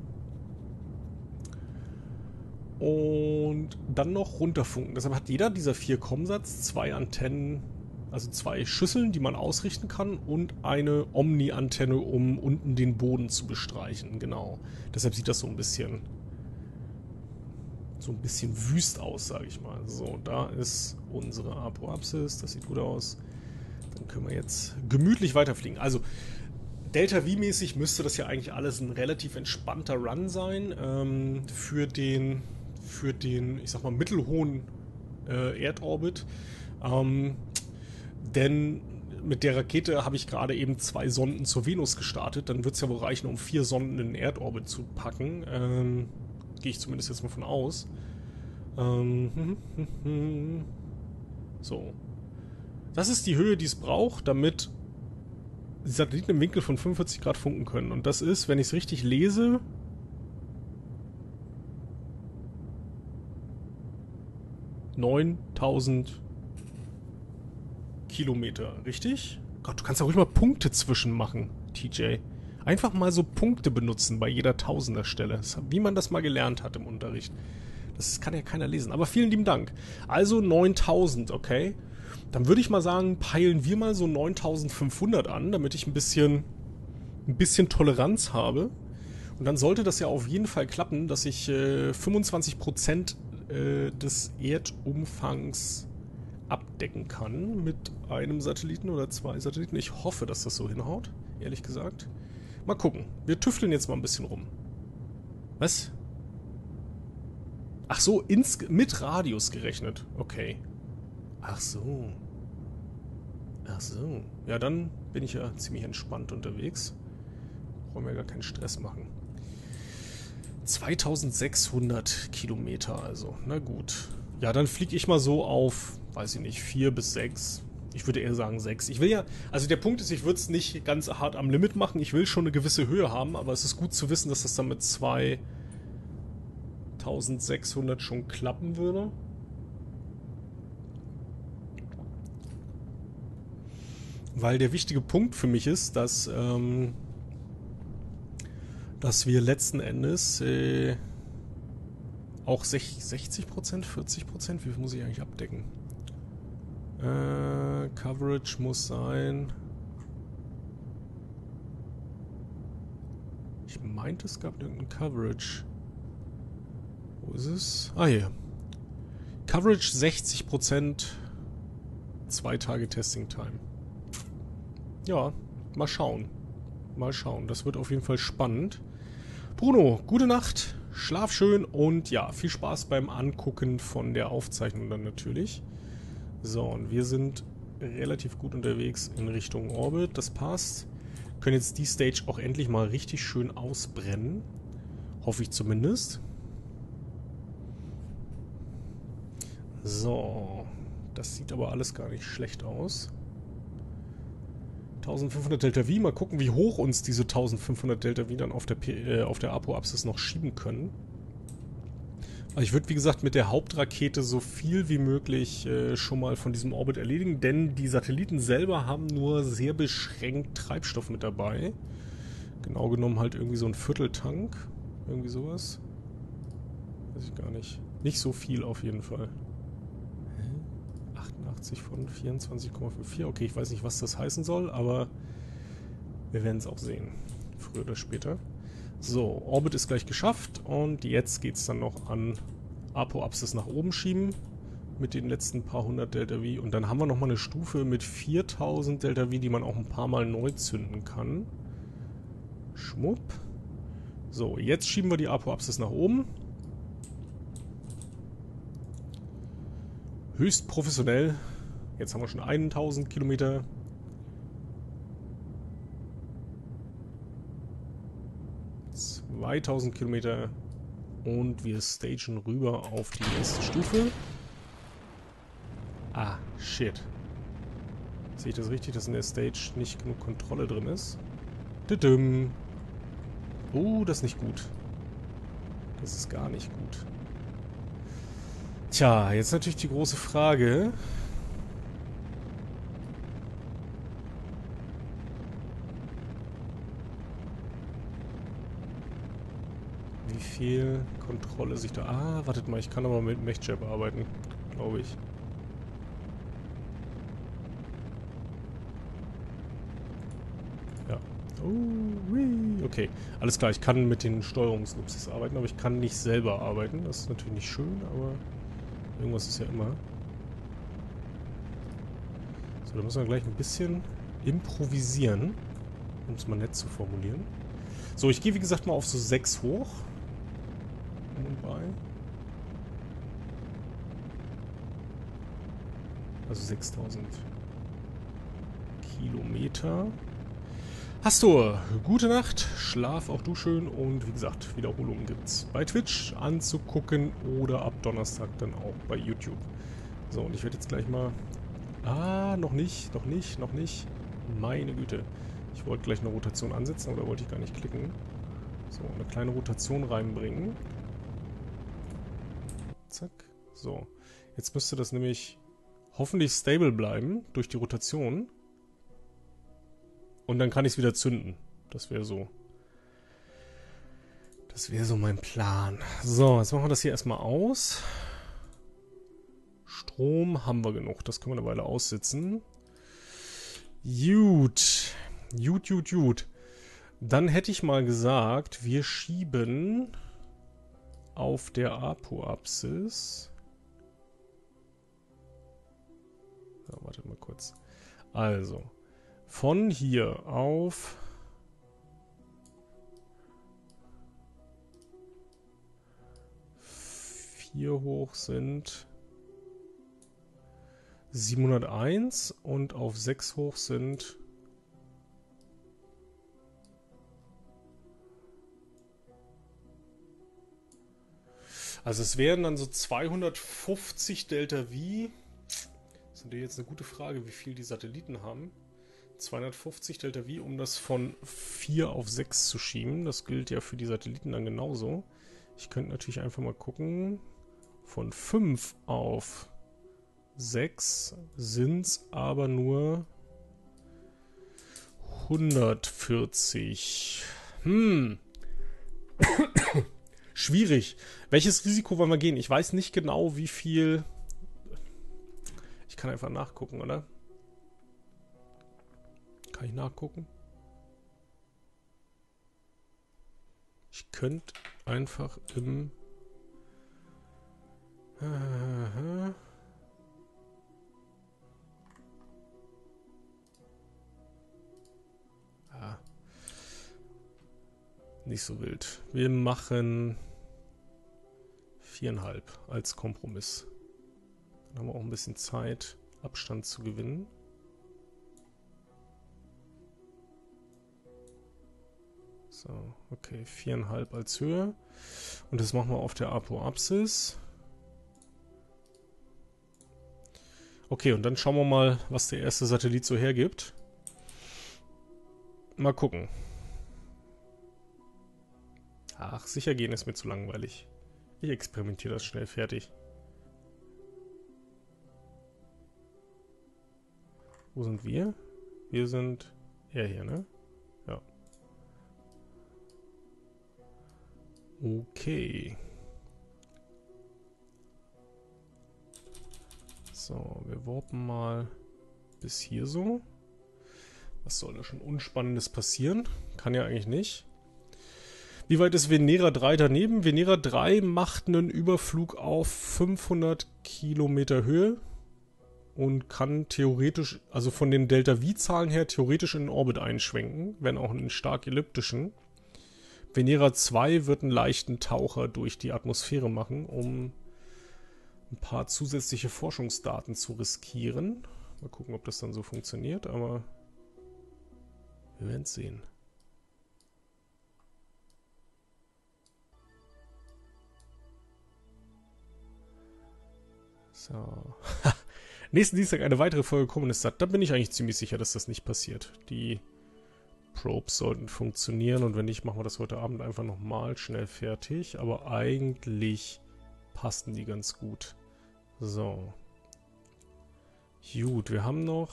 Und dann noch runterfunken. Deshalb hat jeder dieser vier COMSATs zwei Antennen, also zwei Schüsseln, die man ausrichten kann und eine Omni-Antenne, um unten den Boden zu bestreichen. Genau. Deshalb sieht das so ein bisschen so ein bisschen wüst aus, sage ich mal. So, da ist unsere Apoapsis. Das sieht gut aus. Dann können wir jetzt gemütlich weiterfliegen. Also, Delta-V-mäßig müsste das ja eigentlich alles ein relativ entspannter Run sein. Ähm, für den, für den, ich sag mal, mittelhohen äh, Erdorbit. Ähm, denn mit der Rakete habe ich gerade eben zwei Sonden zur Venus gestartet. Dann wird es ja wohl reichen, um vier Sonden in den Erdorbit zu packen. Ähm, Gehe ich zumindest jetzt mal von aus. Ähm, so. Das ist die Höhe, die es braucht, damit die Satelliten im Winkel von fünfundvierzig Grad funken können. Und das ist, wenn ich es richtig lese, neuntausend Kilometer, richtig? Gott, du kannst ja ruhig mal Punkte zwischen machen, T J. Einfach mal so Punkte benutzen bei jeder Tausenderstelle. Wie man das mal gelernt hat im Unterricht. Das kann ja keiner lesen. Aber vielen lieben Dank. Also neuntausend, okay? Dann würde ich mal sagen, peilen wir mal so neuntausendfünfhundert an, damit ich ein bisschen, ein bisschen Toleranz habe. Und dann sollte das ja auf jeden Fall klappen, dass ich äh, fünfundzwanzig Prozent äh, des Erdumfangs abdecken kann mit einem Satelliten oder zwei Satelliten. Ich hoffe, dass das so hinhaut, ehrlich gesagt. Mal gucken. Wir tüfteln jetzt mal ein bisschen rum. Was? Ach so, ins, mit Radius gerechnet. Okay. Ach so. Ach so. Ja, dann bin ich ja ziemlich entspannt unterwegs. Brauchen wir gar keinen Stress machen. zweitausendsechshundert Kilometer also. Na gut. Ja, dann fliege ich mal so auf, weiß ich nicht, vier bis sechs. Ich würde eher sagen sechs. Ich will ja, also der Punkt ist, ich würde es nicht ganz hart am Limit machen. Ich will schon eine gewisse Höhe haben, aber es ist gut zu wissen, dass das dann mit zweitausendsechshundert schon klappen würde. Weil der wichtige Punkt für mich ist, dass, ähm, dass wir letzten Endes äh, auch sechzig Prozent, vierzig Prozent, wie viel muss ich eigentlich abdecken? Äh, Coverage muss sein. Ich meinte, es gab irgendein Coverage. Wo ist es? Ah, hier. Coverage sechzig Prozent, zwei Tage Testing Time. Ja, mal schauen. Mal schauen. Das wird auf jeden Fall spannend. Bruno, gute Nacht, schlaf schön und ja, viel Spaß beim Angucken von der Aufzeichnung dann natürlich. So, und wir sind relativ gut unterwegs in Richtung Orbit. Das passt. Können jetzt die Stage auch endlich mal richtig schön ausbrennen. Hoffe ich zumindest. So, das sieht aber alles gar nicht schlecht aus. eintausendfünfhundert Delta V. Mal gucken, wie hoch uns diese eintausendfünfhundert Delta V dann auf der, P äh, auf der Apoapsis noch schieben können. Aber ich würde, wie gesagt, mit der Hauptrakete so viel wie möglich äh, schon mal von diesem Orbit erledigen, denn die Satelliten selber haben nur sehr beschränkt Treibstoff mit dabei. Genau genommen halt irgendwie so ein Vierteltank. Irgendwie sowas. Weiß ich gar nicht. Nicht so viel auf jeden Fall. achtundachtzig von vierundzwanzig Komma vierundfünfzig. Okay, ich weiß nicht, was das heißen soll, aber wir werden es auch sehen. Früher oder später. So, Orbit ist gleich geschafft und jetzt geht es dann noch an Apoapsis nach oben schieben mit den letzten paar hundert Delta V. Und dann haben wir nochmal eine Stufe mit viertausend Delta V, die man auch ein paar Mal neu zünden kann. Schmupp. So, jetzt schieben wir die Apoapsis nach oben. Höchst professionell. Jetzt haben wir schon tausend Kilometer. zweitausend Kilometer. Und wir stagen rüber auf die nächste Stufe. Ah, shit. Sehe ich das richtig, dass in der Stage nicht genug Kontrolle drin ist? Düdüm. Oh, das ist nicht gut. Das ist gar nicht gut. Tja, jetzt natürlich die große Frage. Wie viel Kontrolle sich da... Ah, wartet mal, ich kann aber mit MechJab arbeiten, glaube ich. Ja. Oh, wii. Okay, alles klar, ich kann mit den Steuerungslupsis arbeiten, aber ich kann nicht selber arbeiten. Das ist natürlich nicht schön, aber irgendwas ist ja immer. So, da müssen wir gleich ein bisschen improvisieren, um es mal nett zu formulieren. So, ich gehe wie gesagt mal auf so sechs hoch. Um und bei. Also sechstausend Kilometer. Hast du, gute Nacht, schlaf auch du schön und wie gesagt, Wiederholungen gibt's bei Twitch anzugucken oder ab Donnerstag dann auch bei YouTube. So, und ich werde jetzt gleich mal... Ah, noch nicht, noch nicht, noch nicht. Meine Güte. Ich wollte gleich eine Rotation ansetzen, aber da wollte ich gar nicht klicken. So, eine kleine Rotation reinbringen. Zack. So. Jetzt müsste das nämlich hoffentlich stable bleiben durch die Rotation. Und dann kann ich es wieder zünden. Das wäre so. Das wäre so mein Plan. So, jetzt machen wir das hier erstmal aus. Strom haben wir genug. Das können wir eine Weile aussitzen. Gut. Gut, gut, gut. Dann hätte ich mal gesagt, wir schieben auf der Apoapsis. Ja, wartet mal kurz. Also, von hier auf vier hoch sind siebenhunderteins und auf sechs hoch sind Also es wären dann so zweihundertfünfzig Delta V. Das ist natürlich jetzt eine gute Frage, wie viel die Satelliten haben. zweihundertfünfzig Delta V, um das von vier auf sechs zu schieben. Das gilt ja für die Satelliten dann genauso. Ich könnte natürlich einfach mal gucken. Von fünf auf sechs sind es aber nur hundertvierzig. Hm. Schwierig. Welches Risiko wollen wir gehen? Ich weiß nicht genau, wie viel... Ich kann einfach nachgucken, oder? Kann ich nachgucken? Ich könnte einfach im... Aha. Ah. Nicht so wild. Wir machen viereinhalb als Kompromiss. Dann haben wir auch ein bisschen Zeit, Abstand zu gewinnen. So, okay, viereinhalb als Höhe. Und das machen wir auf der Apoapsis. Okay, und dann schauen wir mal, was der erste Satellit so hergibt. Mal gucken. Ach, sicher gehen ist mir zu langweilig. Ich experimentiere das schnell fertig. Wo sind wir? Wir sind er hier, ne? Ja. Okay. So, wir warpen mal bis hier so. Was soll da schon Unspannendes passieren? Kann ja eigentlich nicht. Wie weit ist Venera drei daneben? Venera drei macht einen Überflug auf fünfhundert Kilometer Höhe und kann theoretisch, also von den Delta-V-Zahlen her, theoretisch in den Orbit einschwenken, wenn auch einen stark elliptischen. Venera zwei wird einen leichten Taucher durch die Atmosphäre machen, um ein paar zusätzliche Forschungsdaten zu riskieren. Mal gucken, ob das dann so funktioniert, aber wir werden es sehen. So. Nächsten Dienstag eine weitere Folge Kommunistat. Da bin ich eigentlich ziemlich sicher, dass das nicht passiert. Die Probes sollten funktionieren und wenn nicht, machen wir das heute Abend einfach nochmal schnell fertig. Aber eigentlich passen die ganz gut. So. Gut, wir haben noch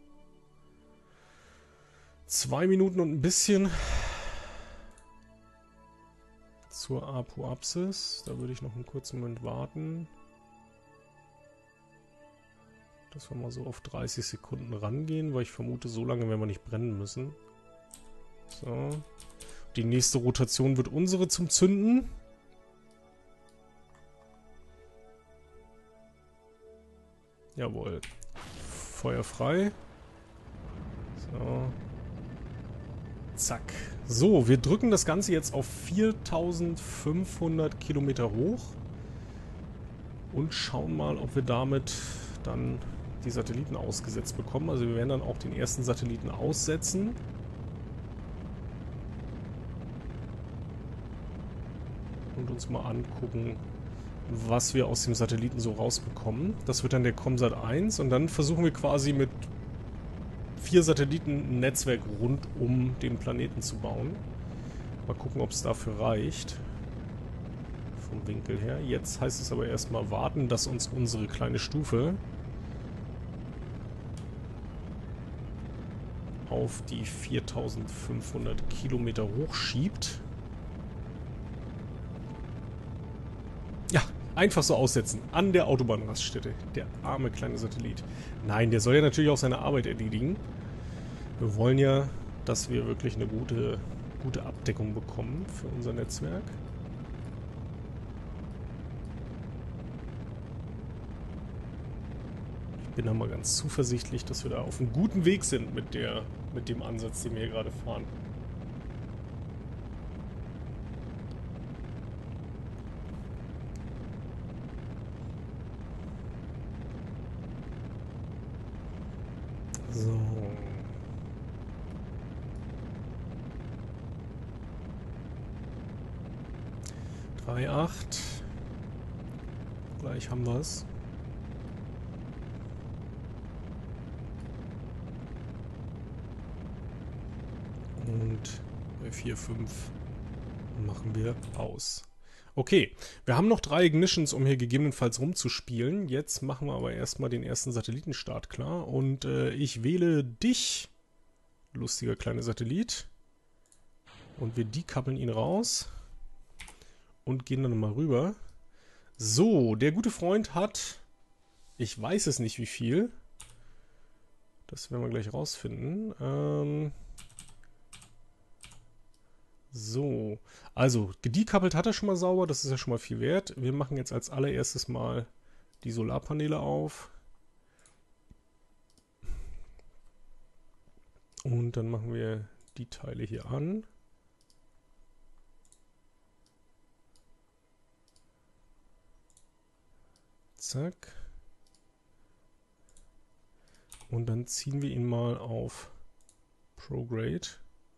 zwei Minuten und ein bisschen zur Apoapsis. Da würde ich noch einen kurzen Moment warten. Dass wir mal so auf dreißig Sekunden rangehen, weil ich vermute, so lange werden wir nicht brennen müssen. So. Die nächste Rotation wird unsere zum Zünden. Jawohl. Feuer frei. So. Zack. So, wir drücken das Ganze jetzt auf viertausendfünfhundert Kilometer hoch. Und schauen mal, ob wir damit dann die Satelliten ausgesetzt bekommen. Also wir werden dann auch den ersten Satelliten aussetzen. Und uns mal angucken, was wir aus dem Satelliten so rausbekommen. Das wird dann der COMSAT eins und dann versuchen wir quasi mit vier Satelliten ein Netzwerk rund um den Planeten zu bauen. Mal gucken, ob es dafür reicht. Vom Winkel her. Jetzt heißt es aber erstmal warten, dass uns unsere kleine Stufe auf die viertausendfünfhundert Kilometer hochschiebt. Ja, einfach so aussetzen. An der Autobahnraststätte. Der arme kleine Satellit. Nein, der soll ja natürlich auch seine Arbeit erledigen. Wir wollen ja, dass wir wirklich eine gute, gute Abdeckung bekommen für unser Netzwerk. Ich bin da mal ganz zuversichtlich, dass wir da auf einem guten Weg sind mit, der, mit dem Ansatz, den wir hier gerade fahren. So. drei Komma acht. Gleich haben wir es. Und bei vier, fünf machen wir aus. Okay, wir haben noch drei Ignitions, um hier gegebenenfalls rumzuspielen. Jetzt machen wir aber erstmal den ersten Satellitenstart klar. Und äh, ich wähle dich, lustiger kleiner Satellit. Und wir dekoppeln ihn raus. Und gehen dann mal rüber. So, der gute Freund hat, ich weiß es nicht wie viel. Das werden wir gleich rausfinden. Ähm... So, also gedekoppelt hat er schon mal sauber, das ist ja schon mal viel wert. Wir machen jetzt als allererstes mal die Solarpaneele auf. Und dann machen wir die Teile hier an. Zack. Und dann ziehen wir ihn mal auf ProGrade.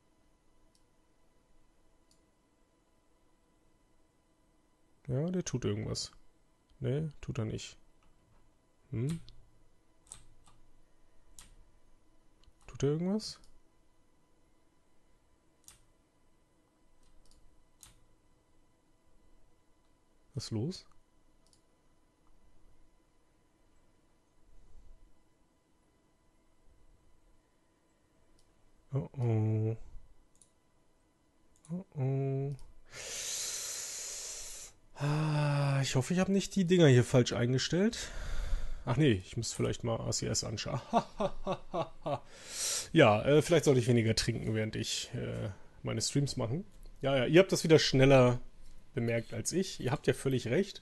Ja, der tut irgendwas. Ne, tut er nicht. Hm? Tut er irgendwas? Was ist los? Oh oh. Oh oh. Ah, ich hoffe, ich habe nicht die Dinger hier falsch eingestellt. Ach nee, ich muss vielleicht mal A C S anschauen. Ja, äh, vielleicht sollte ich weniger trinken, während ich äh, meine Streams mache. Ja, ja, ihr habt das wieder schneller bemerkt als ich. Ihr habt ja völlig recht.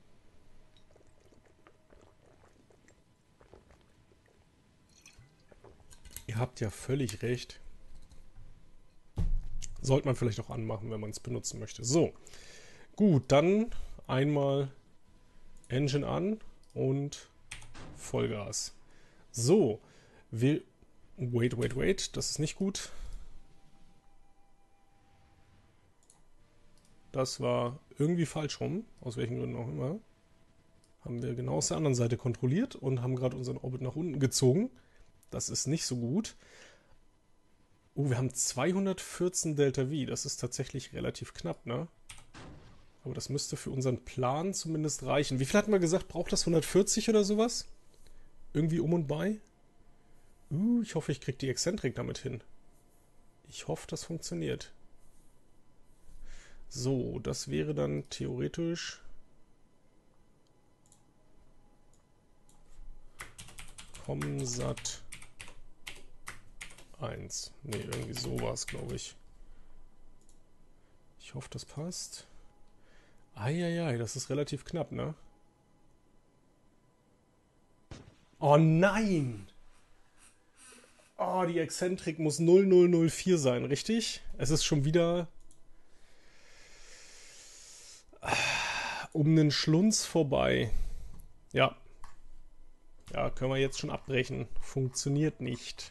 Ihr habt ja völlig recht. Sollte man vielleicht auch anmachen, wenn man es benutzen möchte. So. Gut, dann einmal Engine an und Vollgas. So, wir... Wait, wait, wait, das ist nicht gut. Das war irgendwie falsch rum, aus welchen Gründen auch immer. Haben wir genau aus der anderen Seite kontrolliert und haben gerade unseren Orbit nach unten gezogen. Das ist nicht so gut. Oh, wir haben zweihundertvierzehn Delta V, das ist tatsächlich relativ knapp, ne? Aber das müsste für unseren Plan zumindest reichen. Wie viel hatten wir gesagt? Braucht das hundertvierzig oder sowas? Irgendwie um und bei? Uh, ich hoffe, ich kriege die Exzentrik damit hin. Ich hoffe, das funktioniert. So, das wäre dann theoretisch... Comsat eins. Ne, irgendwie so war es, glaube ich. Ich hoffe, das passt. Eieiei, das ist relativ knapp, ne? Oh nein! Oh, die Exzentrik muss null null null vier sein, richtig? Es ist schon wieder um einen Schlunz vorbei. Ja. Ja, können wir jetzt schon abbrechen. Funktioniert nicht.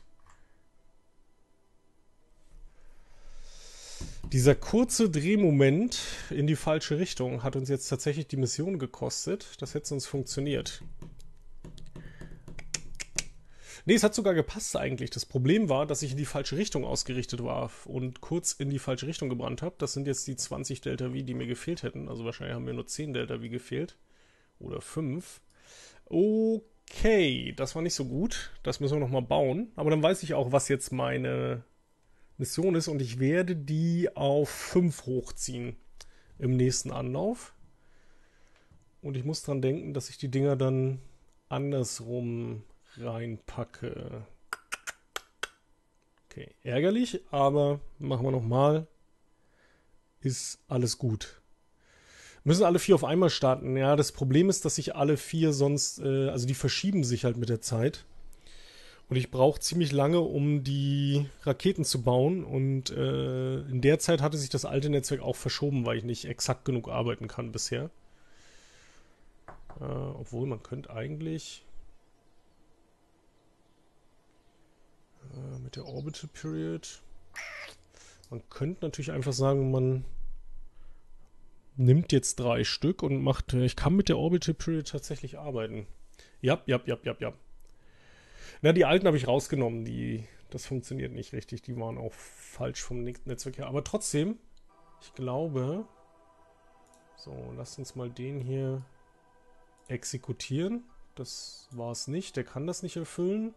Dieser kurze Drehmoment in die falsche Richtung hat uns jetzt tatsächlich die Mission gekostet. Das hätte sonst funktioniert. Nee, es hat sogar gepasst eigentlich. Das Problem war, dass ich in die falsche Richtung ausgerichtet war und kurz in die falsche Richtung gebrannt habe. Das sind jetzt die zwanzig Delta V, die mir gefehlt hätten. Also wahrscheinlich haben mir nur zehn Delta V gefehlt. Oder fünf. Okay, das war nicht so gut. Das müssen wir nochmal bauen. Aber dann weiß ich auch, was jetzt meine Mission ist. Und ich werde die auf fünf hochziehen im nächsten Anlauf. Und ich muss dran denken, dass ich die Dinger dann andersrum reinpacke. Okay, ärgerlich, aber machen wir nochmal. Ist alles gut. Müssen alle vier auf einmal starten. Ja, das Problem ist, dass sich alle vier sonst, äh, also die verschieben sich halt mit der Zeit. Und ich brauche ziemlich lange, um die Raketen zu bauen. Und äh, in der Zeit hatte sich das alte Netzwerk auch verschoben, weil ich nicht exakt genug arbeiten kann bisher. Äh, obwohl, man könnte eigentlich... mit der Orbital Period. Man könnte natürlich einfach sagen, man nimmt jetzt drei Stück und macht, ich kann mit der Orbital Period tatsächlich arbeiten. Ja, ja, ja, ja, ja. Na, die alten habe ich rausgenommen, die, das funktioniert nicht richtig, die waren auch falsch vom Netzwerk her. Aber trotzdem, ich glaube, so, lasst uns mal den hier exekutieren. Das war es nicht, der kann das nicht erfüllen.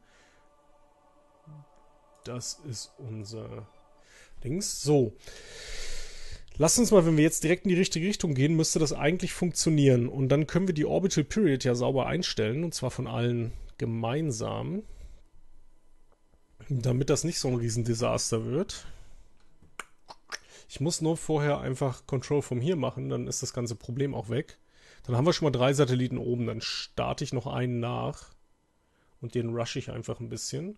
Das ist unser Dings. So. Lass uns mal, wenn wir jetzt direkt in die richtige Richtung gehen, müsste das eigentlich funktionieren. Und dann können wir die Orbital Period ja sauber einstellen. Und zwar von allen gemeinsam. Damit das nicht so ein Riesendesaster wird. Ich muss nur vorher einfach Control from hier machen. Dann ist das ganze Problem auch weg. Dann haben wir schon mal drei Satelliten oben. Dann starte ich noch einen nach. Und den rush ich einfach ein bisschen.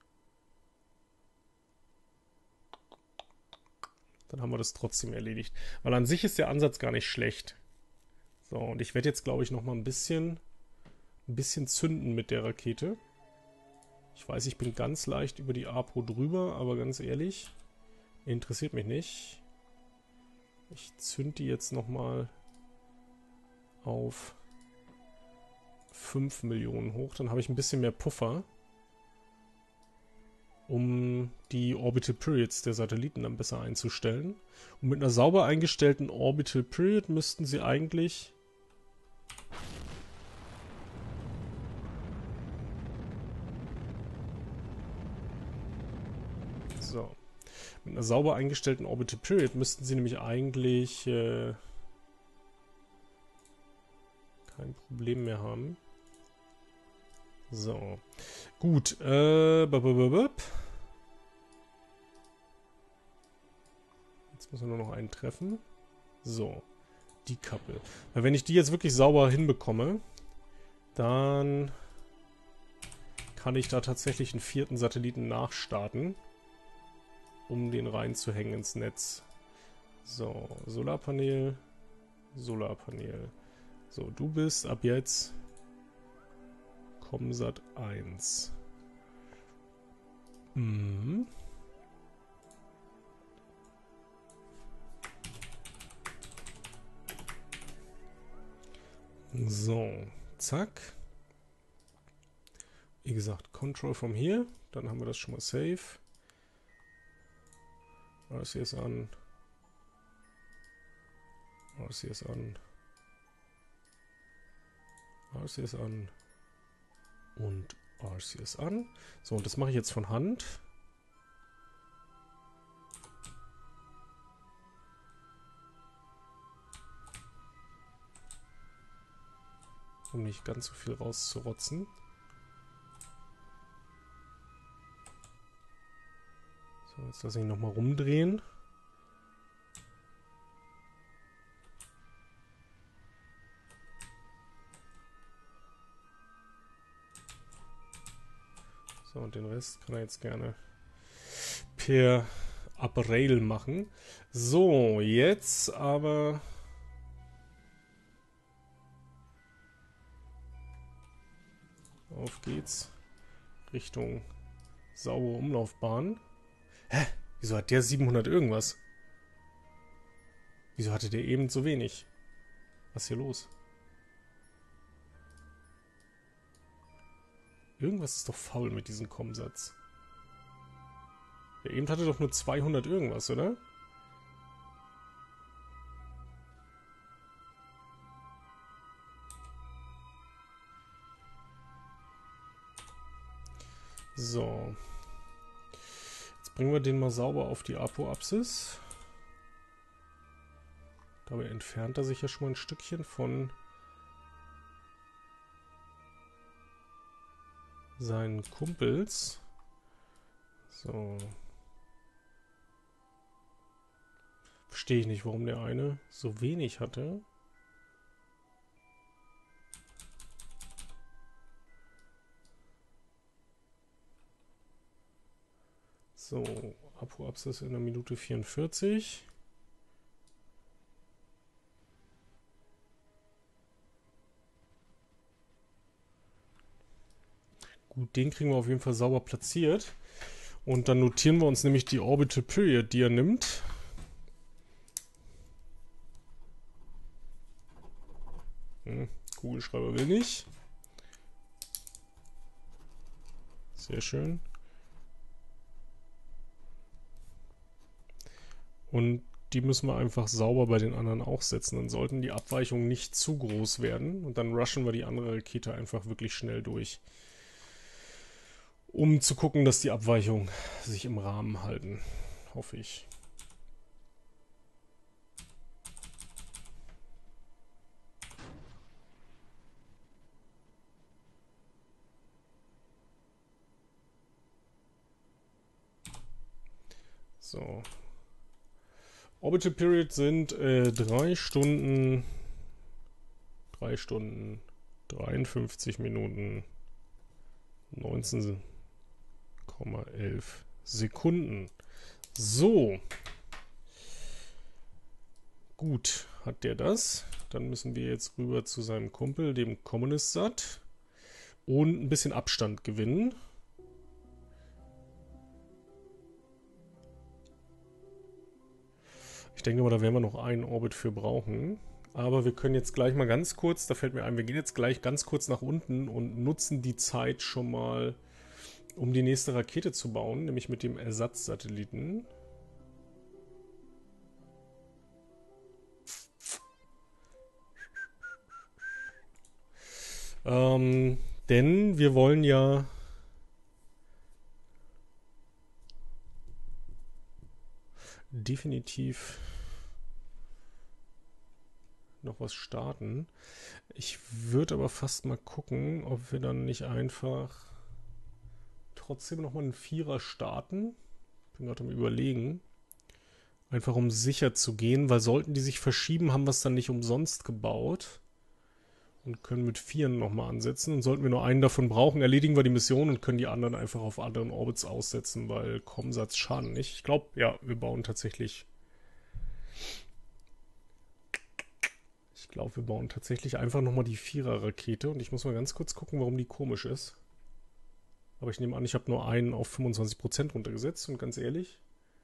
Dann haben wir das trotzdem erledigt. Weil an sich ist der Ansatz gar nicht schlecht. So, und ich werde jetzt, glaube ich, noch mal ein bisschen, ein bisschen zünden mit der Rakete. Ich weiß, ich bin ganz leicht über die A P O drüber, aber ganz ehrlich, interessiert mich nicht. Ich zünde die jetzt noch mal auf fünf Millionen hoch. Dann habe ich ein bisschen mehr Puffer, um die Orbital Periods der Satelliten dann besser einzustellen. Und mit einer sauber eingestellten Orbital Period müssten sie eigentlich so mit einer sauber eingestellten Orbital Period müssten sie nämlich eigentlich äh, kein Problem mehr haben. So. Gut. Äh, b -b -b -b Jetzt müssen wir nur noch einen treffen. So. Die Kappe. Weil wenn ich die jetzt wirklich sauber hinbekomme, dann kann ich da tatsächlich einen vierten Satelliten nachstarten, um den reinzuhängen ins Netz. So. Solarpanel. Solarpanel. So, du bist ab jetzt Comsat eins. Mhm. So, zack. Wie gesagt, Control from here. Dann haben wir das schon mal safe. R C S an. R C S an. R C S an. Und R C S an. So, und das mache ich jetzt von Hand. Um nicht ganz so viel rauszurotzen. So, jetzt lasse ich ihn nochmal rumdrehen. So, und den Rest kann er jetzt gerne per Up-Rail machen. So, jetzt aber auf geht's Richtung saubere Umlaufbahn. Hä? Wieso hat der siebenhundert irgendwas? Wieso hatte der eben so wenig? Was ist hier los? Irgendwas ist doch faul mit diesem Kommsatz. Der eben hatte doch nur zweihundert irgendwas, oder? So. Jetzt bringen wir den mal sauber auf die Apoapsis. Dabei entfernt er sich ja schon mal ein Stückchen von seinen Kumpels. So. Verstehe ich nicht, warum der eine so wenig hatte. So, Apoapsis in der Minute vierundvierzig. Gut, den kriegen wir auf jeden Fall sauber platziert. Und dann notieren wir uns nämlich die Orbital Period, die er nimmt. Hm, Kugelschreiber will nicht. Sehr schön. Und die müssen wir einfach sauber bei den anderen auch setzen. Dann sollten die Abweichungen nicht zu groß werden. Und dann rushen wir die andere Rakete einfach wirklich schnell durch. Um zu gucken, dass die Abweichungen sich im Rahmen halten. Hoffe ich. So. Orbital Period sind äh, drei Stunden, drei Stunden, dreiundfünfzig Minuten, neunzehn Komma elf Sekunden. So. Gut, hat der das. Dann müssen wir jetzt rüber zu seinem Kumpel, dem Kommunistsat, und ein bisschen Abstand gewinnen. Ich denke mal, da werden wir noch einen Orbit für brauchen. Aber wir können jetzt gleich mal ganz kurz, da fällt mir ein, wir gehen jetzt gleich ganz kurz nach unten und nutzen die Zeit schon mal, um die nächste Rakete zu bauen, nämlich mit dem Ersatzsatelliten. Ähm, denn wir wollen ja definitiv noch was starten. Ich würde aber fast mal gucken, ob wir dann nicht einfach trotzdem nochmal einen Vierer starten. Bin gerade am Überlegen. Einfach um sicher zu gehen, weil sollten die sich verschieben, haben wir es dann nicht umsonst gebaut. Und können mit Vieren nochmal ansetzen. Und sollten wir nur einen davon brauchen, erledigen wir die Mission und können die anderen einfach auf anderen Orbits aussetzen, weil Kommsatz schaden nicht. Ich glaube, ja, wir bauen tatsächlich... Ich glaube, wir bauen tatsächlich einfach nochmal die Vierer-Rakete. Und ich muss mal ganz kurz gucken, warum die komisch ist. Aber ich nehme an, ich habe nur einen auf fünfundzwanzig Prozent runtergesetzt. Und ganz ehrlich,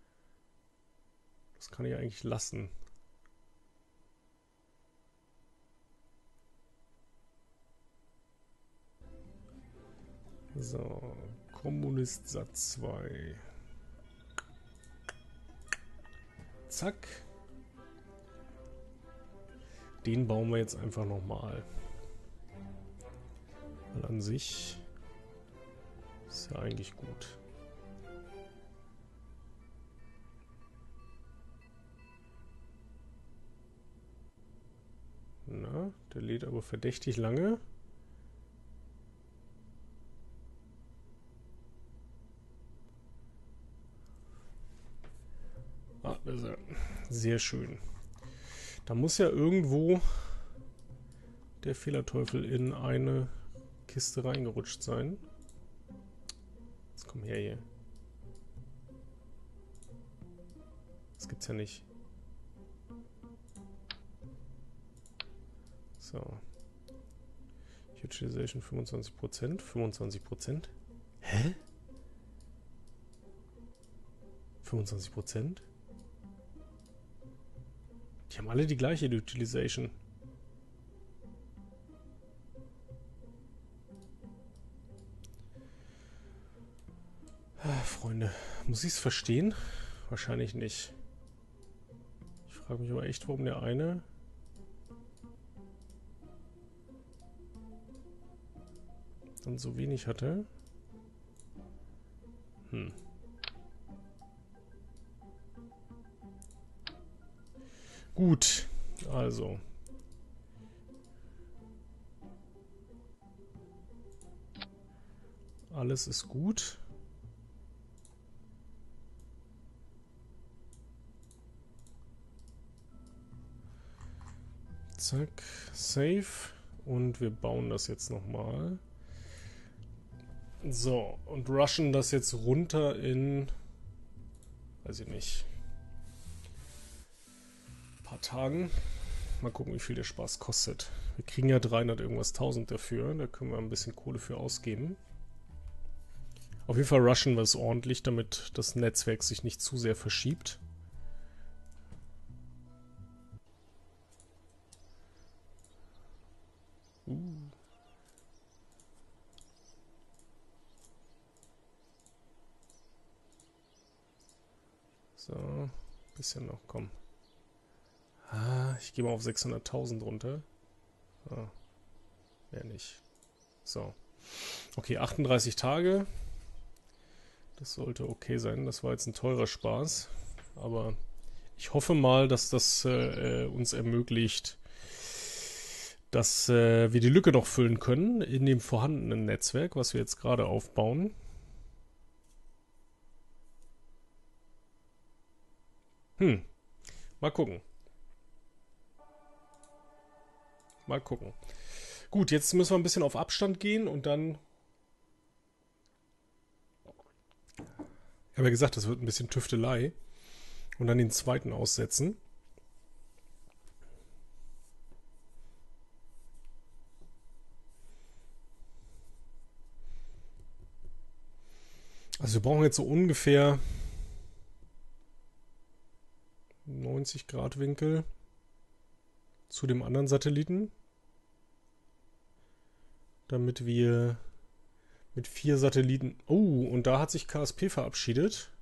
das kann ich eigentlich lassen. So, Kommunistsat zwei. Zack. Den bauen wir jetzt einfach nochmal. Weil an sich ist ja eigentlich gut. Na, der lädt aber verdächtig lange. Ah, da ist er. Sehr schön. Da muss ja irgendwo der Fehlerteufel in eine Kiste reingerutscht sein. Jetzt komm her hier. Das gibt's ja nicht. So. Utilization fünfundzwanzig Prozent. fünfundzwanzig Prozent. Hä? fünfundzwanzig Prozent? Die haben alle die gleiche Utilization. Ah, Freunde, muss ich es verstehen? Wahrscheinlich nicht. Ich frage mich aber echt, warum der eine dann so wenig hatte. Hm. Gut, also. Alles ist gut. Zack, Save. Und wir bauen das jetzt nochmal. So, und rushen das jetzt runter in, weiß ich nicht, ein paar Tagen. Mal gucken, wie viel der Spaß kostet. Wir kriegen ja dreihundert irgendwas tausend dafür. Da können wir ein bisschen Kohle für ausgeben. Auf jeden Fall rushen wir es ordentlich, damit das Netzwerk sich nicht zu sehr verschiebt. So, bisschen noch, komm. Ah, ich gehe mal auf sechshunderttausend runter. Ah, mehr nicht. So. Okay, achtunddreißig Tage. Das sollte okay sein. Das war jetzt ein teurer Spaß. Aber ich hoffe mal, dass das äh, uns ermöglicht, dass äh, wir die Lücke noch füllen können in dem vorhandenen Netzwerk, was wir jetzt gerade aufbauen. Hm. Mal gucken. Mal gucken. Gut, jetzt müssen wir ein bisschen auf Abstand gehen und dann... Ich habe ja gesagt, das wird ein bisschen Tüftelei. Und dann den zweiten aussetzen. Also wir brauchen jetzt so ungefähr neunzig Grad Winkel zu dem anderen Satelliten, damit wir mit vier Satelliten... Oh, und da hat sich K S P verabschiedet.